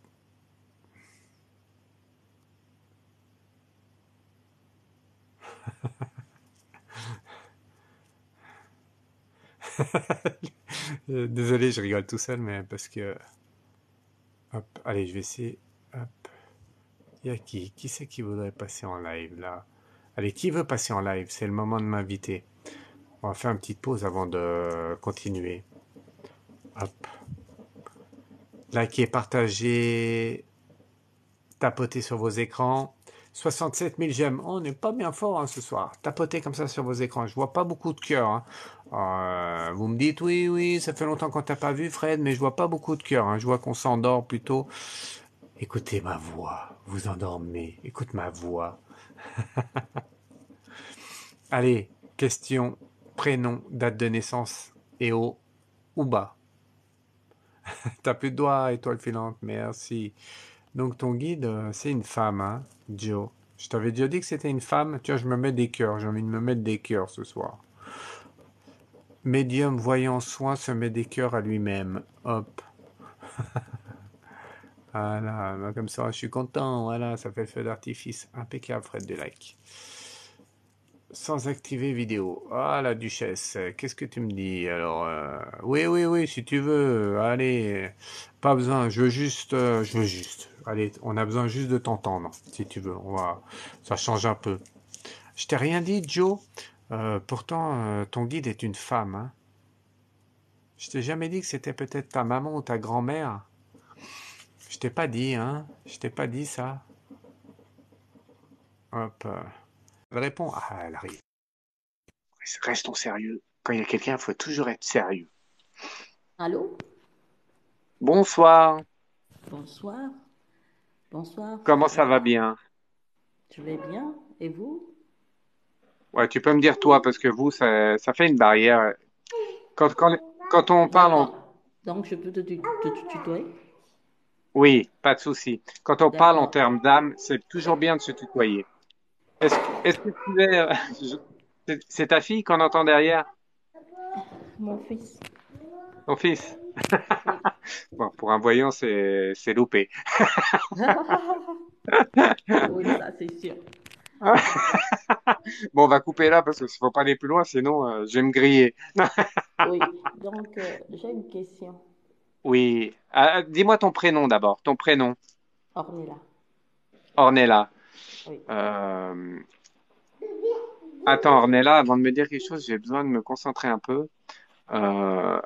Euh, Désolé, je rigole tout seul, mais parce que. Hop, allez, je vais essayer. Hop. Il y a qui? Qui c'est qui voudrait passer en live là? Allez, qui veut passer en live? C'est le moment de m'inviter. On va faire une petite pause avant de continuer. Hop. Likez, partagez, tapotez sur vos écrans. soixante-sept mille j'aime. Oh, on n'est pas bien fort hein, ce soir. Tapotez comme ça sur vos écrans. Je vois pas beaucoup de cœurs. Hein. Euh, vous me dites oui, oui, ça fait longtemps qu'on t'a pas vu, Fred, mais je vois pas beaucoup de cœurs. Hein. Je vois qu'on s'endort plutôt. Écoutez ma voix. Vous endormez. Écoute ma voix. Allez, question, prénom, date de naissance et haut ou bas. T'as plus de doigts, étoile filante, merci. Donc ton guide, euh, c'est une femme, hein, Joe. Je t'avais déjà dit que c'était une femme. Tiens, je me mets des cœurs. J'ai envie de me mettre des cœurs ce soir. Médium voyant soin se met des cœurs à lui-même. Hop. Voilà, bah, comme ça, je suis content. Voilà, ça fait le feu d'artifice. Impeccable, Fred de like. Sans activer vidéo. Ah, la duchesse, qu'est-ce que tu me dis? Alors, euh, oui, oui, oui, si tu veux. Allez, pas besoin. Je veux juste, euh, je veux juste. Allez, on a besoin juste de t'entendre, si tu veux. On va, ça change un peu. Je t'ai rien dit, Joe. Euh, pourtant, euh, ton guide est une femme. Hein. Je t'ai jamais dit que c'était peut-être ta maman ou ta grand-mère. Je t'ai pas dit, hein. Je t'ai pas dit ça. Hop. euh. Elle répond. Ah, elle arrive. Restons sérieux. Quand il y a quelqu'un, il faut toujours être sérieux. Allô? Bonsoir. Bonsoir. Bonsoir, Comment ça va Fred. bien? Je vais bien. Et vous? Ouais, tu peux me dire toi parce que vous, ça, ça fait une barrière. Quand, quand, quand on parle en... D'accord. Donc, je peux te, tu- te tu- tutoyer? Oui, pas de souci. Quand on parle en D'accord. termes d'âme, c'est toujours bien de se tutoyer. Est-ce que, est-ce que tu es... euh, je- C'est c'est ta fille qu'on entend derrière? Mon fils. Ton fils? Oui. Bon, pour un voyant, c'est c'est loupé. Oui, ça, c'est sûr. Bon, on va couper là parce qu'il ne faut pas aller plus loin, sinon euh, je vais me griller. Oui. Donc, euh, j'ai une question. Oui. Ah, dis-moi ton prénom d'abord. Ton prénom, Ornella. Ornella. Oui. Euh, Attends, Ornella, avant de me dire quelque chose, j'ai besoin de me concentrer un peu. Euh,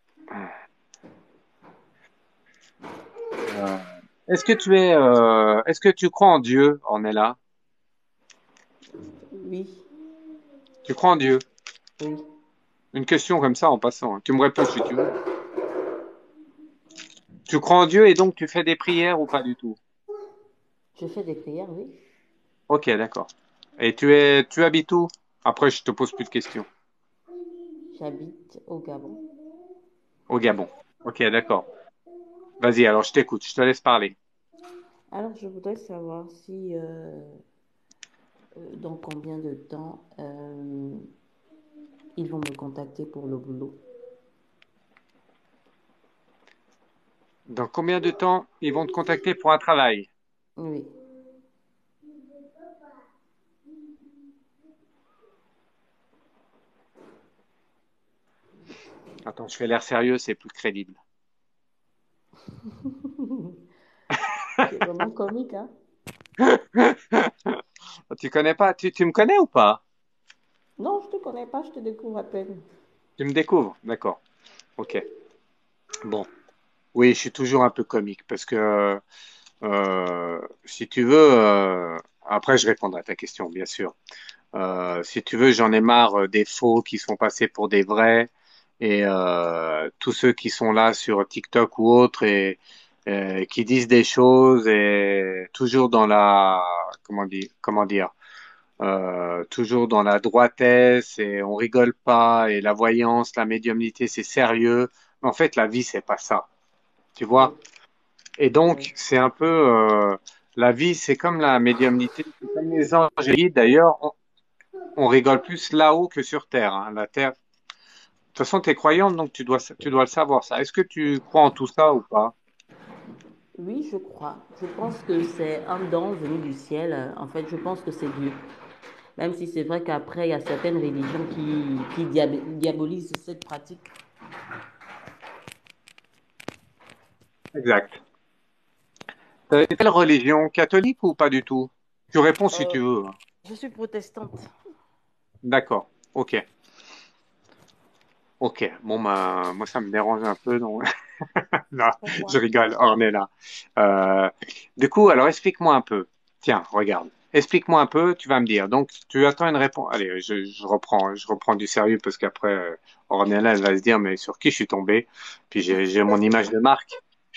euh, Est-ce que tu es, euh, est-ce que tu crois en Dieu, Ornella? Oui. Tu crois en Dieu? Oui. Une question comme ça en passant. Hein. Tu me réponds si tu veux. Tu crois en Dieu et donc tu fais des prières ou pas du tout? Je fais des prières, oui. Ok, d'accord. Et tu es, tu habites où? Après, je te pose plus de questions. J'habite au Gabon. Au Gabon. Ok, d'accord. Vas-y, alors je t'écoute, je te laisse parler. Alors, je voudrais savoir si, euh, euh, dans combien de temps euh, ils vont me contacter pour le boulot. Dans combien de temps ils vont te contacter pour un travail? Oui. Attends, je fais l'air sérieux, c'est plus crédible. C'est vraiment comique, hein? Tu connais pas, tu, tu me connais ou pas? Non, je te connais pas, je te découvre à peine. Tu me découvres, d'accord. Ok. Bon. Oui, je suis toujours un peu comique parce que euh, si tu veux, euh, après je répondrai à ta question, bien sûr. Euh, si tu veux, j'en ai marre euh, des faux qui sont passés pour des vrais et euh, tous ceux qui sont là sur TikTok ou autres et, et qui disent des choses et toujours dans la comment dire comment dire euh, toujours dans la droitesse et on rigole pas et la voyance, la médiumnité c'est sérieux. Mais en fait, la vie c'est pas ça, tu Oui, vois. Et oui, donc c'est un peu euh, la vie, c'est comme la médiumnité, c'est comme les anges. Et d'ailleurs, on rigole plus là-haut que sur Terre, hein. La Terre. De toute façon, tu es croyante, donc tu dois, tu dois le savoir, ça. Est-ce que tu crois en tout ça ou pas? Oui, je crois. Je pense que c'est un don venu du ciel. En fait, je pense que c'est Dieu. Même si c'est vrai qu'après, il y a certaines religions qui, qui diab- diabolisent cette pratique. Exact. Euh, quelle religion? Catholique ou pas du tout? Tu réponds si Euh, tu veux. je suis protestante. D'accord. Ok. Ok. Bon, bah, moi, ça me dérange un peu, donc. Non, je Pourquoi? rigole, Ornella. Euh, du coup, alors explique-moi un peu. Tiens, regarde. Explique-moi un peu, tu vas me dire. Donc, tu attends une réponse. Allez, je, je reprends, je reprends du sérieux parce qu'après, euh, Ornella, elle va se dire, mais sur qui je suis tombé? Puis j'ai j'ai mon image de marque.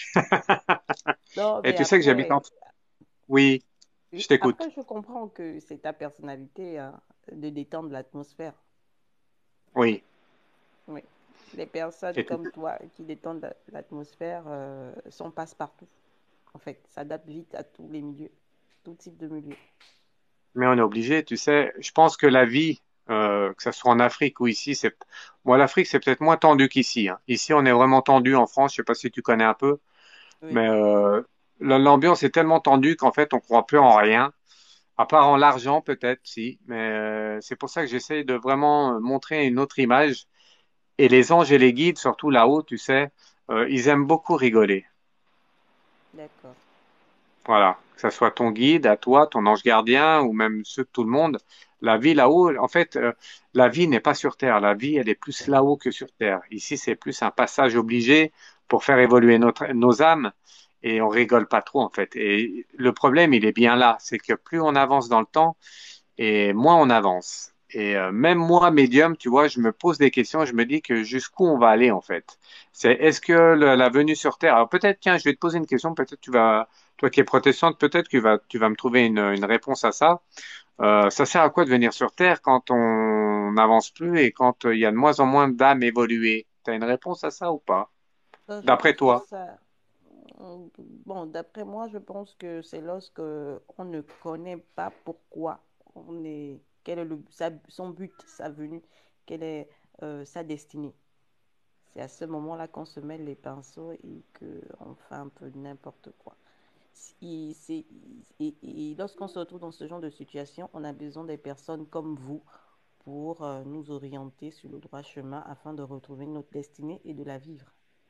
Non, Et mais tu sais que j'habite en... après, Oui, je oui, t'écoute. après, je comprends que c'est ta personnalité, hein, de détendre l'atmosphère. Oui. Oui. Les personnes Et tu- comme toi qui détendent la- l'atmosphère euh, sont passe-partout. En fait, s'adaptent vite à tous les milieux, tout type de milieu. Mais on est obligé, tu sais. Je pense que la vie, euh, que ce soit en Afrique ou ici, c'est... Moi, l'Afrique, c'est peut-être moins tendu qu'ici, hein. Ici, on est vraiment tendu en France. Je sais pas si tu connais un peu. Oui, Mais euh, la- l'ambiance est tellement tendue qu'en fait, on croit plus en rien, à part en l'argent peut-être, si. Mais euh, c'est pour ça que j'essaie de vraiment montrer une autre image. Et les anges et les guides, surtout là-haut, tu sais, euh, ils aiment beaucoup rigoler. d'accord. Voilà, que ça soit ton guide, à toi, ton ange gardien, ou même ceux de tout le monde. La vie là-haut, en fait, euh, la vie n'est pas sur Terre. La vie, elle est plus là-haut que sur Terre. Ici, c'est plus un passage obligé pour faire évoluer notre, nos âmes. Et on rigole pas trop, en fait. Et le problème, il est bien là. C'est que plus on avance dans le temps, et moins on avance. Et euh, même moi, médium, tu vois, je me pose des questions. Je me dis que jusqu'où on va aller, en fait. C'est, est-ce que le- la venue sur Terre... Alors peut-être, tiens, je vais te poser une question. Peut-être tu vas toi qui es protestante, peut-être que tu vas, tu vas me trouver une, une réponse à ça. Euh, ça sert à quoi de venir sur Terre quand on n'avance plus et quand euh, il y a de moins en moins d'âmes évoluées? Tu as une réponse à ça ou pas? Euh, je D'après pense que toi? ça, euh, bon, d'après moi, je pense que c'est lorsque on ne connaît pas pourquoi on est, quel est le, sa- son but, sa venue, quelle est euh, sa destinée. C'est à ce moment-là qu'on se met les pinceaux et qu'on fait un peu n'importe quoi. Si- c'est- Et, et lorsqu'on se retrouve dans ce genre de situation, on a besoin des personnes comme vous pour euh, nous orienter sur le droit chemin afin de retrouver notre destinée et de la vivre.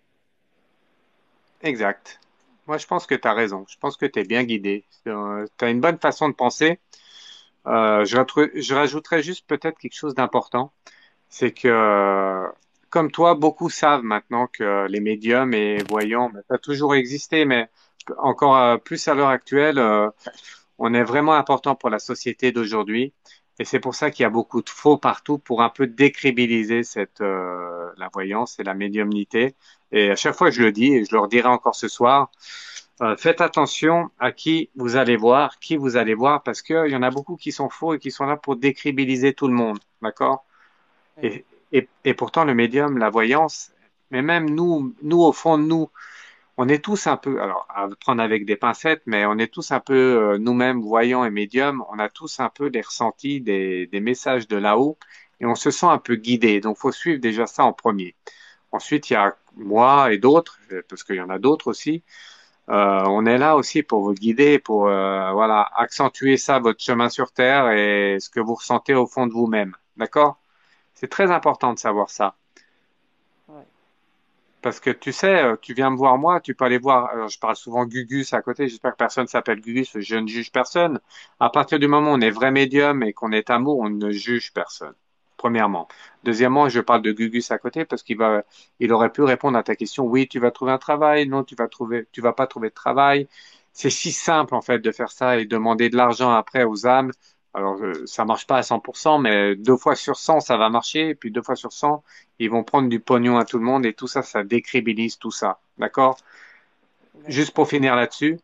Exact. Moi, je pense que tu as raison. Je pense que tu es bien guidé. tu as une bonne façon de penser. Euh, je, ratrou- je rajouterais juste peut-être quelque chose d'important. C'est que, euh, comme toi, beaucoup savent maintenant que les médiums et voyants, ben, ça a toujours existé, mais encore euh, plus à l'heure actuelle, euh, on est vraiment important pour la société d'aujourd'hui. Et c'est pour ça qu'il y a beaucoup de faux partout pour un peu décrédibiliser cette, euh, la voyance et la médiumnité. Et à chaque fois, je le dis et je le redirai encore ce soir, euh, faites attention à qui vous allez voir, qui vous allez voir, parce qu'il y en a beaucoup qui sont faux et qui sont là pour décrédibiliser tout le monde. D'accord? Oui, Et, et, et pourtant, le médium, la voyance, mais même nous, nous, au fond de nous, on est tous un peu, alors à prendre avec des pincettes, mais on est tous un peu euh, nous-mêmes, voyants et médiums, on a tous un peu des ressentis, des, des messages de là-haut, et on se sent un peu guidé. Donc, faut suivre déjà ça en premier. Ensuite, il y a moi et d'autres, parce qu'il y en a d'autres aussi. Euh, on est là aussi pour vous guider, pour euh, voilà accentuer ça, votre chemin sur Terre et ce que vous ressentez au fond de vous-même. D'accord? C'est très important de savoir ça. oui, Parce que tu sais, euh, tu viens me voir moi, tu peux aller voir, alors je parle souvent Gugus à côté, j'espère que personne s'appelle Gugus, je ne juge personne. À partir du moment où on est vrai médium et qu'on est amour, on ne juge personne. Premièrement. Deuxièmement, je parle de Gugus à côté parce qu'il va, il aurait pu répondre à ta question, oui, tu vas trouver un travail, non, tu vas trouver, tu vas pas trouver de travail. C'est si simple, en fait, de faire ça et demander de l'argent après aux âmes. Alors, euh, ça marche pas à cent pour cent, mais deux fois sur cent, ça va marcher, et puis deux fois sur cent, ils vont prendre du pognon à tout le monde et tout ça, ça décrédibilise tout ça. D'accord? Juste d'accord. pour finir là-dessus,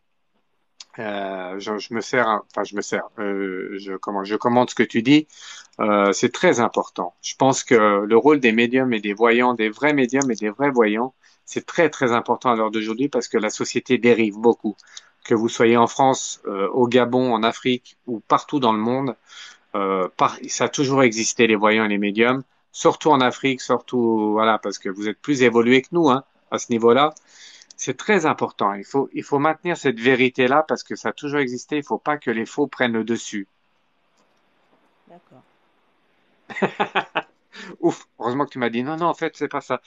euh, je, je me sers, enfin je me sers, euh, je, comment, je commente ce que tu dis. Euh, c'est très important. Je pense que le rôle des médiums et des voyants, des vrais médiums et des vrais voyants, c'est très très important à l'heure d'aujourd'hui parce que la société dérive beaucoup. Que vous soyez en France, euh, au Gabon, en Afrique ou partout dans le monde, Euh, par- ça a toujours existé les voyants et les médiums, surtout en Afrique, surtout voilà, parce que vous êtes plus évolués que nous hein, à ce niveau-là. C'est très important. Il faut, il faut maintenir cette vérité-là parce que ça a toujours existé. Il faut pas que les faux prennent le dessus. D'accord. Ouf, heureusement que tu m'as dit non, non, en fait, c'est pas ça.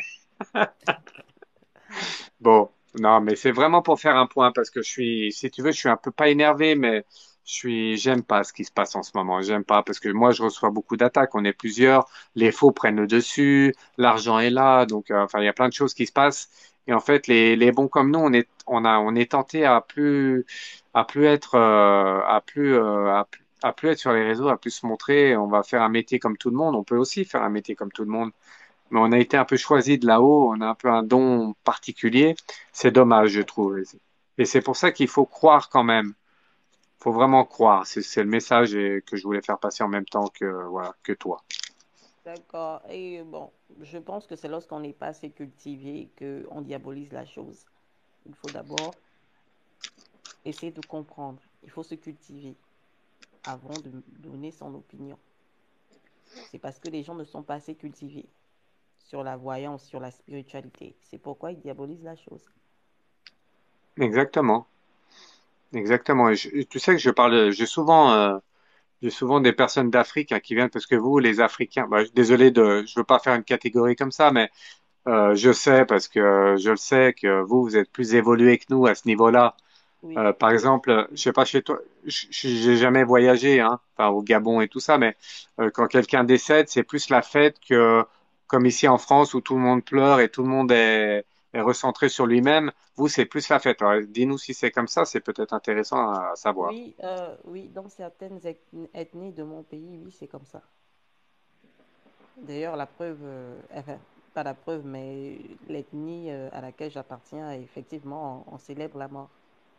Bon, non, mais c'est vraiment pour faire un point parce que je suis, si tu veux, je suis un peu pas énervé, mais je suis, j'aime pas ce qui se passe en ce moment. J'aime pas parce que moi, je reçois beaucoup d'attaques. On est plusieurs, les faux prennent le dessus, l'argent est là, donc euh, enfin, il y a plein de choses qui se passent. Et en fait, les, les bons comme nous, on est, on a, on est tenté à plus, à plus être, euh, à plus, euh, à, plus à plus être sur les réseaux, à plus se montrer. On va faire un métier comme tout le monde. On peut aussi faire un métier comme tout le monde. Mais on a été un peu choisi de là-haut, on a un peu un don particulier. C'est dommage, je trouve. Et c'est pour ça qu'il faut croire quand même. Il faut vraiment croire. C'est c'est le message et- que je voulais faire passer en même temps que, voilà, que toi. D'accord. Et bon, je pense que c'est lorsqu'on n'est pas assez cultivé qu'on diabolise la chose. Il faut d'abord essayer de comprendre. Il faut se cultiver avant de donner son opinion. C'est parce que les gens ne sont pas assez cultivés sur la voyance, sur la spiritualité. C'est pourquoi ils diabolisent la chose. Exactement. Exactement. Et je- tu sais que je parle, j'ai souvent, euh, j'ai souvent des personnes d'Afrique hein, qui viennent parce que vous, les Africains, bah, désolé de, je veux pas faire une catégorie comme ça, mais euh, je sais parce que euh, je le sais que vous, vous êtes plus évolués que nous à ce niveau-là. Oui, Euh, par exemple, je sais pas chez toi, j- j'ai jamais voyagé, hein, enfin au Gabon et tout ça, mais euh, quand quelqu'un décède, c'est plus la fête que comme ici en France où tout le monde pleure et tout le monde est, est recentré sur lui-même. Vous, c'est plus la fête. Alors, dis-nous si c'est comme ça, c'est peut-être intéressant à savoir. oui, euh, oui, dans certaines eth- ethnies de mon pays, oui, c'est comme ça. D'ailleurs, la preuve, euh, enfin, pas la preuve, mais l'ethnie euh, à laquelle j'appartiens, effectivement, on, on célèbre la mort.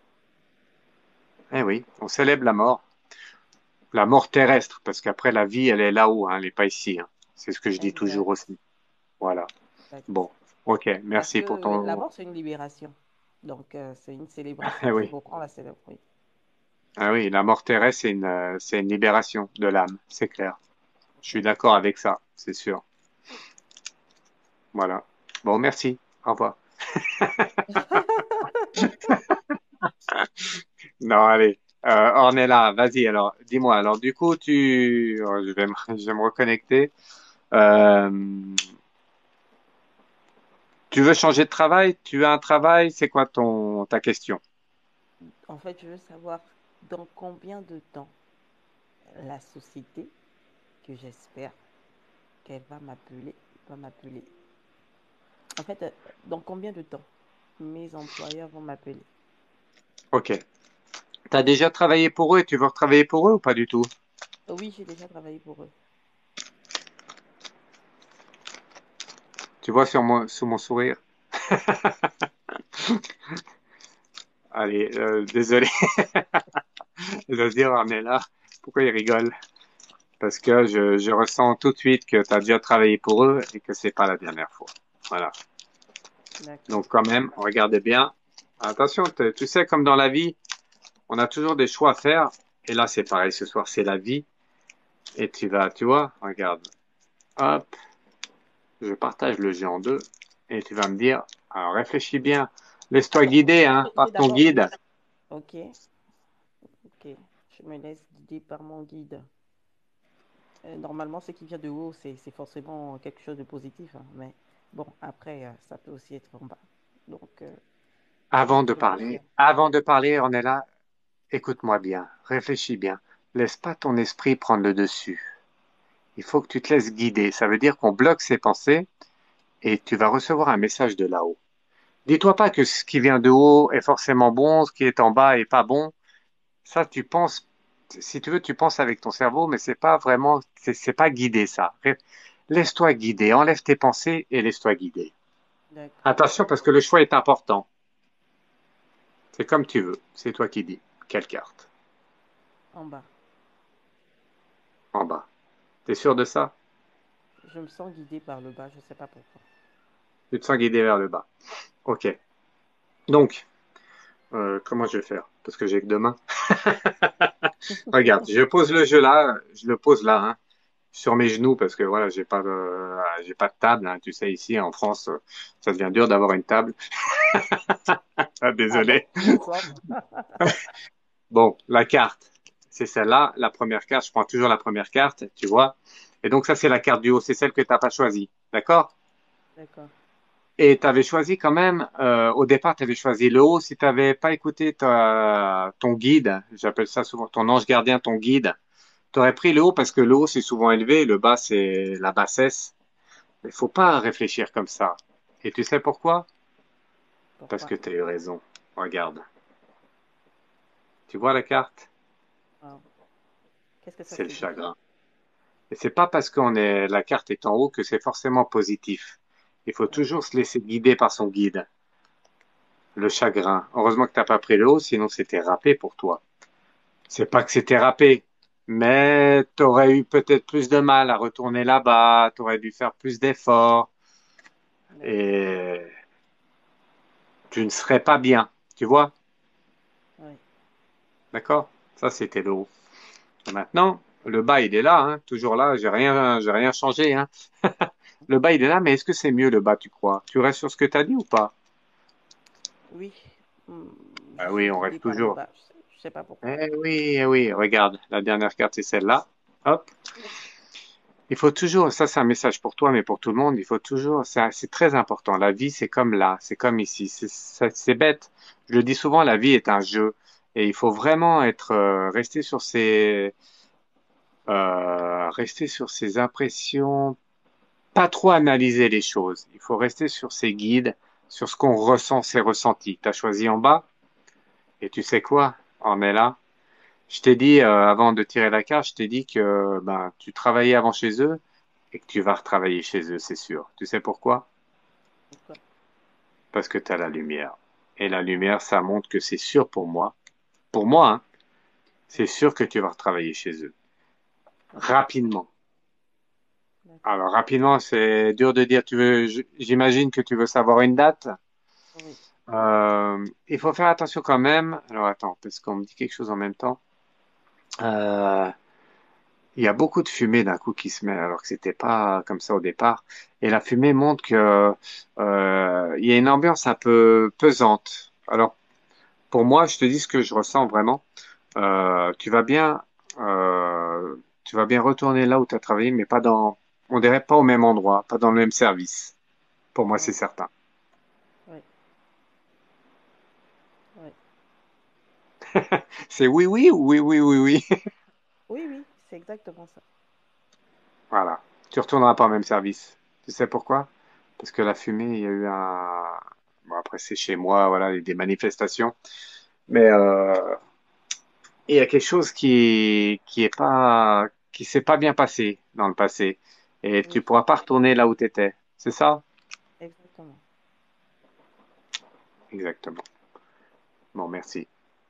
Eh oui, on célèbre la mort, la mort terrestre, parce qu'après la vie, elle est là-haut, hein, elle n'est pas ici. Hein. C'est ce que je dis toujours Exact, aussi. Voilà. exact. Bon, ok, Parce merci pour que la ton. mort, c'est une libération. Donc, euh, c'est une célébration. Eh C'est oui. pourquoi on la célèbre. Oui. Ah oui, la mort terrestre, c'est une, euh, c'est une libération de l'âme, c'est clair. Je suis d'accord avec ça, c'est sûr. Voilà. Bon, merci. Au revoir. Non, allez. Euh, Ornella, vas-y. Alors, dis-moi. Alors, du coup, tu, oh, je vais me, je vais me reconnecter. Euh, tu veux changer de travail? Tu as un travail? C'est quoi ton ta question? En fait, je veux savoir dans combien de temps la société, que j'espère qu'elle va m'appeler, va m'appeler. En fait, euh, dans combien de temps mes employeurs vont m'appeler? Ok. T'as déjà travaillé pour eux et tu veux retravailler pour eux ou pas du tout? Euh, Oui, j'ai déjà travaillé pour eux. Tu vois sur mon, sous mon sourire. Allez, euh, désolé de dire Ornella. Pourquoi il rigole? Parce que je, je ressens tout de suite que tu as déjà travaillé pour eux et que c'est pas la dernière fois. Voilà. D'accord. Donc quand même, regardez bien. Attention, t- tu sais, comme dans la vie, on a toujours des choix à faire. Et là, c'est pareil, ce soir, c'est la vie. Et tu vas, tu vois, regarde. Hop, je partage le jet en deux. Et tu vas me dire, alors réfléchis bien. Laisse-toi Bon, guider, je hein, je par vais ton d'abord, guide. oui. Ok, ok. Je me laisse guider par mon guide. Euh, normalement, ce qui vient de haut, c'est c'est forcément quelque chose de positif, hein. Mais bon, après, euh, ça peut aussi être en bas. Donc, euh, je vais Avant de toujours parler, réfléchir. avant de parler, on est là. Écoute-moi bien, réfléchis bien. Laisse pas ton esprit prendre le dessus. Il faut que tu te laisses guider. Ça veut dire qu'on bloque ses pensées et tu vas recevoir un message de là-haut. Dis-toi pas que ce qui vient de haut est forcément bon, ce qui est en bas est pas bon. Ça, tu penses, si tu veux, tu penses avec ton cerveau, mais c'est pas vraiment, c'est c'est pas guidé ça. Laisse-toi guider, enlève tes pensées et laisse-toi guider. D'accord. Attention parce que le choix est important. C'est comme tu veux. C'est toi qui dis. Quelle carte? En bas. En bas. T'es sûr de ça? Je me sens guidée par le bas, je ne sais pas pourquoi. Tu te sens guidé vers le bas. Ok. Donc, Euh, comment je vais faire? Parce que j'ai que deux mains. Regarde, je pose le jeu là, je le pose là, hein, sur mes genoux parce que voilà, j'ai pas de, j'ai pas de table, hein. Tu sais, ici en France, euh, ça devient dur d'avoir une table. Ah, Ah bon, désolé. nous sommes. Bon, la carte, c'est celle-là. La première carte, je prends toujours la première carte, tu vois. Et donc ça, c'est la carte du haut, c'est celle que t'as pas choisie, d'accord? D'accord. Et tu avais choisi quand même, euh, au départ, tu avais choisi le haut. Si tu n'avais pas écouté ta- ton guide, j'appelle ça souvent ton ange gardien, ton guide, tu aurais pris le haut parce que le haut, c'est souvent élevé, le bas, c'est la bassesse. Il faut pas réfléchir comme ça. Et tu sais pourquoi? Parce Pourquoi? que tu as eu raison. Regarde. Tu vois la carte? Wow. Qu'est-ce que ça C'est le signifie? chagrin. Et c'est pas parce qu'on est, la carte est en haut que c'est forcément positif. Il faut Oui. toujours se laisser guider par son guide. Le chagrin. Heureusement que t'as pas pris le haut, sinon c'était râpé pour toi. C'est pas que c'était râpé, mais t'aurais eu peut-être plus de mal à retourner là-bas, t'aurais dû faire plus d'efforts D'accord. et tu ne serais pas bien, tu vois? Oui. D'accord? Ça, c'était le haut. Et maintenant, le bas, il est là, hein, toujours là, j'ai rien, j'ai rien changé, hein. Le bas, il est là, mais est-ce que c'est mieux le bas, tu crois? Tu restes sur ce que t'as dit ou pas? Oui. Hmm, je Ah suis oui, on guidée reste par le toujours. bas. Je sais, je sais pas pourquoi. Eh oui, eh oui, regarde, la dernière carte, c'est celle-là. Hop. Il faut toujours, ça c'est un message pour toi, mais pour tout le monde, il faut toujours, c'est c'est très important. La vie, c'est comme là, c'est comme ici. C'est c'est- c'est bête. Je le dis souvent, la vie est un jeu. Et il faut vraiment être, euh, rester sur ses, euh, rester sur ses impressions, pas trop analyser les choses. Il faut rester sur ses guides, sur ce qu'on ressent, ses ressentis. T'as choisi en bas, et tu sais quoi? On est là. Je t'ai dit, euh, avant de tirer la carte, je t'ai dit que ben, tu travaillais avant chez eux et que tu vas retravailler chez eux, c'est sûr. Tu sais pourquoi? Pourquoi? Parce que tu as la lumière. Et la lumière, ça montre que c'est sûr pour moi. Pour moi, hein, c'est sûr que tu vas retravailler chez eux. D'accord. Rapidement. D'accord. Alors, rapidement, c'est dur de dire. Tu veux, j'imagine que tu veux savoir une date. Oui. Euh, il faut faire attention quand même. Alors, attends, parce qu'on me dit quelque chose en même temps. Euh, Il y a beaucoup de fumée d'un coup qui se met, alors que c'était pas comme ça au départ. Et la fumée montre que euh, il y a une ambiance un peu pesante. Alors pour moi, je te dis ce que je ressens vraiment. Euh, tu vas bien, euh, tu vas bien retourner là où tu as travaillé, mais pas dans, on dirait pas au même endroit, pas dans le même service. Pour moi, c'est Oui. certain. Oui. Oui. C'est oui, oui ou oui, oui, oui, oui. Oui, oui, c'est exactement ça. Voilà. Tu retourneras pas au même service. Tu sais pourquoi? Parce que la fumée, il y a eu un. Bon, après, c'est chez moi, voilà, il y a eu des manifestations. Mais euh, il y a quelque chose qui qui est pas qui s'est pas bien passé dans le passé. Et tu Oui, pourras pas retourner là où tu étais. C'est ça? exactement. Exactement. Bon, merci.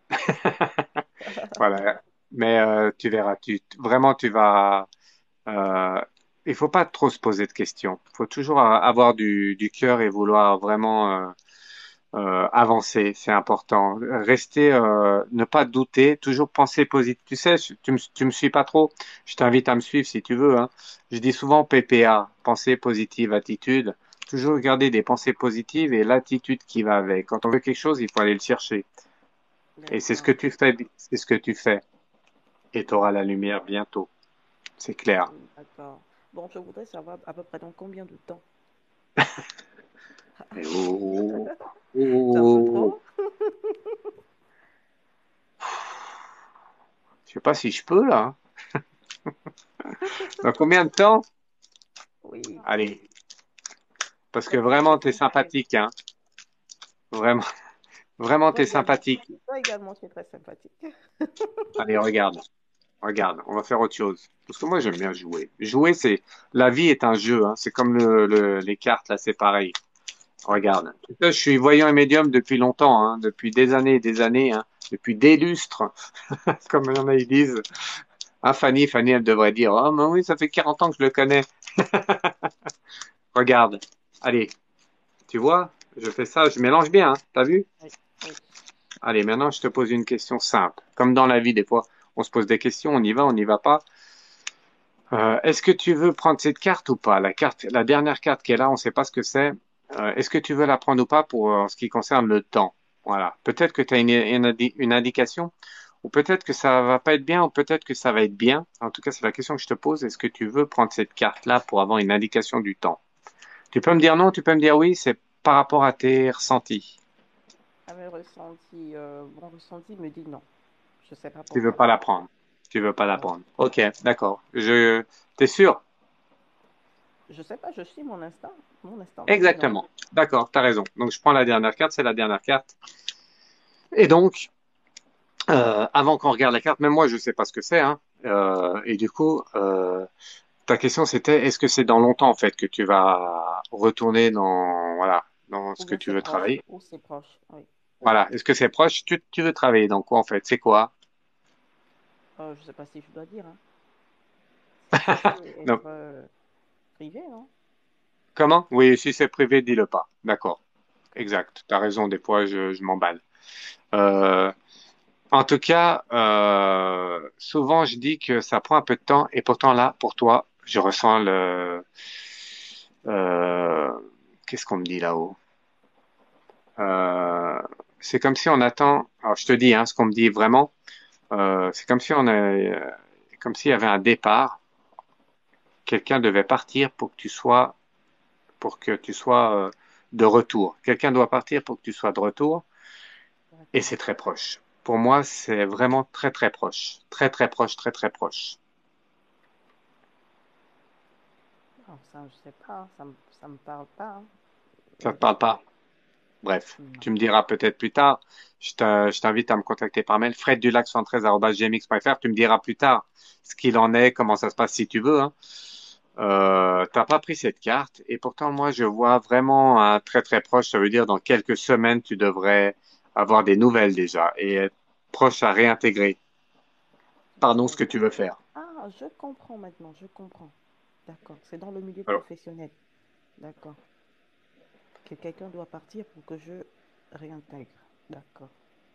Voilà. Mais euh, tu verras, tu vraiment tu vas. Euh, il faut pas trop se poser de questions. Il faut toujours a- avoir du, du cœur et vouloir vraiment euh, euh, avancer. C'est important. Rester, euh, ne pas douter, toujours penser positif. Tu sais, je- tu me, tu me suis pas trop. Je t'invite à me suivre si tu veux, hein. Je dis souvent P P A, pensée positive, attitude. Toujours garder des pensées positives et l'attitude qui va avec. Quand on veut quelque chose, il faut aller le chercher. Et c'est ce que D'accord. tu fais, c'est ce que tu fais. Et tu auras la lumière bientôt. C'est clair. D'accord. Bon, je voudrais savoir à peu près dans combien de temps. Mais oh, C'est un peu oh, trop? je sais pas si je peux là. Dans combien de temps? Oui. Allez, parce que Peut-être une vraiment t'es semaine après. sympathique, hein. Vraiment, vraiment Toi t'es également. sympathique. Toi également, tu es très sympathique. Allez, regarde, regarde, on va faire autre chose. Parce que moi j'aime bien jouer. Jouer, c'est la vie est un jeu, hein. C'est comme le, le- les cartes là, c'est pareil. D'accord. Regarde, je suis voyant et médium depuis longtemps, hein, depuis des années et des années, hein, depuis des lustres, comme il y en a ils disent. Ah Fanny, Fanny, elle devrait dire, oh mais oui, ça fait quarante ans que je le connais. Regarde, allez, tu vois, je fais ça, je mélange bien, hein, t'as vu? Oui. Oui. Allez, maintenant, je te pose une question simple. Comme dans la vie, des fois, on se pose des questions, on y va, on n'y va pas. Euh, est-ce que tu veux prendre cette carte ou pas? La carte, la dernière carte qui est là, on ne sait pas ce que c'est. Euh, est-ce que tu veux la prendre ou pas pour euh, en ce qui concerne le temps? Voilà. Peut-être que tu as une, une, indi- une indication, ou peut-être que ça va pas être bien, ou peut-être que ça va être bien. En tout cas, c'est la question que je te pose. Est-ce que tu veux prendre cette carte-là pour avoir une indication du temps? Tu peux me dire non, tu peux me dire oui, c'est par rapport à tes ressentis. À mes ressentis, euh, mon ressenti me dit non. Je sais pas Tu veux pourquoi. pas la prendre. Tu veux pas la Non. prendre. Ok, d'accord. Je, t'es sûr? Je sais pas, je suis mon instinct. Mon instinct me dit non. Exactement. D'accord, t'as raison. Donc je prends la dernière carte, c'est la dernière carte. Et donc, euh, avant qu'on regarde la carte, même moi je sais pas ce que c'est, hein. Euh, et du coup, euh, ta question c'était, est-ce que c'est dans longtemps en fait que tu vas retourner dans, voilà, dans ce Ou que bien tu c'est veux proche. travailler? Ou c'est proche. Oui. Voilà. Est-ce que c'est proche? Tu, tu veux travailler dans quoi en fait? C'est quoi? Euh, je sais pas si je dois dire, hein. C'est censé Non. être euh, privé, non? Comment? Oui, si c'est privé, dis-le pas. D'accord. Exact. T'as raison. Des fois, je, je m'emballe. Euh, En tout cas, euh, souvent je dis que ça prend un peu de temps et pourtant là, pour toi, je ressens le... euh, qu'est-ce qu'on me dit là-haut? Euh, c'est comme si on attend... Alors je te dis, hein, ce qu'on me dit vraiment, euh, c'est comme si on a, euh, comme s'il y avait un départ, quelqu'un devait partir pour que tu sois, pour que tu sois euh, de retour. Quelqu'un doit partir pour que tu sois de retour et D'accord. c'est très proche. Pour moi, c'est vraiment très très proche, très très proche, très très proche. Non, ça, je sais pas, hein. Ça me, ça me parle pas, hein. Ça Euh, te parle pas? Bref, non. tu me diras peut-être plus tard. Je te- je t'invite à me contacter par mail, freddulac soixante-treize arobase gmx point fr. Tu me diras plus tard ce qu'il en est, comment ça se passe si tu veux, hein. Euh, t'as pas pris cette carte et pourtant moi je vois vraiment un très très proche. Ça veut dire dans quelques semaines tu devrais avoir des nouvelles déjà et être proche à réintégrer. Pardon, ce que tu D'accord. veux faire. Ah, je comprends maintenant, je comprends. D'accord. C'est dans le milieu Alors, professionnel. D'accord. Que quelqu'un doit partir pour que je réintègre. D'accord.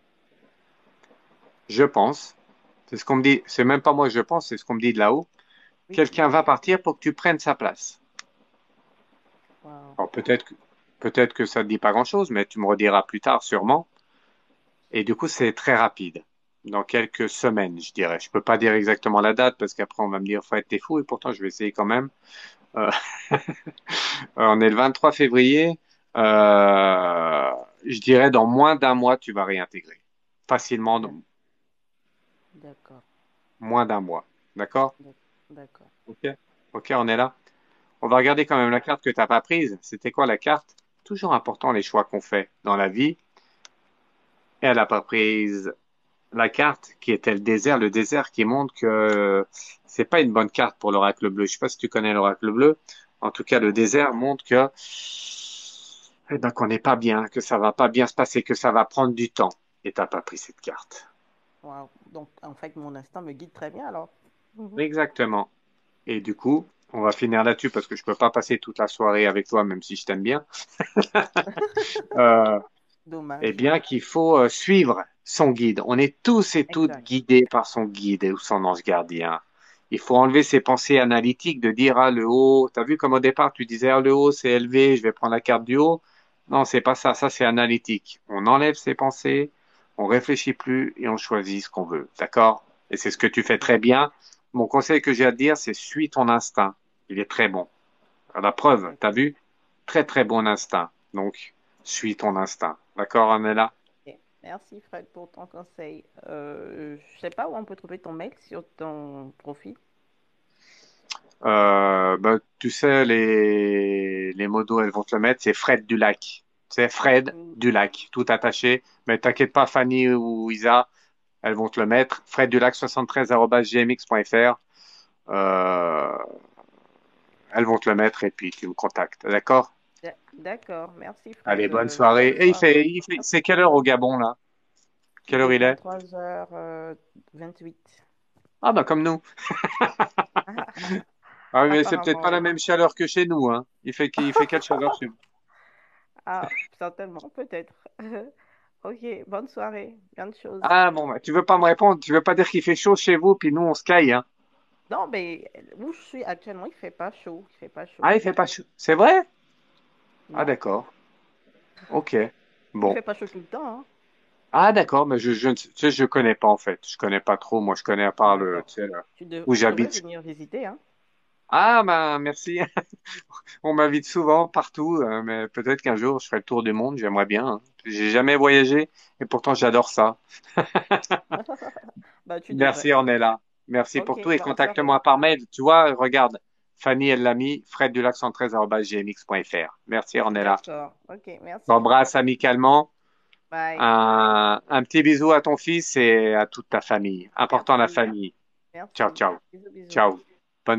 je pense, c'est ce qu'on me dit. C'est même pas moi je pense, c'est ce qu'on me dit de là-haut. Oui. Quelqu'un va partir pour que tu prennes sa place. Wow. Alors peut-être que, peut-être que ça ne te dit pas grand-chose, mais tu me rediras plus tard sûrement. Et du coup, c'est très rapide. Dans quelques semaines, je dirais. Je peux pas dire exactement la date parce qu'après on va me dire, Fred, t'es fou. Et pourtant, je vais essayer quand même. Euh, on est le vingt-trois février. Euh, je dirais dans moins d'un mois, tu vas réintégrer. Facilement, dans D'ac- D'accord. moins d'un mois. D'accord? D'ac- D'accord. Ok. Ok, on est là. On va regarder quand même la carte que t'as pas prise. C'était quoi la carte? Toujours important les choix qu'on fait dans la vie. Et elle a pas prise la carte qui était le désert, le désert qui montre que c'est pas une bonne carte pour l'oracle bleu. Je sais pas si tu connais l'oracle bleu. En tout cas, le Non. désert montre que eh ben, qu'on n'est pas bien, que ça va pas bien se passer, que ça va prendre du temps. Et t'as pas pris cette carte. Wow. Donc, en fait, mon instinct me guide très bien alors. Mhm. Exactement. Et du coup, on va finir là-dessus parce que je peux pas passer toute la soirée avec toi, même si je t'aime bien. Euh, eh Dommage. bien qu'il faut euh, suivre son guide. On est tous et toutes Exact. guidés par son guide ou son ange gardien. Il faut enlever ces pensées analytiques de dire, ah, le haut, t'as vu comme au départ, tu disais, ah, le haut, c'est élevé, je vais prendre la carte du haut. Non, c'est pas ça. Ça, c'est analytique. On enlève ces pensées, on réfléchit plus et on choisit ce qu'on veut. D'accord? Et c'est ce que tu fais très D'accord. bien. Mon conseil que j'ai à te dire, c'est suis ton instinct. Il est très bon. La preuve, t'as D'accord. vu? Très, très bon instinct. Donc, suis ton instinct. D'accord, Anela? Ok. Merci Fred pour ton conseil. Euh, je sais pas où on peut trouver ton mail sur ton profil. Euh, bah, tu sais, les, les modos, elles vont te le mettre, c'est Fred du lac. C'est Fred Mm. du lac, tout attaché. Mais t'inquiète pas, Fanny ou Isa, elles vont te le mettre. Fred du lac soixante-treize arobase gmx point fr. Euh, elles vont te le mettre et puis tu me contactes. D'accord? D'a- D'accord. Merci Allez, Fred. bonne Euh, soirée. bonne Et il fait, soirée. il fait, c'est quelle heure au Gabon, là? Quelle Il heure est il est? vingt-trois heures vingt-huit. Ah, bah, comme nous. Ah, mais c'est peut-être Apparemment, pas la oui. même chaleur que chez nous, hein. Il fait, il fait quelle chaleur chez vous? Ah, certainement, peut-être. Ok, bonne soirée. Plein de choses. Ah bon, bah, tu veux pas me répondre, tu veux pas dire qu'il fait chaud chez vous, puis nous on se caille, hein. Non, mais où je suis actuellement, il fait pas chaud. Il fait pas chaud. Ah, il fait pas chaud. C'est vrai? Ah Non, d'accord. Ok. il Bon. fait pas chaud tout le temps, hein. Ah d'accord, mais je, je, ne sais- tu sais, je connais pas en fait. Je connais pas trop. Moi, je connais à part le, D'accord. tu sais, là, Tu, de- où tu devrais j'habite. venir visiter, hein. Ah ben merci. On m'invite souvent partout, euh, mais peut-être qu'un jour je ferai le tour du monde. J'aimerais bien, hein. J'ai jamais voyagé et pourtant j'adore ça. Bah, tu devrais. Merci Ornella. Merci Ok, pour tout et bonne soirée. contacte-moi par mail. Tu vois, regarde, Fanny elle l'a mis, fred du lac cent treize arobase gmx point fr. Merci Ornella. D'accord. Ok, merci. T'embrasse amicalement. Bye. Un, un petit bisou à ton fils et à toute ta famille. Important la Merci. famille. Ciao, Merci. ciao. Bisous, bisous. Ciao. Bonne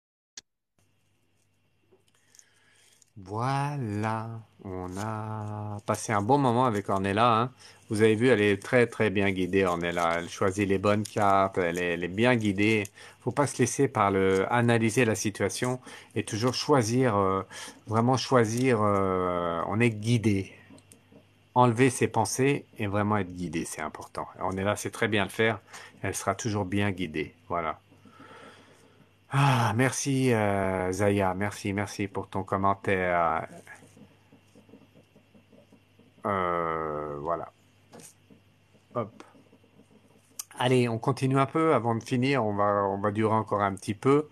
Voilà, on a passé un bon moment avec Ornella, hein. Vous avez vu, elle est très très bien guidée, Ornella. Elle choisit les bonnes cartes, elle est, elle est bien guidée. Faut pas se laisser par le analyser la situation et toujours choisir, euh, vraiment choisir. Euh, on est guidé. Enlever ses pensées et vraiment être guidé, c'est important. Ornella sait très bien le faire. Elle sera toujours bien guidée. Voilà. Ah, merci euh, Zaya, merci, merci pour ton commentaire. Euh, voilà. Hop. Allez, on continue un peu avant de finir. On va, on va durer encore un petit peu.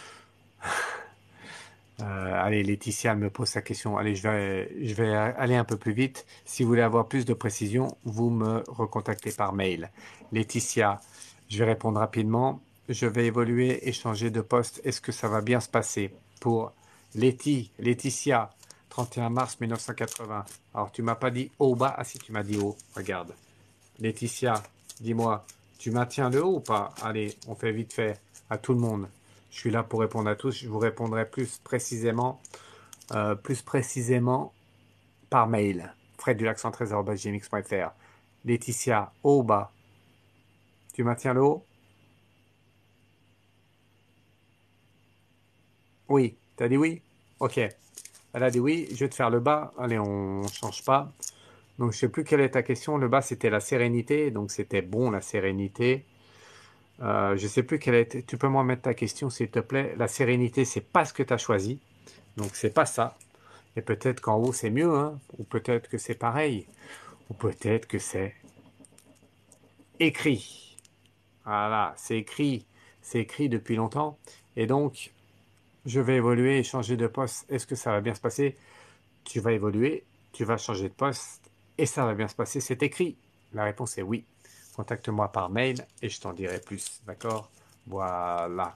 Euh, allez, Laetitia elle me pose sa question. Allez, je vais, je vais aller un peu plus vite. Si vous voulez avoir plus de précision, vous me recontactez par mail. Laetitia, je vais répondre rapidement. Je vais évoluer et changer de poste. Est-ce que ça va bien se passer pour Letty, Laetitia, trente et un mars mille neuf cent quatre-vingts. Alors, tu m'as pas dit haut ou bas. Ah si, tu m'as dit haut. Regarde. Laetitia, dis-moi, tu maintiens le haut ou pas? Allez, on fait vite fait à tout le monde. Je suis là pour répondre à tous. Je vous répondrai plus précisément, euh, plus précisément par mail. fred du lac cent treize arobase gmx point fr. Laetitia, haut ou bas? Tu maintiens le haut? Oui. T'as dit oui? Ok. Elle a dit oui. Je vais te faire le bas. Allez, on ne change pas. Donc, je sais plus quelle est ta question. Le bas, c'était la sérénité. Donc, c'était bon, la sérénité. Euh, je sais plus quelle est. Tu peux moi mettre ta question, s'il te plaît. La sérénité, c'est pas ce que tu as choisi. Donc, c'est pas ça. Et peut-être qu'en haut, c'est mieux, hein. Ou peut-être que c'est pareil. Ou peut-être que c'est écrit. Voilà, c'est écrit. C'est écrit depuis longtemps. Et donc, je vais évoluer et changer de poste. Est-ce que ça va bien se passer? Tu vas évoluer, tu vas changer de poste et ça va bien se passer. C'est écrit. La réponse est oui. Contacte-moi par mail et je t'en dirai plus. D'accord? Voilà.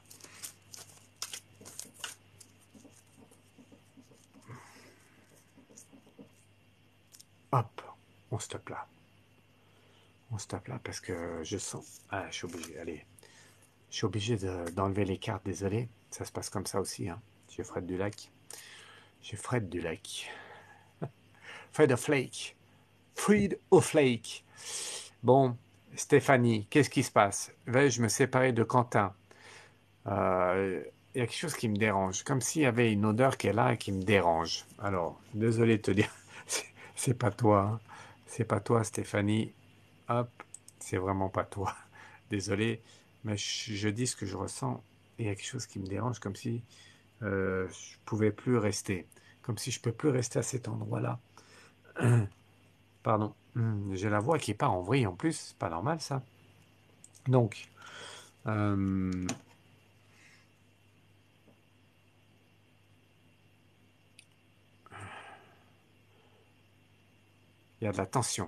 Hop, on stoppe là. On stoppe là parce que je sens. Ah, je suis obligé. Allez, je suis obligé de- d'enlever les cartes. Désolé. Ça se passe comme ça aussi. Hein. Je suis Fred du lac. Je suis Fred du lac. Fred of Lake. Fred of Lake. Bon, Stéphanie, qu'est-ce qui se passe? Vais-je me séparer de Quentin? Euh, Il y a quelque chose qui me dérange, comme s'il y avait une odeur qui est là et qui me dérange. Alors, désolé de te dire, c'est c'est pas toi, hein. C'est pas toi, Stéphanie. Hop, c'est vraiment pas toi. Désolé, mais je, je dis ce que je ressens. Et il y a quelque chose qui me dérange, comme si euh, je pouvais plus rester, comme si je peux plus rester à cet endroit-là. Pardon. Hmm, j'ai la voix qui part en vrille en plus, c'est pas normal ça. Donc, euh, il y a de la tension.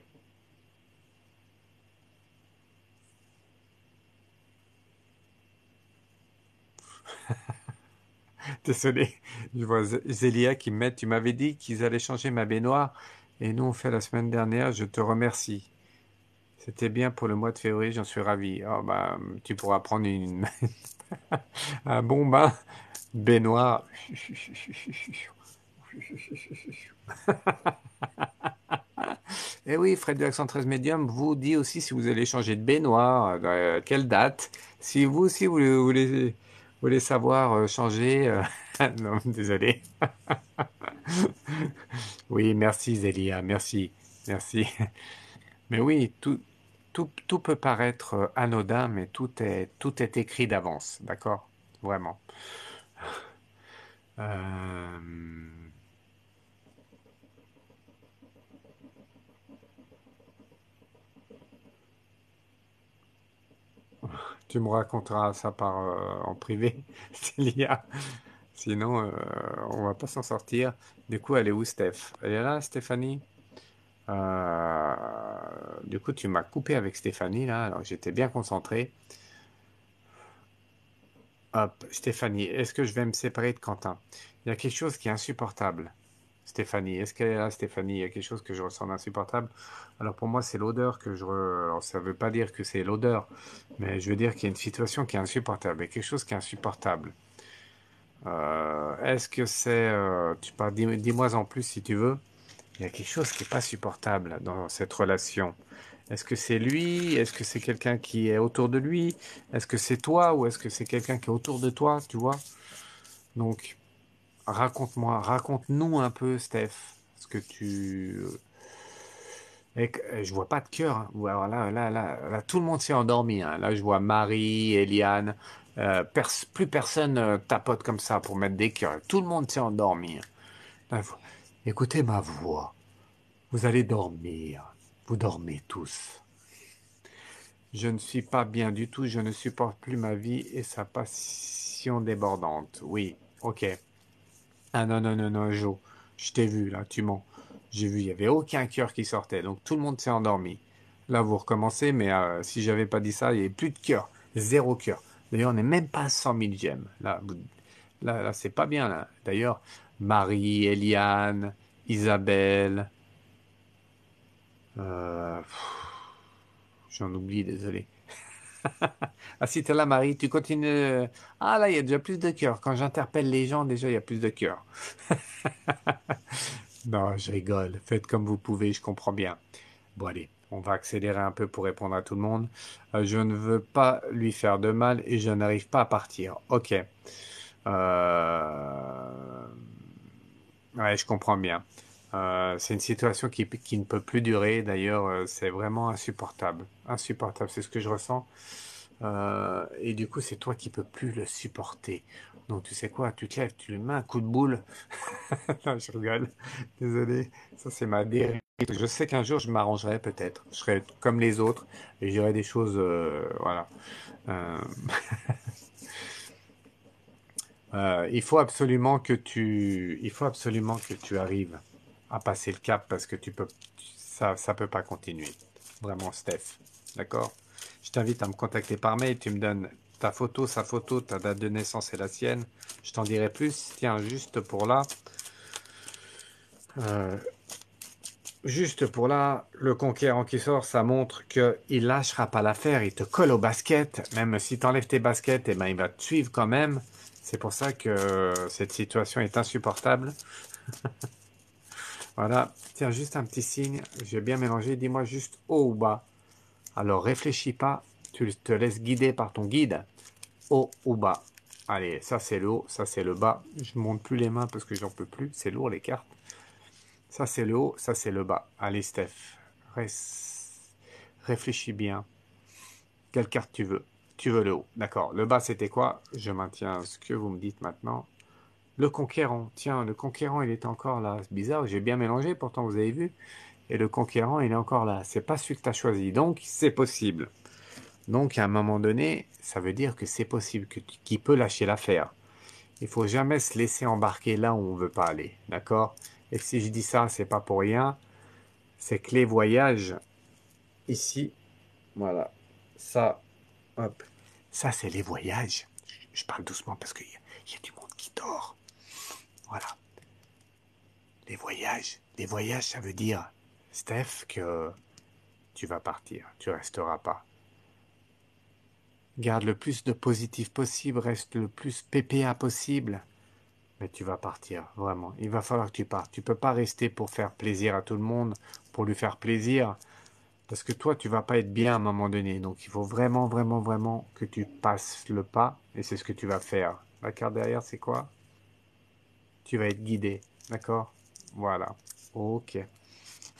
Désolé, je vois Zé- Zélia qui me met, tu m'avais dit qu'ils allaient changer ma baignoire et nous on fait la semaine dernière, je te remercie. C'était bien pour le mois de février, j'en suis ravi. Oh, bah, tu pourras prendre une, un bon bain baignoire. Et oui, Fred de l'accent treize Medium vous dit aussi si vous allez changer de baignoire, euh, quelle date. Si vous aussi vous voulez, vous voulez, voulez savoir euh, changer, euh, non, désolé. Oui, merci Zélia, merci. Merci. Mais oui, tout, tout, tout peut paraître euh, anodin, mais tout est, tout est écrit d'avance, d'accord? Vraiment. Euh, Tu me raconteras ça par, euh, en privé, s'il y a. Sinon, euh, on va pas s'en sortir. Du coup, elle est où, Steph? Elle est là, Stéphanie? Euh, du coup, tu m'as coupé avec Stéphanie, là. Alors, j'étais bien concentré. Hop, Stéphanie, est-ce que je vais me séparer de Quentin? Il y a quelque chose qui est insupportable. Stéphanie, est-ce qu'elle est là, Stéphanie? Il y a quelque chose que je ressens d'insupportable. Alors pour moi, c'est l'odeur que je... re- Alors ça ne veut pas dire que c'est l'odeur, mais je veux dire qu'il y a une situation qui est insupportable. Il y a quelque chose qui est insupportable. Euh, est-ce que c'est... euh, Tu parles, dis- dis-moi en plus si tu veux. Il y a quelque chose qui n'est pas supportable dans cette relation. Est-ce que c'est lui? Est-ce que c'est quelqu'un qui est autour de lui? Est-ce que c'est toi ou est-ce que c'est quelqu'un qui est autour de toi, tu vois? Donc, raconte-moi, raconte-nous un peu, Steph, ce que tu... Et que- euh, je vois pas de cœur, hein. Ou alors là, là, là, là, tout le monde s'est endormi, hein. Là, je vois Marie, Eliane, euh, pers- plus personne euh, tapote comme ça pour mettre des cœurs. Tout le monde s'est endormi, hein. Là, vous- Écoutez ma voix. Vous allez dormir. Vous dormez tous. Je ne suis pas bien du tout, je ne supporte plus ma vie et sa passion débordante. Oui, ok. Ah non, non, non, non, Joe, je t'ai vu là, tu mens. J'ai vu, il n'y avait aucun cœur qui sortait, donc tout le monde s'est endormi. Là, vous recommencez, mais euh, si j'avais pas dit ça, il n'y avait plus de cœur, zéro cœur. D'ailleurs, on n'est même pas à cent mille gemmes. Là, vous- là, là, c'est pas bien là. D'ailleurs, Marie, Eliane, Isabelle, euh, pff, j'en oublie, désolé. Ah, si t'es là, Marie, tu continues. euh, Ah, là, il y a déjà plus de cœur. Quand j'interpelle les gens, déjà, il y a plus de cœur. Non, je rigole. Faites comme vous pouvez, je comprends bien. Bon, allez, on va accélérer un peu pour répondre à tout le monde. Euh, je ne veux pas lui faire de mal et je n'arrive pas à partir. Ok. Euh, Ouais, je comprends bien. Euh, c'est une situation qui, qui ne peut plus durer. D'ailleurs, euh, c'est vraiment insupportable. Insupportable, c'est ce que je ressens. Euh, et du coup, c'est toi qui peux plus le supporter. Donc, tu sais quoi? Tu te lèves, tu lui mets un coup de boule. Non, je rigole. Désolé. Ça, c'est ma dérive. Je sais qu'un jour, je m'arrangerai peut-être. Je serai comme les autres et j'irai des choses. Euh, voilà. Euh, euh, il faut absolument que tu, il faut absolument que tu arrives à passer le cap parce que tu peux, ça, ça peut pas continuer. Vraiment, Steph. D'accord? Je t'invite à me contacter par mail. Tu me donnes ta photo, sa photo, ta date de naissance et la sienne. Je t'en dirai plus. Tiens, juste pour là, euh, juste pour là, le conquérant qui sort, ça montre qu'il lâchera pas l'affaire. Il te colle au basket. Même si tu enlèves tes baskets, eh ben, il va te suivre quand même. C'est pour ça que cette situation est insupportable. Voilà. Tiens, juste un petit signe. J'ai bien mélangé. Dis-moi juste haut ou bas. Alors réfléchis pas. Tu te laisses guider par ton guide. Haut ou bas. Allez, ça c'est le haut, ça c'est le bas. Je ne monte plus les mains parce que j'en peux plus. C'est lourd les cartes. Ça c'est le haut, ça c'est le bas. Allez Steph, Res- réfléchis bien. Quelle carte tu veux? Tu veux le haut. D'accord. Le bas c'était quoi? Je maintiens ce que vous me dites maintenant. Le conquérant. Tiens, le conquérant il est encore là. C'est bizarre, j'ai bien mélangé, pourtant vous avez vu. Et le conquérant il est encore là. C'est pas celui que tu as choisi. Donc c'est possible. Donc à un moment donné, ça veut dire que c'est possible que tu- qu'il peut lâcher l'affaire. Il faut jamais se laisser embarquer là où on veut pas aller, d'accord? Et si je dis ça, c'est pas pour rien, c'est que les voyages ici, voilà, ça, hop, ça c'est les voyages. Je parle doucement parce qu'il y, a- il y a du monde qui dort. Voilà, les voyages. Les voyages, ça veut dire, Steph, que tu vas partir, tu resteras pas. Garde le plus de positif possible, reste le plus P P A possible. Mais tu vas partir, vraiment. Il va falloir que tu partes. Tu peux pas rester pour faire plaisir à tout le monde, pour lui faire plaisir, parce que toi, tu vas pas être bien à un moment donné. Donc, il faut vraiment, vraiment, vraiment que tu passes le pas, et c'est ce que tu vas faire. La carte derrière, c'est quoi? Tu vas être guidé, d'accord? Voilà. Ok.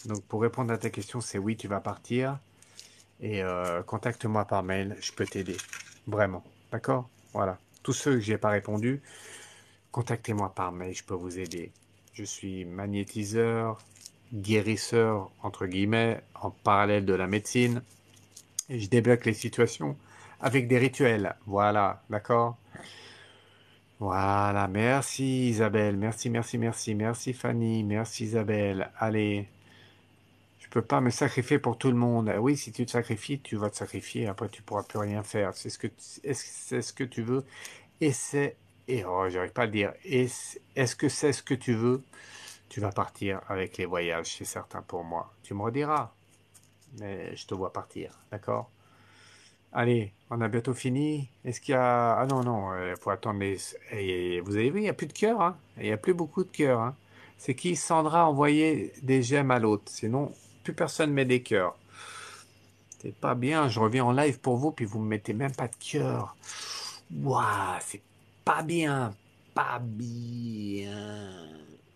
Donc, pour répondre à ta question, c'est oui, tu vas partir. Et euh, contacte-moi par mail, je peux t'aider. Vraiment. D'accord? Voilà. Tous ceux que j'ai pas répondu, contactez-moi par mail, je peux vous aider. Je suis magnétiseur, guérisseur, entre guillemets, en parallèle de la médecine. Et je débloque les situations avec des rituels. Voilà, d'accord? Voilà, merci Isabelle, merci, merci, merci, merci Fanny, merci Isabelle. Allez, je peux pas me sacrifier pour tout le monde. Ah oui, si tu te sacrifies, tu vas te sacrifier. Après, tu pourras plus rien faire. C'est ce que, est-ce que c'est ce que tu veux? Et c'est, et oh, j'arrive pas à le dire. Est-ce est-ce que c'est ce que tu veux? Tu vas partir avec les voyages, c'est certain pour moi. Tu me rediras, mais je te vois partir, d'accord? Allez, on a bientôt fini. Est-ce qu'il y a... Ah non, non, il faut attendre les... Et vous avez vu, il n'y a plus de cœur, hein? Il n'y a plus beaucoup de cœur, hein? C'est qui? Sandra a envoyé des j'aime à l'autre. Sinon, plus personne met des cœurs. C'est pas bien, je reviens en live pour vous, puis vous me mettez même pas de cœur. Waouh, c'est pas bien. Pas bien.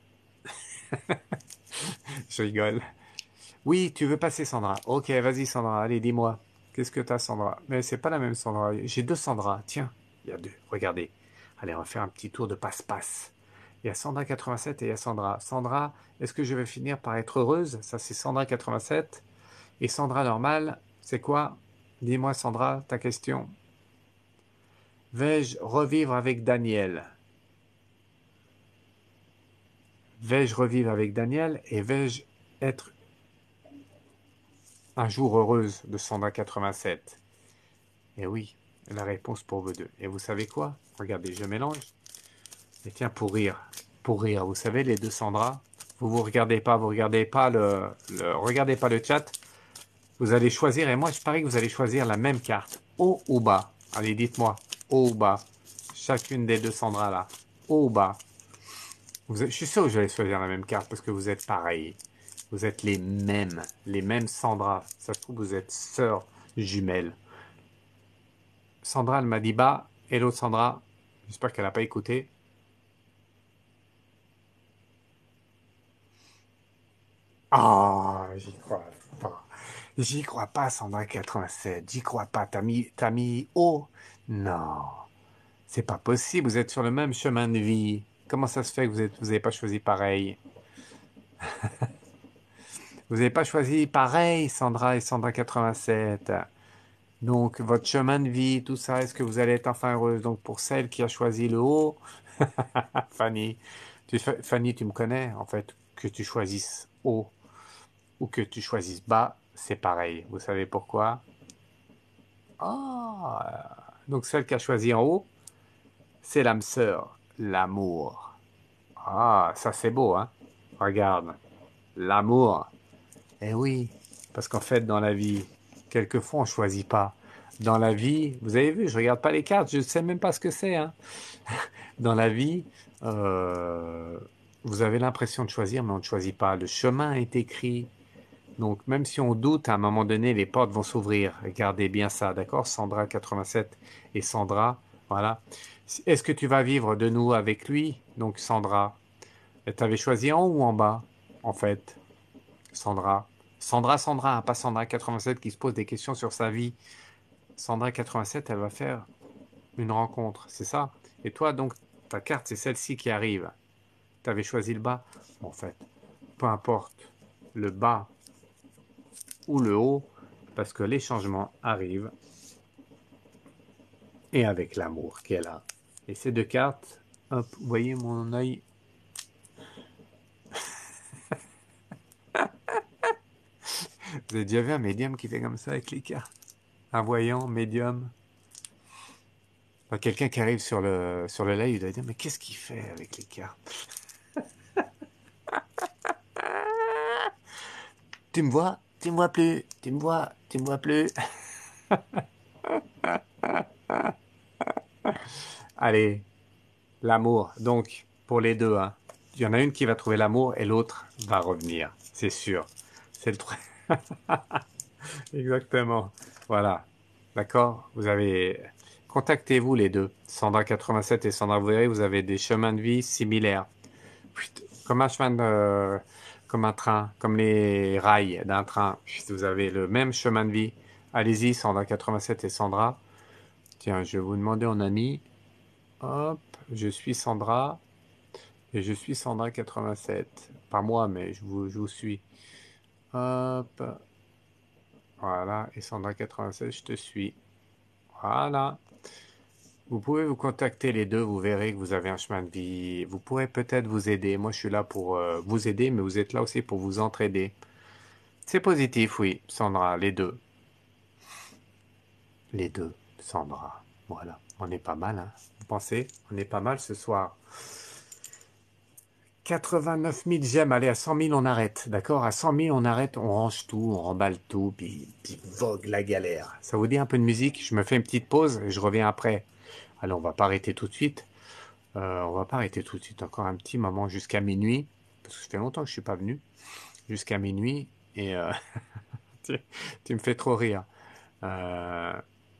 Je rigole. Oui, tu veux passer, Sandra. Ok, vas-y, Sandra. Allez, dis-moi. Qu'est-ce que t'as, Sandra? Mais c'est pas la même Sandra. J'ai deux Sandra. Tiens, il y a deux. Regardez. Allez, on va faire un petit tour de passe-passe. Il y a Sandra quatre-vingt-sept et il y a Sandra. Sandra, est-ce que je vais finir par être heureuse? Ça, c'est Sandra quatre-vingt-sept. Et Sandra normale, c'est quoi? Dis-moi, Sandra, ta question. Vais-je revivre avec Daniel? Vais-je revivre avec Daniel et vais-je être un jour heureuse de Sandra quatre-vingt-sept? Et oui, la réponse pour vous deux. Et vous savez quoi? Regardez, je mélange. Et tiens, pour rire, pour rire, vous savez, les deux Sandra, vous vous regardez pas, vous regardez pas le, le, regardez pas le chat. Vous allez choisir, et moi je parie que vous allez choisir la même carte, haut ou bas. Allez, dites-moi, haut ou bas. Chacune des deux Sandra là, haut ou bas. Vous êtes- je suis sûr que je vais choisir la même carte parce que vous êtes pareils. Vous êtes les mêmes, les mêmes Sandra. Ça se trouve, vous êtes sœurs jumelles. Sandra, elle m'a dit bas. Et l'autre Sandra, j'espère qu'elle n'a pas écouté. Ah, j'y crois pas. J'y crois pas, Sandra quatre-vingt-sept. J'y crois pas. T'as mis, t'as mis haut? Non, c'est pas possible. Vous êtes sur le même chemin de vie. Comment ça se fait que vous êtes, vous n'avez pas choisi pareil? Vous n'avez pas choisi pareil, Sandra et Sandra quatre-vingt-sept. Donc, votre chemin de vie, tout ça, est-ce que vous allez être enfin heureuse? Donc, pour celle qui a choisi le haut, Fanny, tu, Fanny, tu me connais, en fait, que tu choisisses haut ou que tu choisisses bas, c'est pareil. Vous savez pourquoi? Ah, donc celle qui a choisi en haut, c'est l'âme sœur, l'amour. Ah, ça c'est beau, hein? Regarde, l'amour. Eh oui, parce qu'en fait, dans la vie, quelquefois, on ne choisit pas. Dans la vie, vous avez vu, je regarde pas les cartes, je ne sais même pas ce que c'est, hein. Dans la vie, euh, vous avez l'impression de choisir, mais on ne choisit pas. Le chemin est écrit. Donc, même si on doute, à un moment donné, les portes vont s'ouvrir. Regardez bien ça, d'accord? Sandra quatre-vingt-sept et Sandra, voilà. Est-ce que tu vas vivre de nous avec lui? Donc, Sandra, tu avais choisi en haut ou en bas, en fait, Sandra? Sandra, Sandra, hein, pas Sandra quatre-vingt-sept qui se pose des questions sur sa vie. Sandra quatre-vingt-sept, elle va faire une rencontre, c'est ça? Et toi, donc, ta carte, c'est celle-ci qui arrive. Tu avais choisi le bas? Bon, en fait, peu importe le bas ou le haut, parce que les changements arrivent et avec l'amour qui est là. Et ces deux cartes, hop, vous voyez mon œil. Vous avez déjà vu un médium qui fait comme ça avec les cartes? Un voyant, médium. Enfin, quelqu'un qui arrive sur le, sur le live, il doit dire, mais qu'est-ce qu'il fait avec les cartes? Tu me vois? Tu me vois plus? Tu me vois? Tu me vois plus? Allez, l'amour. Donc, pour les deux, hein. Il y en a une qui va trouver l'amour et l'autre va revenir. C'est sûr. C'est le truc. Exactement. Voilà. D'accord? Vous avez... Contactez-vous les deux. Sandra quatre-vingt-sept et Sandra, vous verrez, vous avez des chemins de vie similaires. Comme un chemin de... comme un train, comme les rails d'un train. Vous avez le même chemin de vie. Allez-y, Sandra quatre-vingt-sept et Sandra. Tiens, je vais vous demander en ami. Hop, je suis Sandra et je suis Sandra quatre-vingt-sept. Pas moi, mais je vous, je vous suis. Hop, voilà. Et Sandra quatre-vingt-sept, je te suis. Voilà. Vous pouvez vous contacter les deux, vous verrez que vous avez un chemin de vie. Vous pourrez peut-être vous aider. Moi, je suis là pour euh, vous aider, mais vous êtes là aussi pour vous entraider. C'est positif, oui, Sandra, les deux. Les deux, Sandra. Voilà. On est pas mal, hein. Vous pensez? On est pas mal ce soir. quatre-vingt-neuf mille j'aime. Allez, à cent mille, on arrête. D'accord? À cent mille, on arrête, on range tout, on remballe tout, puis, puis vogue la galère. Ça vous dit un peu de musique? Je me fais une petite pause et je reviens après. Allez, on va pas arrêter tout de suite. Euh, on va pas arrêter tout de suite. Encore un petit moment jusqu'à minuit. Parce que ça fait longtemps que je suis pas venu. Jusqu'à minuit. Et euh, tu, tu me fais trop rire. Euh,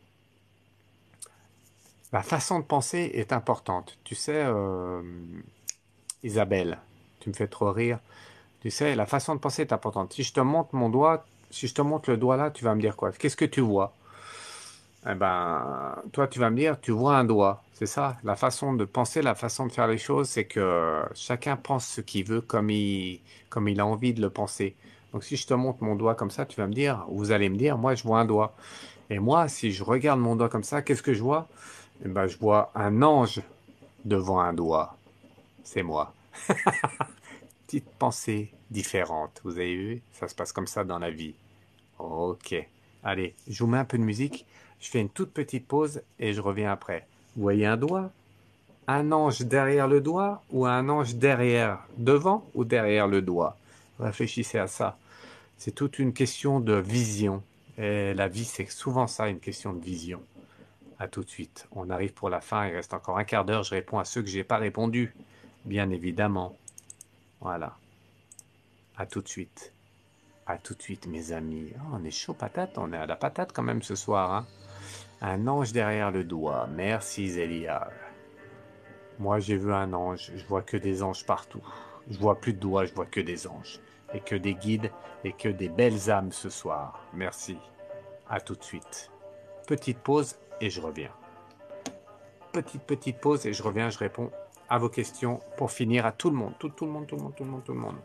la façon de penser est importante. Tu sais, euh, Isabelle, tu me fais trop rire. Tu sais, la façon de penser est importante. Si je te montre mon doigt, si je te montre le doigt là, tu vas me dire quoi? Qu'est-ce que tu vois? Eh ben, toi, tu vas me dire, tu vois un doigt. C'est ça. La façon de penser, la façon de faire les choses, c'est que chacun pense ce qu'il veut comme il, comme il a envie de le penser. Donc, si je te montre mon doigt comme ça, tu vas me dire, vous allez me dire, moi, je vois un doigt. Et moi, si je regarde mon doigt comme ça, qu'est-ce que je vois? Eh ben, je vois un ange devant un doigt. C'est moi. Petite pensée différente. Vous avez vu? Ça se passe comme ça dans la vie. Ok. Allez, je vous mets un peu de musique. Je fais une toute petite pause et je reviens après. Vous voyez un doigt? Un ange derrière le doigt ou un ange derrière, devant ou derrière le doigt? Réfléchissez à ça. C'est toute une question de vision. Et la vie, c'est souvent ça, une question de vision. À tout de suite. On arrive pour la fin. Il reste encore un quart d'heure. Je réponds à ceux que j'ai pas répondu. Bien évidemment. Voilà. À tout de suite. À tout de suite, mes amis. Oh, on est chaud patate. On est à la patate quand même ce soir, hein. Un ange derrière le doigt. Merci Zélia. Moi j'ai vu un ange, je vois que des anges partout. Je vois plus de doigts, je vois que des anges. Et que des guides et que des belles âmes ce soir. Merci. À tout de suite. Petite pause et je reviens. Petite petite pause et je reviens, je réponds à vos questions pour finir à tout le monde. Tout, tout le monde, tout le monde, tout le monde, tout le monde.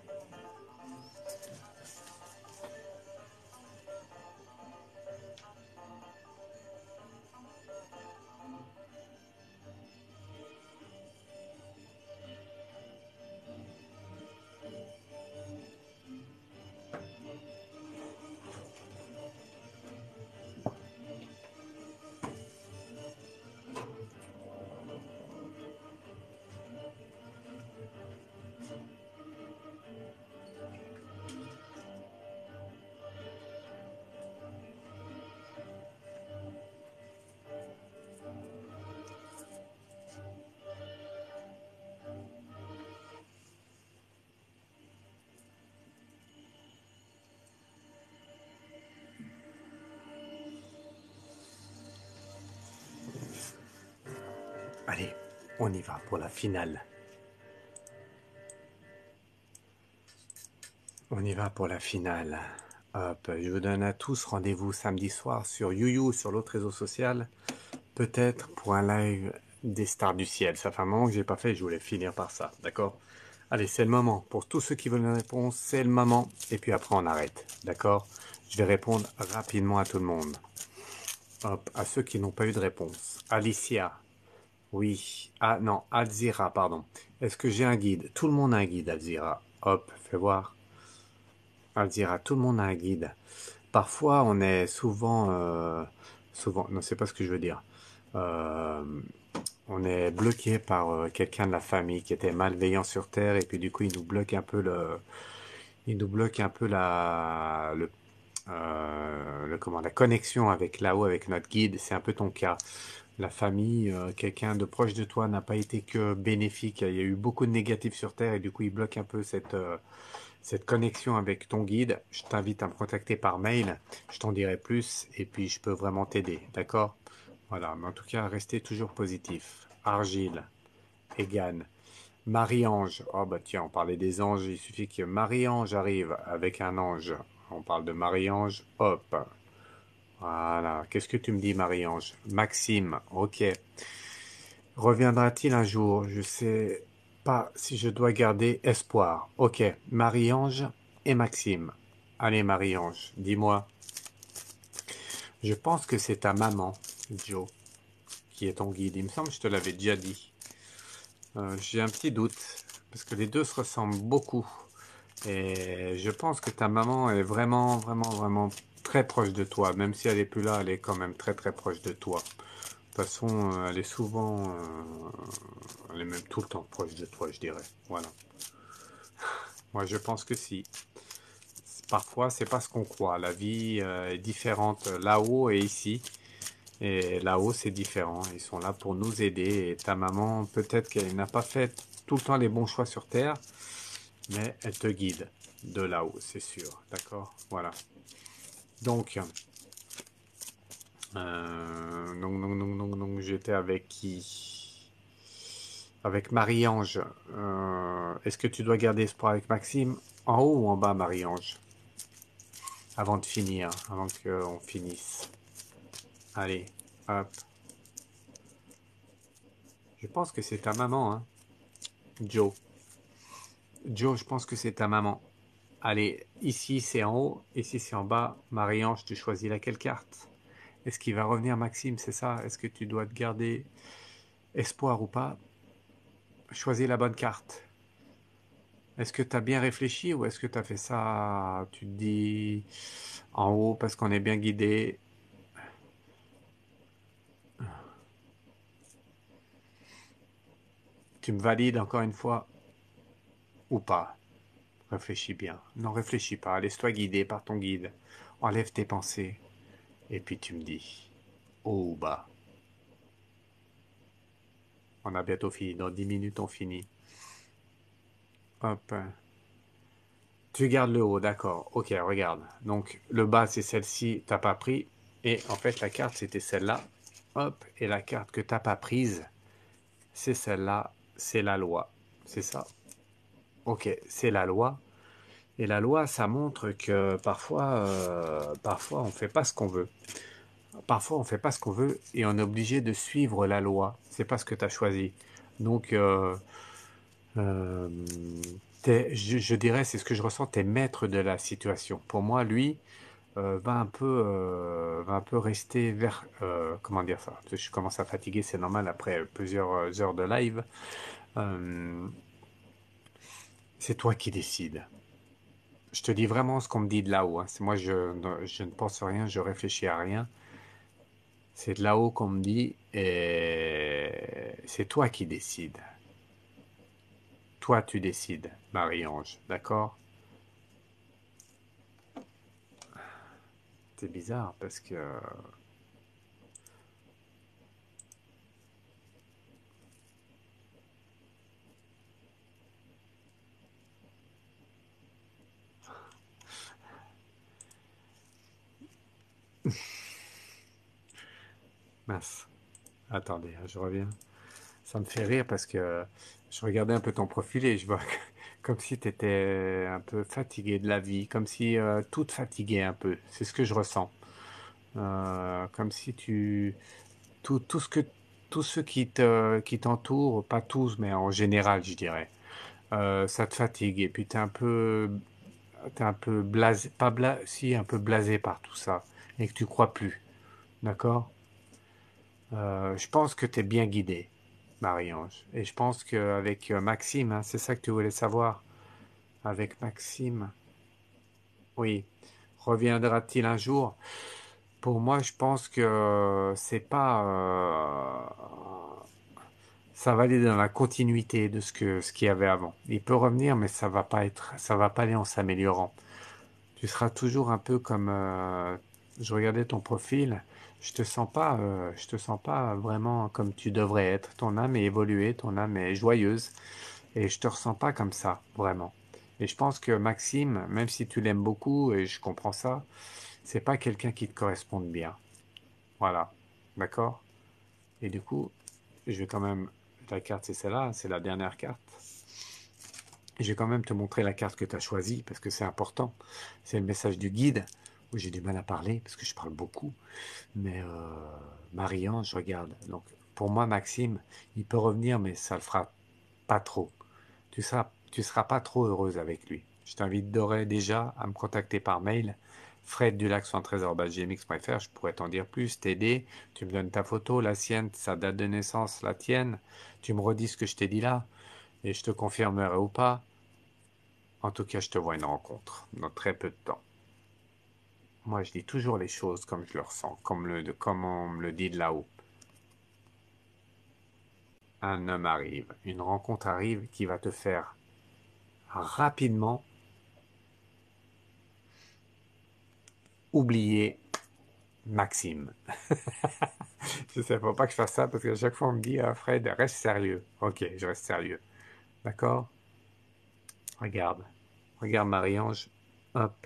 Allez, on y va pour la finale. On y va pour la finale. Hop, je vous donne à tous rendez-vous samedi soir sur YouYou, sur l'autre réseau social. Peut-être pour un live des stars du ciel. Ça fait un moment que j'ai pas fait, je voulais finir par ça, d'accord? Allez, c'est le moment. Pour tous ceux qui veulent une réponse, c'est le moment. Et puis après, on arrête, d'accord? Je vais répondre rapidement à tout le monde. Hop, à ceux qui n'ont pas eu de réponse. Alicia, oui. Ah non, Alzira, pardon. Est-ce que j'ai un guide? Tout le monde a un guide, Alzira. Hop, fais voir. Alzira, tout le monde a un guide. Parfois, on est souvent... euh, souvent... Non, c'est pas ce que je veux dire. Euh, on est bloqué par euh, quelqu'un de la famille qui était malveillant sur Terre et puis du coup, il nous bloque un peu le... Il nous bloque un peu la... Le, euh, le comment, la connexion avec là-haut, avec notre guide. C'est un peu ton cas. La famille, euh, quelqu'un de proche de toi n'a pas été que bénéfique. Il y a eu beaucoup de négatifs sur Terre et du coup, il bloque un peu cette... euh, cette connexion avec ton guide. Je t'invite à me contacter par mail, je t'en dirai plus et puis je peux vraiment t'aider, d'accord? Voilà, mais en tout cas, restez toujours positif. Argile, Egan, Marie-Ange. Oh bah tiens, on parlait des anges, il suffit que Marie-Ange arrive avec un ange. On parle de Marie-Ange, hop. Voilà. Qu'est-ce que tu me dis, Marie-Ange? Maxime, ok. Reviendra-t-il un jour? Je sais pas si je dois garder espoir. Ok, Marie-Ange et Maxime. Allez, Marie-Ange, dis-moi. Je pense que c'est ta maman, Joe, qui est ton guide. Il me semble que je te l'avais déjà dit. Euh, j'ai un petit doute, parce que les deux se ressemblent beaucoup. Et je pense que ta maman est vraiment, vraiment, vraiment très proche de toi. Même si elle est plus là, elle est quand même très, très proche de toi. De toute façon, euh, elle est souvent, euh, elle est même tout le temps proche de toi, je dirais. Voilà. Moi, je pense que si. Parfois, c'est pas ce qu'on croit. La vie euh, est différente là-haut et ici. Et là-haut, c'est différent. Ils sont là pour nous aider. Et ta maman, peut-être qu'elle n'a pas fait tout le temps les bons choix sur Terre, mais elle te guide de là-haut, c'est sûr. D'accord? Voilà. Donc, euh, donc, donc, donc, donc, donc, j'étais avec qui? Avec Marie-Ange. Euh, est-ce que tu dois garder espoir avec Maxime? En haut ou en bas, Marie-Ange? Avant de finir, avant qu'on finisse. Allez, hop. Je pense que c'est ta maman, hein, Joe. Joe, je pense que c'est ta maman. Allez, ici c'est en haut, ici c'est en bas. Marie-Ange, tu choisis laquelle carte? Est-ce qu'il va revenir Maxime, c'est ça? Est-ce que tu dois te garder espoir ou pas? Choisis la bonne carte. Est-ce que tu as bien réfléchi ou est-ce que tu as fait ça, tu te dis en haut parce qu'on est bien guidé? Tu me valides encore une fois ou pas? Réfléchis bien. Non, réfléchis pas. Laisse-toi guider par ton guide. Enlève tes pensées. Et puis tu me dis haut ou bas. On a bientôt fini. Dans dix minutes, on finit. Hop. Tu gardes le haut, d'accord. Ok, regarde. Donc, le bas, c'est celle-ci, t'as pas pris. Et en fait, la carte, c'était celle-là. Hop. Et la carte que t'as pas prise, c'est celle-là. C'est la loi. C'est ça. Ok, c'est la loi. Et la loi, ça montre que parfois, euh, parfois, on fait pas ce qu'on veut. Parfois, on fait pas ce qu'on veut et on est obligé de suivre la loi. C'est pas ce que tu as choisi. Donc, euh, euh, t'es- je, je dirais, c'est ce que je ressens, t'es maître de la situation. Pour moi, lui, euh, va un peu, euh, va un peu rester vers, euh, comment dire ça? Je commence à fatiguer, c'est normal après plusieurs heures de live. Euh, c'est toi qui décides. Je te dis vraiment ce qu'on me dit de là-haut, hein. C'est moi, je, ne- je ne pense rien, je réfléchis à rien. C'est de là-haut qu'on me dit, et c'est toi qui décides. Toi, tu décides, Marie-Ange, d'accord? C'est bizarre parce que... Mince, attendez, hein, je reviens. Ça me fait rire parce que je regardais un peu ton profil et je vois que- comme si tu étais un peu fatigué de la vie, comme si euh, tout te fatiguait un peu. C'est ce que je ressens. Euh, comme si tu... Tout, tout ce que... Tous ceux qui te, qui t'entourent, pas tous, mais en général, je dirais, euh, ça te fatigue et puis t'es un peu, t'es un peu blasé, pas blasé, si, un peu blasé par tout ça et que tu crois plus, d'accord? Euh, je pense que t'es bien guidé, Marie-Ange, et je pense qu'avec euh, Maxime, hein, c'est ça que tu voulais savoir, avec Maxime, oui, reviendra-t-il un jour? Pour moi, je pense que euh, c'est pas, euh, ça va aller dans la continuité de ce que ce qu'il y avait avant. Il peut revenir, mais ça va pas être, ça va pas aller en s'améliorant. Tu seras toujours un peu comme euh, je regardais ton profil, je te sens pas euh, je te sens pas vraiment comme tu devrais être. Ton âme est évoluée, ton âme est joyeuse et je te ressens pas comme ça vraiment. Et je pense que Maxime, même si tu l'aimes beaucoup et je comprends ça, c'est pas quelqu'un qui te corresponde bien. Voilà. D'accord? Et du coup, je vais quand même Ta carte, c'est celle-là, c'est la dernière carte. Et je vais quand même te montrer la carte que tu as choisie, parce que c'est important. C'est le message du guide, où j'ai du mal à parler, parce que je parle beaucoup. Mais euh, Marie-Ange, regarde. Donc, pour moi, Maxime, il peut revenir, mais ça le fera pas trop. Tu seras, tu seras pas trop heureuse avec lui. Je t'invite d'ores déjà à me contacter par mail, fred du lac cent treize arobase gmx point fr. Je pourrais t'en dire plus, t'aider. Tu me donnes ta photo, la sienne, sa date de naissance, la tienne. Tu me redis ce que je t'ai dit là, et je te confirmerai ou pas. En tout cas, je te vois une rencontre dans très peu de temps. Moi, je dis toujours les choses comme je le ressens, comme, le, comme on me le dit de là-haut. Un homme arrive, une rencontre arrive qui va te faire rapidement oublier Maxime. Je sais, faut pas que je fasse ça parce qu'à chaque fois on me dit ah, Fred, reste sérieux. Ok, je reste sérieux. D'accord? Regarde. Regarde Marie-Ange. Hop.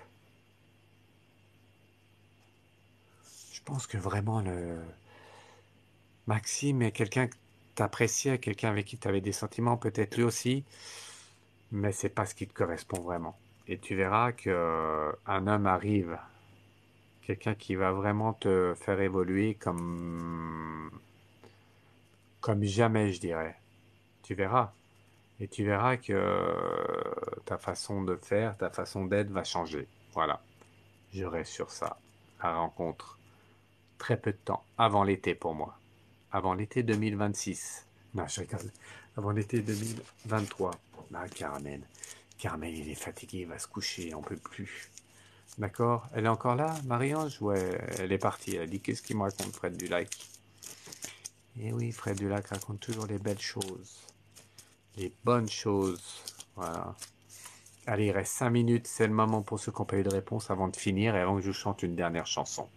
Je pense que vraiment le Maxime est quelqu'un que t'appréciais, quelqu'un avec qui tu avais des sentiments, peut-être lui aussi, mais c'est pas ce qui te correspond vraiment. Et tu verras que euh, un homme arrive, quelqu'un qui va vraiment te faire évoluer comme comme jamais, je dirais. Tu verras. Et tu verras que euh, ta façon de faire, ta façon d'être va changer. Voilà, je reste sur ça. La rencontre, très peu de temps, avant l'été pour moi. Avant l'été deux mille vingt-six. Non, je rigole. Avant l'été deux mille vingt-trois. Ah, Carmen. Carmen, il est fatigué, il va se coucher, on peut plus. D'accord? Elle est encore là, Marie-Ange? Ouais, elle est partie. Elle a dit, qu'est-ce qu'il me raconte, Fred Dulac? Eh oui, Fred Dulac raconte toujours les belles choses. Les bonnes choses. Voilà. Allez, il reste cinq minutes, c'est le moment pour ceux qui n'ont pas eu de réponse avant de finir et avant que je vous chante une dernière chanson.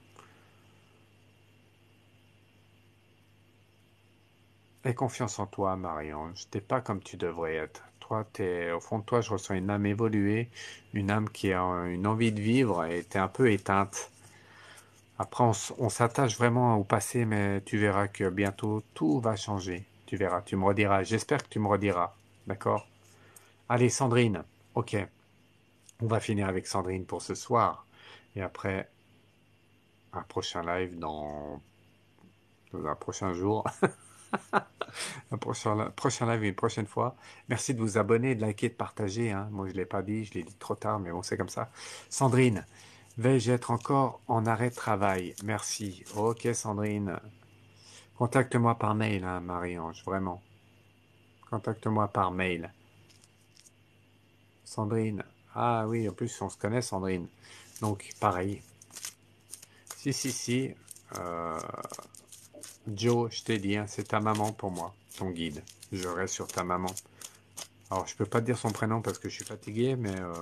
Aie confiance en toi, Marie-Ange. T'es pas comme tu devrais être. Toi, t'es, au fond de toi, je ressens une âme évoluée, une âme qui a une envie de vivre et t'es un peu éteinte. Après, on, s- on s'attache vraiment au passé, mais tu verras que bientôt tout va changer. Tu verras, tu me rediras. J'espère que tu me rediras. D'accord? Allez, Sandrine. Ok, on va finir avec Sandrine pour ce soir. Et après, un prochain live dans dans un prochain jour, un prochain, prochain live une prochaine fois. Merci de vous abonner, de liker, de partager. Hein. Moi, je ne l'ai pas dit, je l'ai dit trop tard, mais bon, c'est comme ça. Sandrine, vais-je être encore en arrêt de travail? Merci. Ok, Sandrine. Contacte-moi par mail, hein, Marie-Ange, vraiment. Contacte-moi par mail. Sandrine. Ah oui, en plus, on se connaît, Sandrine. Donc, pareil. Si, si, si. Euh, Joe, je t'ai dit, hein, c'est ta maman pour moi, ton guide. Je reste sur ta maman. Alors, je peux pas te dire son prénom parce que je suis fatigué, mais euh,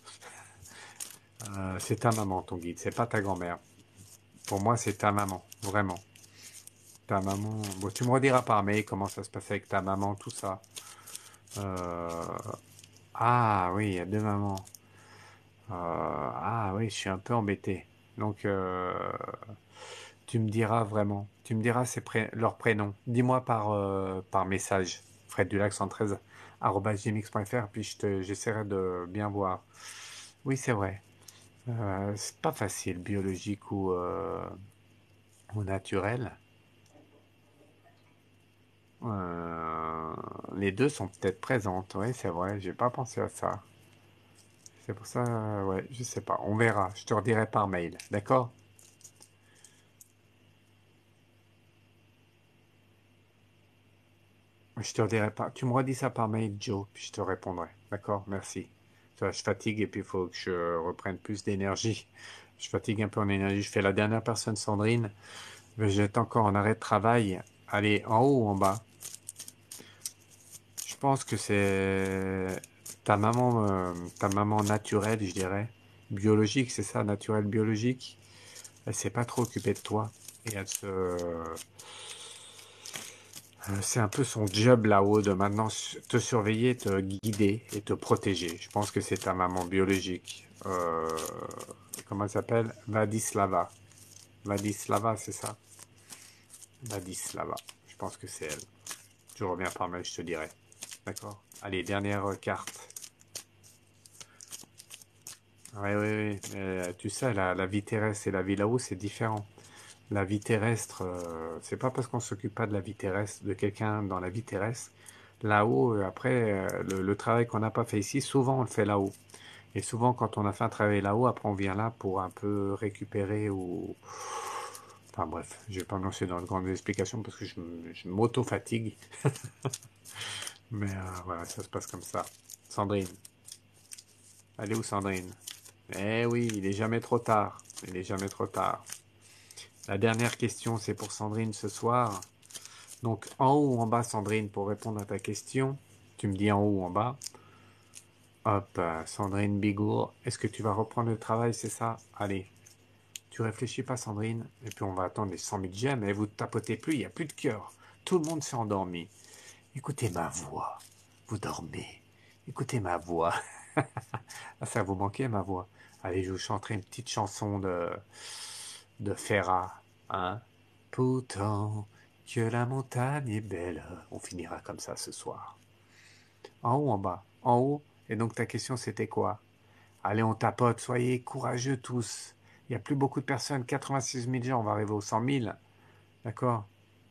euh, c'est ta maman, ton guide. C'est pas ta grand-mère. Pour moi, c'est ta maman, vraiment. Ta maman. Bon, tu me rediras par mail comment ça se passait avec ta maman, tout ça. Euh, Ah oui, il y a deux mamans. Euh, Ah oui, je suis un peu embêté. Donc, euh, tu me diras vraiment. Tu me diras ses pré- leurs prénoms. Dis-moi par, euh, par message. Fred Dulac cent treize arobase gmx point fr, puis je te, j'essaierai de bien voir. Oui, c'est vrai. Euh, c'est pas facile, biologique ou, euh, ou naturel. Euh, les deux sont peut-être présentes. Oui, c'est vrai. J'ai pas pensé à ça. C'est pour ça, euh, ouais, je sais pas. On verra. Je te redirai par mail. D'accord? Je te redirai pas. Tu me redis ça par mail, Joe, puis je te répondrai. D'accord? Merci. Tu vois, je fatigue et puis il faut que je reprenne plus d'énergie. Je fatigue un peu en énergie. Je fais la dernière personne, Sandrine. Mais j'étais encore en arrêt de travail. Allez, en haut ou en bas? Je pense que c'est ta maman, euh, ta maman naturelle, je dirais. Biologique, c'est ça, naturelle biologique. Elle s'est pas trop occupée de toi. Et elle se... euh, c'est un peu son job là-haut de maintenant su- te surveiller, te guider et te protéger. Je pense que c'est ta maman biologique. Euh, comment elle s'appelle? Vadislava. Vadislava, c'est ça? Vadislava. Je pense que c'est elle. Je reviens par mail, je te dirai. D'accord? Allez, dernière euh, carte. Oui, oui, oui. Euh, tu sais, la, la vie terrestre et la vie là-haut, c'est différent. La vie terrestre, euh, c'est pas parce qu'on s'occupe pas de la vie terrestre, de quelqu'un dans la vie terrestre. Là-haut, euh, après, euh, le, le travail qu'on n'a pas fait ici, souvent on le fait là-haut. Et souvent, quand on a fait un travail là-haut, après on vient là pour un peu récupérer ou... Enfin bref, je vais pas me lancer dans de grandes explications parce que je, m- je m'auto-fatigue. Mais euh, voilà, ça se passe comme ça. Sandrine. Allez où Sandrine? Eh oui, il est jamais trop tard. Il est jamais trop tard. La dernière question, c'est pour Sandrine ce soir. Donc, en haut ou en bas, Sandrine, pour répondre à ta question, tu me dis en haut ou en bas. Hop, euh, Sandrine Bigour, est-ce que tu vas reprendre le travail, c'est ça? Allez, tu réfléchis pas, Sandrine, et puis on va attendre les cent mille gemmes, et vous ne tapotez plus, il n'y a plus de cœur. Tout le monde s'est endormi. Écoutez ma voix, vous dormez. Écoutez ma voix. Ah, ça vous manquait, ma voix. Allez, je vous chanterai une petite chanson de, de Ferrat, hein? Pourtant que la montagne est belle. On finira comme ça ce soir. En haut, en bas. En haut. Et donc ta question c'était quoi? Allez, on tapote, soyez courageux tous. Il n'y a plus beaucoup de personnes, quatre-vingt-six mille gens, on va arriver aux cent mille. D'accord?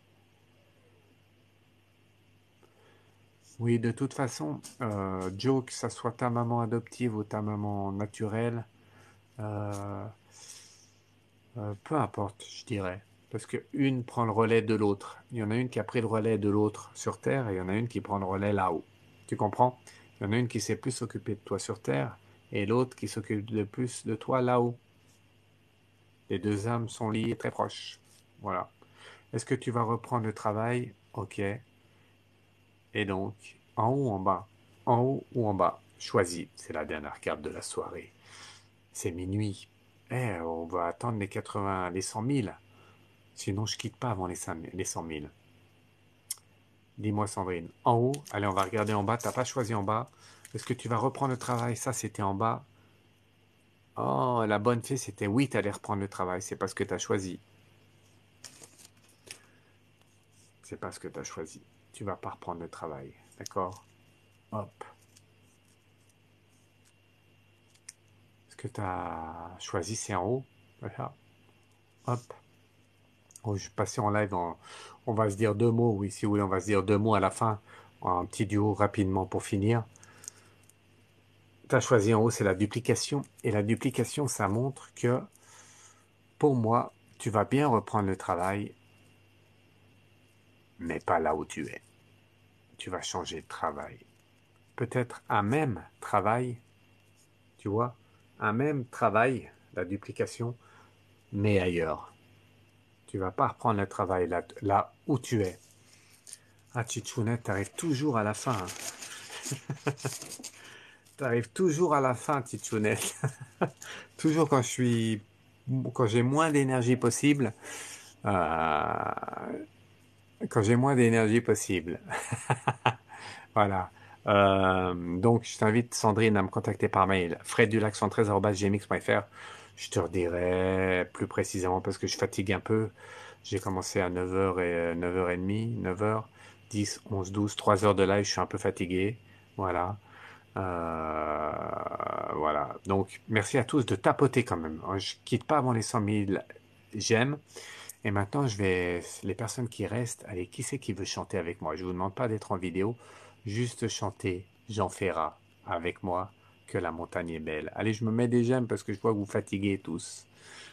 Oui, de toute façon, euh, Joe, que ça soit ta maman adoptive ou ta maman naturelle, euh, euh, peu importe, je dirais. Parce que une prend le relais de l'autre. Il y en a une qui a pris le relais de l'autre sur Terre et il y en a une qui prend le relais là-haut. Tu comprends? Il y en a une qui s'est plus occupée de toi sur Terre et l'autre qui s'occupe de plus de toi là-haut. Les deux âmes sont liées très proches. Voilà. Est-ce que tu vas reprendre le travail? Ok. Et donc, en haut ou en bas? En haut ou en bas? Choisis. C'est la dernière carte de la soirée. C'est minuit. Eh, on va attendre les quatre-vingts, les cent mille. Sinon, je quitte pas avant les, cinq mille, les cent mille. Dis-moi, Sandrine. En haut? Allez, on va regarder en bas. T'as pas choisi en bas. Est-ce que tu vas reprendre le travail? Ça, c'était en bas. Oh, la bonne fée, c'était oui, tu allais reprendre le travail. C'est pas ce que tu as choisi. C'est pas ce que tu as choisi. Tu vas pas reprendre le travail. D'accord? Hop. Ce que tu as choisi, c'est en haut. Voilà. Hop. Oh, je vais passer en live. En... On va se dire deux mots. Oui, si vous voulez, on va se dire deux mots à la fin. Un petit duo rapidement pour finir. Tu as choisi en haut, c'est la duplication. Et la duplication, ça montre que, pour moi, tu vas bien reprendre le travail, mais pas là où tu es. Tu vas changer de travail. Peut-être un même travail, tu vois, un même travail, la duplication, mais ailleurs. Tu vas pas reprendre le travail là, là où tu es. Ah, Tchitchounette, t'arrives toujours à la fin. Hein. T'arrives toujours à la fin, Tchitchounette. Toujours quand je suis, quand j'ai moins d'énergie possible, euh, quand j'ai moins d'énergie possible. Voilà. Euh, donc, je t'invite, Sandrine, à me contacter par mail. fredulac cent treize arobase gmx point fr. Je te redirai plus précisément parce que je fatigue un peu. J'ai commencé à neuf heures et neuf heures trente, neuf heures, dix, onze, douze, trois heures de live. Je suis un peu fatigué. Voilà. Euh, voilà. Donc, merci à tous de tapoter quand même. Je quitte pas avant les cent mille j'aime. Et maintenant, je vais, les personnes qui restent, allez, qui c'est qui veut chanter avec moi? Je vous demande pas d'être en vidéo, juste chanter Jean Ferrat avec moi, que la montagne est belle. Allez, je me mets des j'aime parce que je vois que vous fatiguez tous.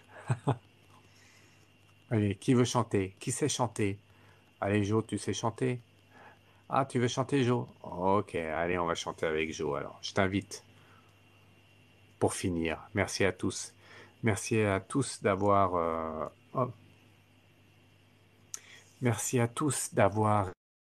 Allez, qui veut chanter? Qui sait chanter? Allez, Jo, tu sais chanter? Ah, tu veux chanter, Jo? Ok, allez, on va chanter avec Jo alors. Je t'invite pour finir. Merci à tous. Merci à tous d'avoir... euh, oh, merci à tous d'avoir...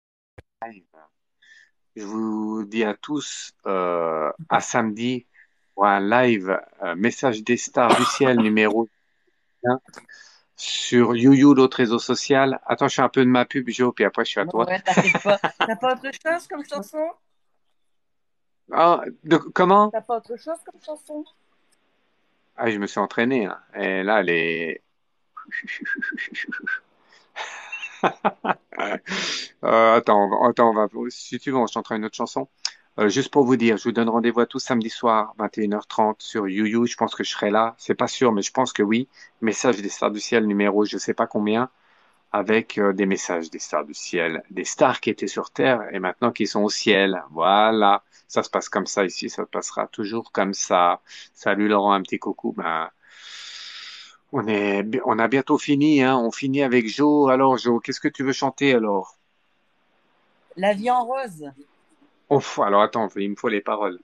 Je vous dis à tous euh, à samedi pour un live euh, message des stars du ciel numéro un sur YouYou, l'autre réseau social. Attends, je fais un peu de ma pub, Jo, puis après je suis à toi. Ouais, t'inquiète pas. T'as pas autre chose comme chanson? Ah, de- comment? T'as pas autre chose comme chanson? Ah, je me suis entraîné. Hein. Et là, elle est... Euh, attends, on va- attends, on va, si tu veux, on chantera une autre chanson. Euh, juste pour vous dire, je vous donne rendez-vous à tous samedi soir, vingt et une heures trente sur YouYou. Je pense que je serai là. C'est pas sûr, mais je pense que oui. Message des stars du ciel numéro, je sais pas combien, avec euh, des messages des stars du ciel, des stars qui étaient sur Terre et maintenant qui sont au ciel. Voilà. Ça se passe comme ça ici. Ça se passera toujours comme ça. Salut Laurent, un petit coucou. Ben, on est, on a bientôt fini, hein. On finit avec Jo. Alors, Jo, qu'est-ce que tu veux chanter alors? La vie en rose. Ouf, alors attends, il me faut les paroles.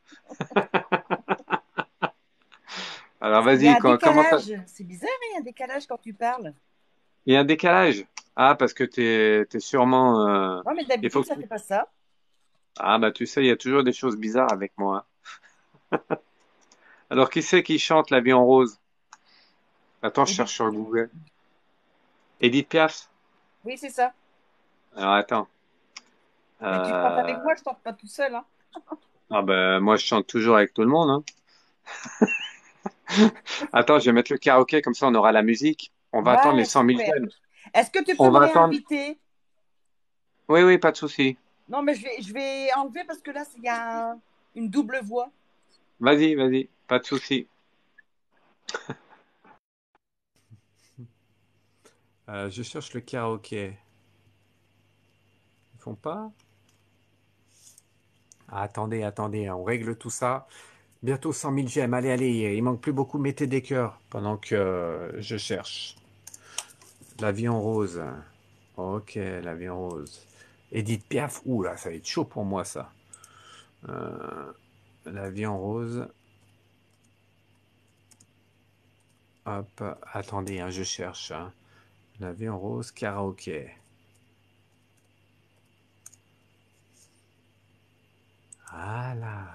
Alors Il y a vas-y, un co- comment ça? décalage. C'est bizarre, hein, il y a un décalage quand tu parles. Il y a un décalage. Ah, parce que t'es, t'es sûrement. euh, Ouais, mais Il faut d'habitude, que ça tu- fait pas ça. Ah bah tu sais, il y a toujours des choses bizarres avec moi. Alors qui c'est qui chante La vie en rose? Attends, je Et cherche des- sur Google. Edith Piaf? Oui, c'est ça. Alors attends. Mais tu chantes avec Euh... moi, je chante pas tout seul, hein. Ah ben moi je chante toujours avec tout le monde, hein. Attends, je vais mettre le karaoké comme ça on aura la musique. On va attendre les Ouais, cent mille super. j'aime. Est-ce que tu peux On me va attendre. réinviter? Oui, oui, pas de souci. Non, mais je vais, je vais enlever parce que là, il y a un- une double voix. Vas-y, vas-y, pas de souci. Euh, je cherche le karaoké. Ils font pas? Ah, attendez, attendez, on règle tout ça. Bientôt cent mille j'aime. Allez, allez, il manque plus beaucoup. Mettez des cœurs pendant que euh, je cherche. La vie en rose. Ok, la vie en rose. Edith Piaf. Ouh là, ça va être chaud pour moi ça. Euh, la vie en rose. Hop, attendez, hein, je cherche. hein. La vie en rose, karaoké. Voilà.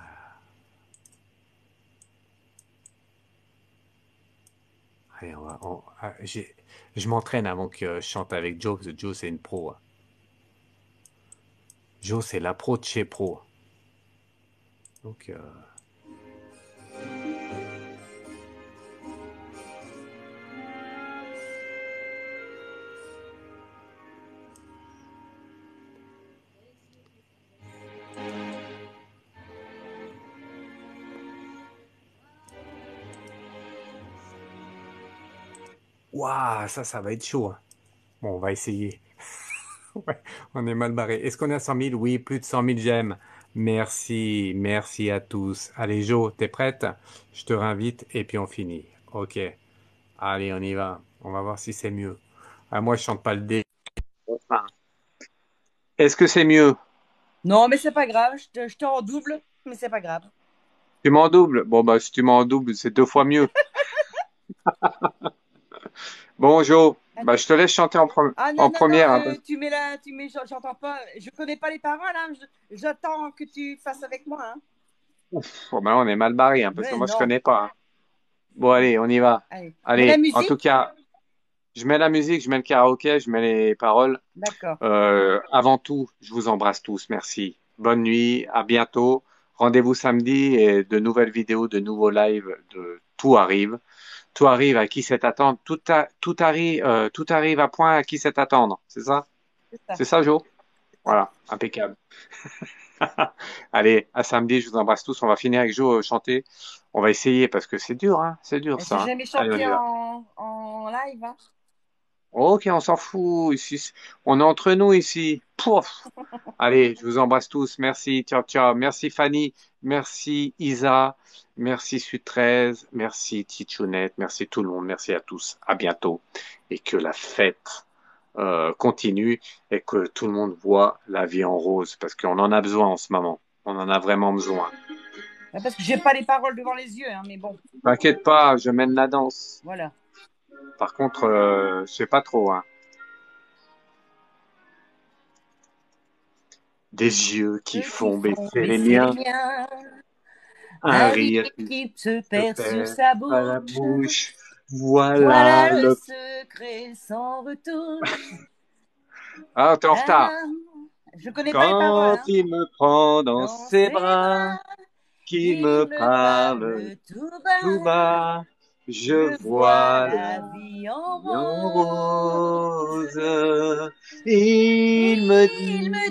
Allez, on va, on- ah, j'ai- je m'entraîne avant que je chante avec Joe, parce que Joe c'est une pro. hein. Joe c'est la pro de chez pro. Donc, euh, waouh, ça, ça va être chaud. hein. Bon, on va essayer. Ouais, on est mal barré. Est-ce qu'on est à cent mille? Oui, plus de cent mille j'aime. Merci, merci à tous. Allez, Jo, t'es prête? Je te réinvite et puis on finit. Ok. Allez, on y va. On va voir si c'est mieux. Ah, moi, je chante pas le dé. Enfin, est-ce que c'est mieux? Non, mais c'est pas grave. Je te, je te en double, mais c'est pas grave. Tu m'en doubles? Bon, bah, si tu m'en doubles, c'est deux fois mieux. Bon, Jo, bah, Attends. je te laisse chanter en, pre- Ah non, en non, non, première. hein. euh, tu mets là, tu mets, j'entends pas, je connais pas les paroles, hein, je- j'attends que tu fasses avec moi, hein. Ouf, bon, bah, là, on est mal barré, hein, parce que Mais moi, je non. connais pas. hein. Bon, allez, on y va. Allez, mets la Allez, en tout musique. cas, je mets la musique, je mets le karaoké, je mets les paroles. D'accord. Euh, avant tout, je vous embrasse tous. Merci. Bonne nuit. À bientôt. Rendez-vous samedi et de nouvelles vidéos, de nouveaux lives. De tout arrive. Tout arrive à qui sait attendre. Tout, a- tout arrive, euh, tout arrive à point à qui sait attendre. C'est ça? C'est ça, C'est ça, Jo? c'est ça. Voilà. Impeccable. Allez, à samedi. Je vous embrasse tous. On va finir avec Jo euh, chanter. On va essayer parce que c'est dur, hein. C'est dur, J'ai ça. hein. jamais Allez, on chanté y va. en, en live, hein. Ok, on s'en fout. Ici, on est entre nous ici. Pouf. Allez, je vous embrasse tous. Merci, ciao, ciao. Merci Fanny. Merci Isa. Merci Sud treize. Merci Tichounette. Merci tout le monde. Merci à tous. À bientôt. Et que la fête euh, continue et que tout le monde voit la vie en rose parce qu'on en a besoin en ce moment. On en a vraiment besoin. Ouais, parce que j'ai pas les paroles devant les yeux, hein, mais bon, T'inquiète pas, je mène la danse. voilà. Par contre, euh, je sais pas trop. Hein. Des yeux qui Ceux qui font font baisser les baisser les miens. miens, Un un rire rire qui qui se se perd sur perd sa à la bouche. bouche. Voilà Voilà le le... secret sans retouche. Ah, t'es en retard. Ah, je connais pas les paroles, Quand hein. il me prend dans Dans ses ses bras, bras, qu'il me il me parle parle tout tout bas. bas, je Je vois vois la la vie en vie en rose. rose. Il me Il me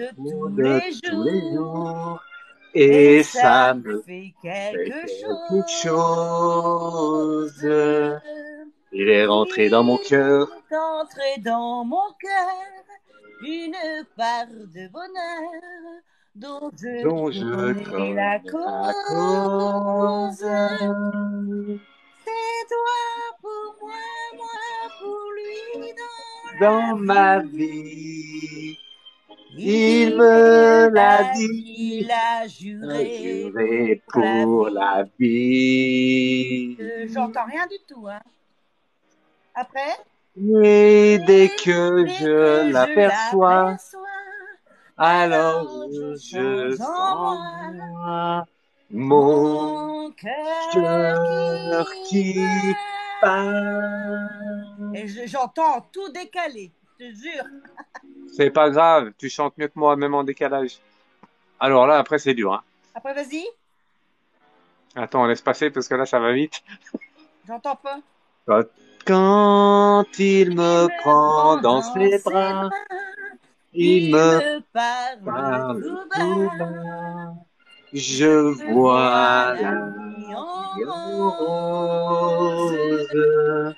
de tous de les tous les jours. jours. Et Et ça ça me me fait fait quelque quelque chose. chose. Il est rentré dans mon cœur. Il est entré dans mon cœur une part de bonheur dont je dont je connais connais la la cause. cause. C'est toi pour moi, moi pour lui dans Dans ma la vie. vie, il Il me l'a l'a dit, dit, il a a juré juré pour la pour vie. la vie. Euh, J'entends rien du tout, hein. Après, Et dès et que dès je que je l'aperçois, l'aperçois, alors alors je je sens en sens moi mon mon cœur cœur qui qui bat. bat. Et je- j'entends tout décalé, je te jure. C'est pas grave, tu chantes mieux que moi, même en décalage. Alors là, après, c'est dur, hein. Après, vas-y, Attends, on laisse passer parce que là, ça va vite. j'entends pas. Quand, quand il Il me me prend prend dans dans ses ses bras, bras, il il me me parle parle tout tout bas. bas. Je Je vois vois la la vie vie en en rose. rose.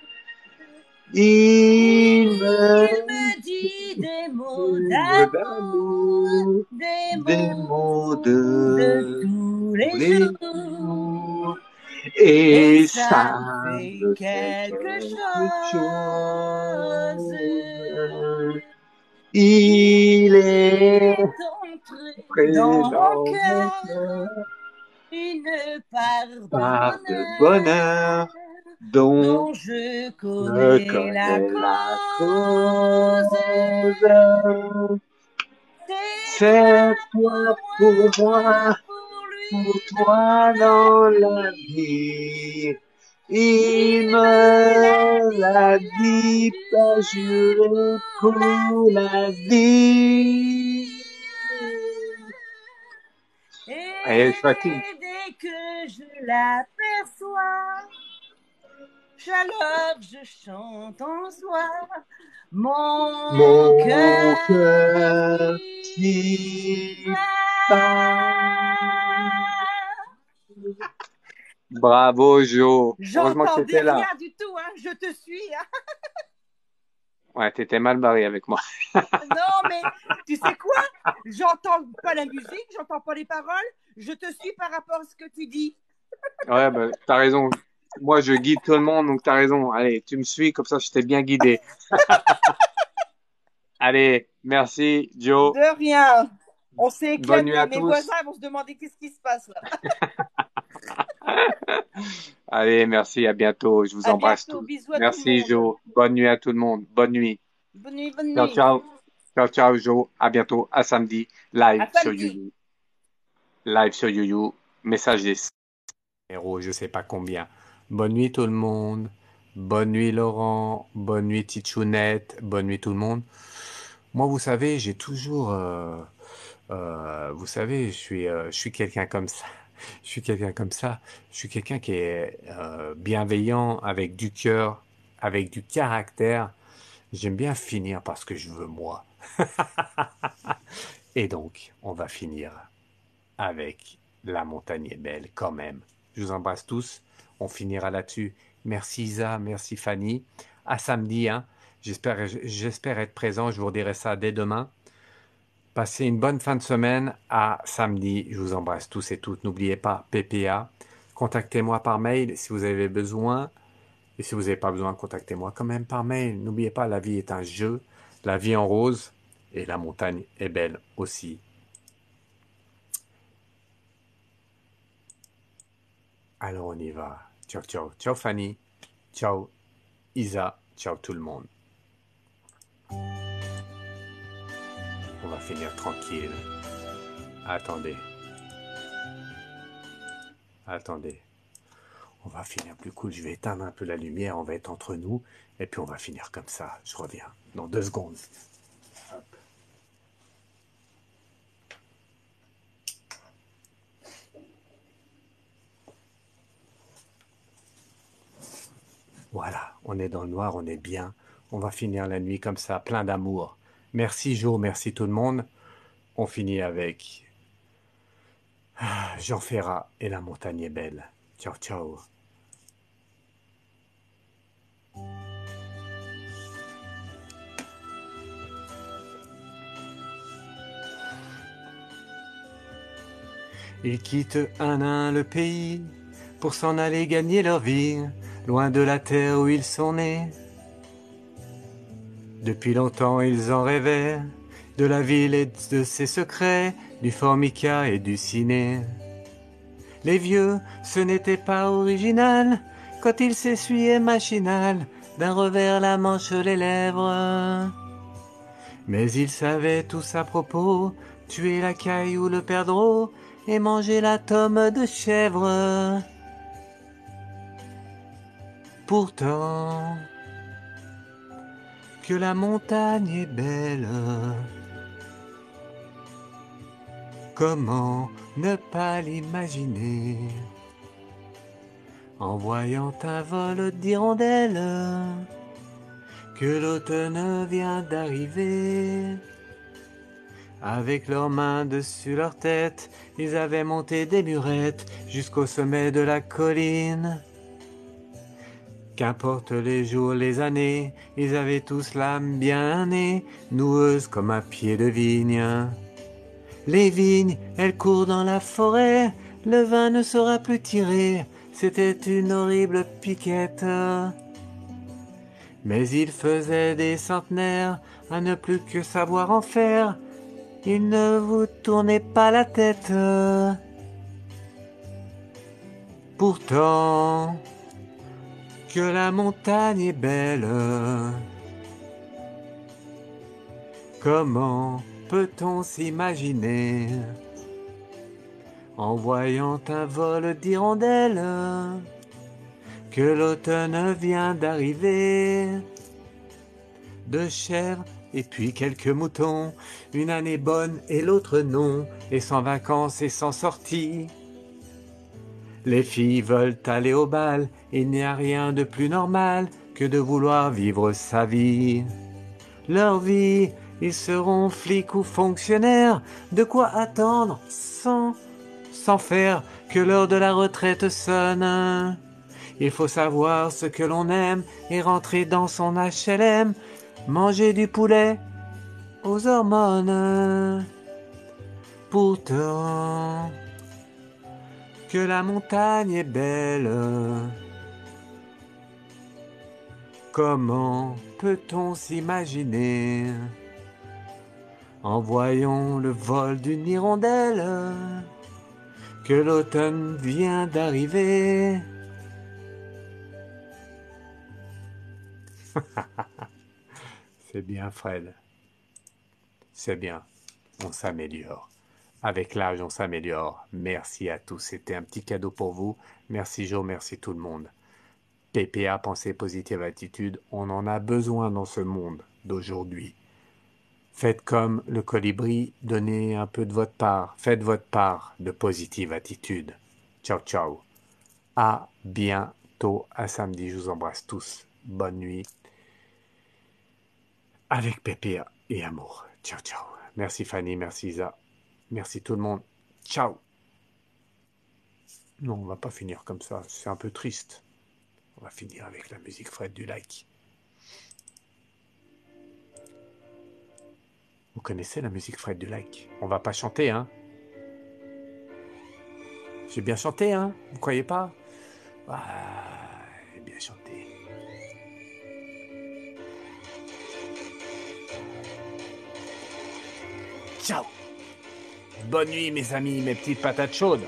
Il me Il me dit des mots dit d'amour, d'amour, des des mots mots de de tous tous les les jours. jours. Et Et ça ça me fait me fait quelque quelque chose. chose. Il Il est est entré entré dans mon dans mon cœur cœur une part de par de bonheur bonheur dont dont je je connais la connais la cause. cause. C'est toi C'est toi pour moi, pour moi moi, pour pour lui toi dans dans la la vie. vie. Il Il me l'a me l'a dit, il a dit, pas juré juré pour la pour la vie. vie. Allez, je fatigue. Et dès que je l'aperçois, alors je chante en soi mon Mon cœur cœur qui qui bat. bat. Bravo, Jo. Heureusement que J'entendais t'étais rien là. du tout, hein. Je te suis, hein. Ouais, t'étais mal barré avec moi. Non, mais tu sais quoi? J'entends pas la musique, j'entends pas les paroles. Je te suis par rapport à ce que tu dis. Ouais, bah, t'as raison. Moi, je guide tout le monde, donc t'as raison. Allez, tu me suis, comme ça, je t'ai bien guidé. Allez, merci, Joe. De rien. On s'est Bonne nuit éclaté. à Mes tous. voisins vont se demander qu'est-ce qui se passe là. Allez, merci, à bientôt. Je vous À embrasse bientôt. tous. Bisous à tout le Merci, monde. Joe. Bonne nuit à tout le monde. Bonne nuit. Bonne nuit, bonne Ciao, nuit. ciao. Ciao, ciao, Joe. À bientôt. À samedi. Live À sur samedi. YouTube. Live sur YouTube. Message des héros, je sais pas combien. Bonne nuit, tout le monde. Bonne nuit, Laurent. Bonne nuit, Tichounette. Bonne nuit, tout le monde. Moi, vous savez, j'ai toujours... euh, euh, vous savez, je suis, euh, je suis quelqu'un comme ça. Je suis quelqu'un comme ça. Je suis quelqu'un qui est euh, bienveillant, avec du cœur, avec du caractère. J'aime bien finir parce que je veux moi. Et donc, on va finir avec La montagne est belle quand même. Je vous embrasse tous. On finira là-dessus. Merci Isa, merci Fanny. À samedi, hein. J'espère, j'espère être présent. Je vous redirai ça dès demain. Passez une bonne fin de semaine. À samedi. Je vous embrasse tous et toutes. N'oubliez pas P P A. Contactez-moi par mail si vous avez besoin. Et si vous n'avez pas besoin, contactez-moi quand même par mail. N'oubliez pas, la vie est un jeu. La vie en rose. Et la montagne est belle aussi. Alors on y va. Ciao, ciao. Ciao Fanny. Ciao Isa. Ciao tout le monde. On va finir tranquille. Attendez. Attendez. On va finir plus cool. Je vais éteindre un peu la lumière. On va être entre nous. Et puis on va finir comme ça. Je reviens dans deux secondes. Hop. Voilà. On est dans le noir. On est bien. On va finir la nuit comme ça. Plein d'amour. Merci Jo. Merci tout le monde. on finit avec ah, Jean Ferrat et la montagne est belle. Ciao, ciao. Ils quittent un à un le pays pour s'en aller gagner leur vie, loin de la terre où ils sont nés. Depuis longtemps ils en rêvaient, de la ville et de ses secrets, du formica et du ciné. Les vieux, ce n'était pas original, quand ils s'essuyaient machinal, d'un revers la manche les lèvres. Mais ils savaient tous à propos, tuer la caille ou le perdreau, et manger la tome de chèvre. Pourtant, que la montagne est belle, comment ne pas l'imaginer en voyant un vol d'hirondelles, que l'automne vient d'arriver. Avec leurs mains dessus leur tête, ils avaient monté des murettes jusqu'au sommet de la colline. Qu'importe les jours, les années, ils avaient tous l'âme bien née, noueuse comme un pied de vigne. Les vignes, elles courent dans la forêt, le vin ne sera plus tiré, c'était une horrible piquette. Mais ils faisaient des centenaires à ne plus que savoir en faire, il ne vous tournez pas la tête. Pourtant, que la montagne est belle, comment peut-on s'imaginer en voyant un vol d'hirondelles que l'automne vient d'arriver? Deux chèvres et puis quelques moutons, une année bonne et l'autre non, et sans vacances et sans sortie. Les filles veulent aller au bal, il n'y a rien de plus normal que de vouloir vivre sa vie. Leur vie, ils seront flics ou fonctionnaires, de quoi attendre sans, sans faire que l'heure de la retraite sonne. Il faut savoir ce que l'on aime et rentrer dans son H L M, manger du poulet aux hormones. Pourtant, que la montagne est belle, comment peut-on s'imaginer en voyant le vol d'une hirondelle que l'automne vient d'arriver? C'est bien, Fred. C'est bien. On s'améliore. Avec l'âge, on s'améliore. Merci à tous. C'était un petit cadeau pour vous. Merci Jo, merci tout le monde. P P A, pensée positive attitude, on en a besoin dans ce monde d'aujourd'hui. Faites comme le colibri, donnez un peu de votre part. Faites votre part de positive attitude. Ciao, ciao. À bientôt, à samedi. Je vous embrasse tous. Bonne nuit. Avec P P A et amour. Ciao, ciao. Merci Fanny, merci Isa. Merci tout le monde. Ciao. Non, on va pas finir comme ça. C'est un peu triste. On va finir avec la musique Fred du like. Vous connaissez la musique Fred du like? On va pas chanter, hein? J'ai bien chanté, hein? Vous croyez pas? Ah, j'ai bien chanté. Ciao. Bonne nuit, mes amis, mes petites patates chaudes.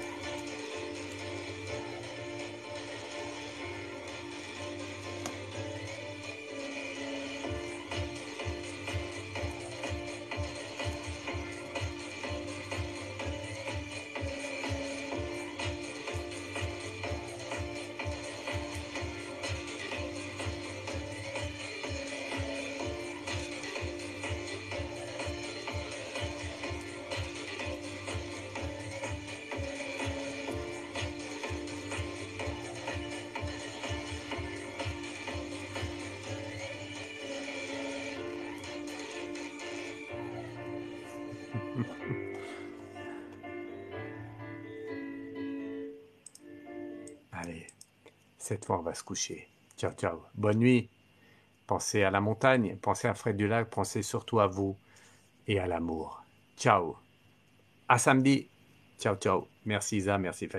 Cette fois, on va se coucher. Ciao, ciao. Bonne nuit. Pensez à la montagne, pensez à Fred du Lac, pensez surtout à vous et à l'amour. Ciao. À samedi. Ciao, ciao. Merci Isa, merci.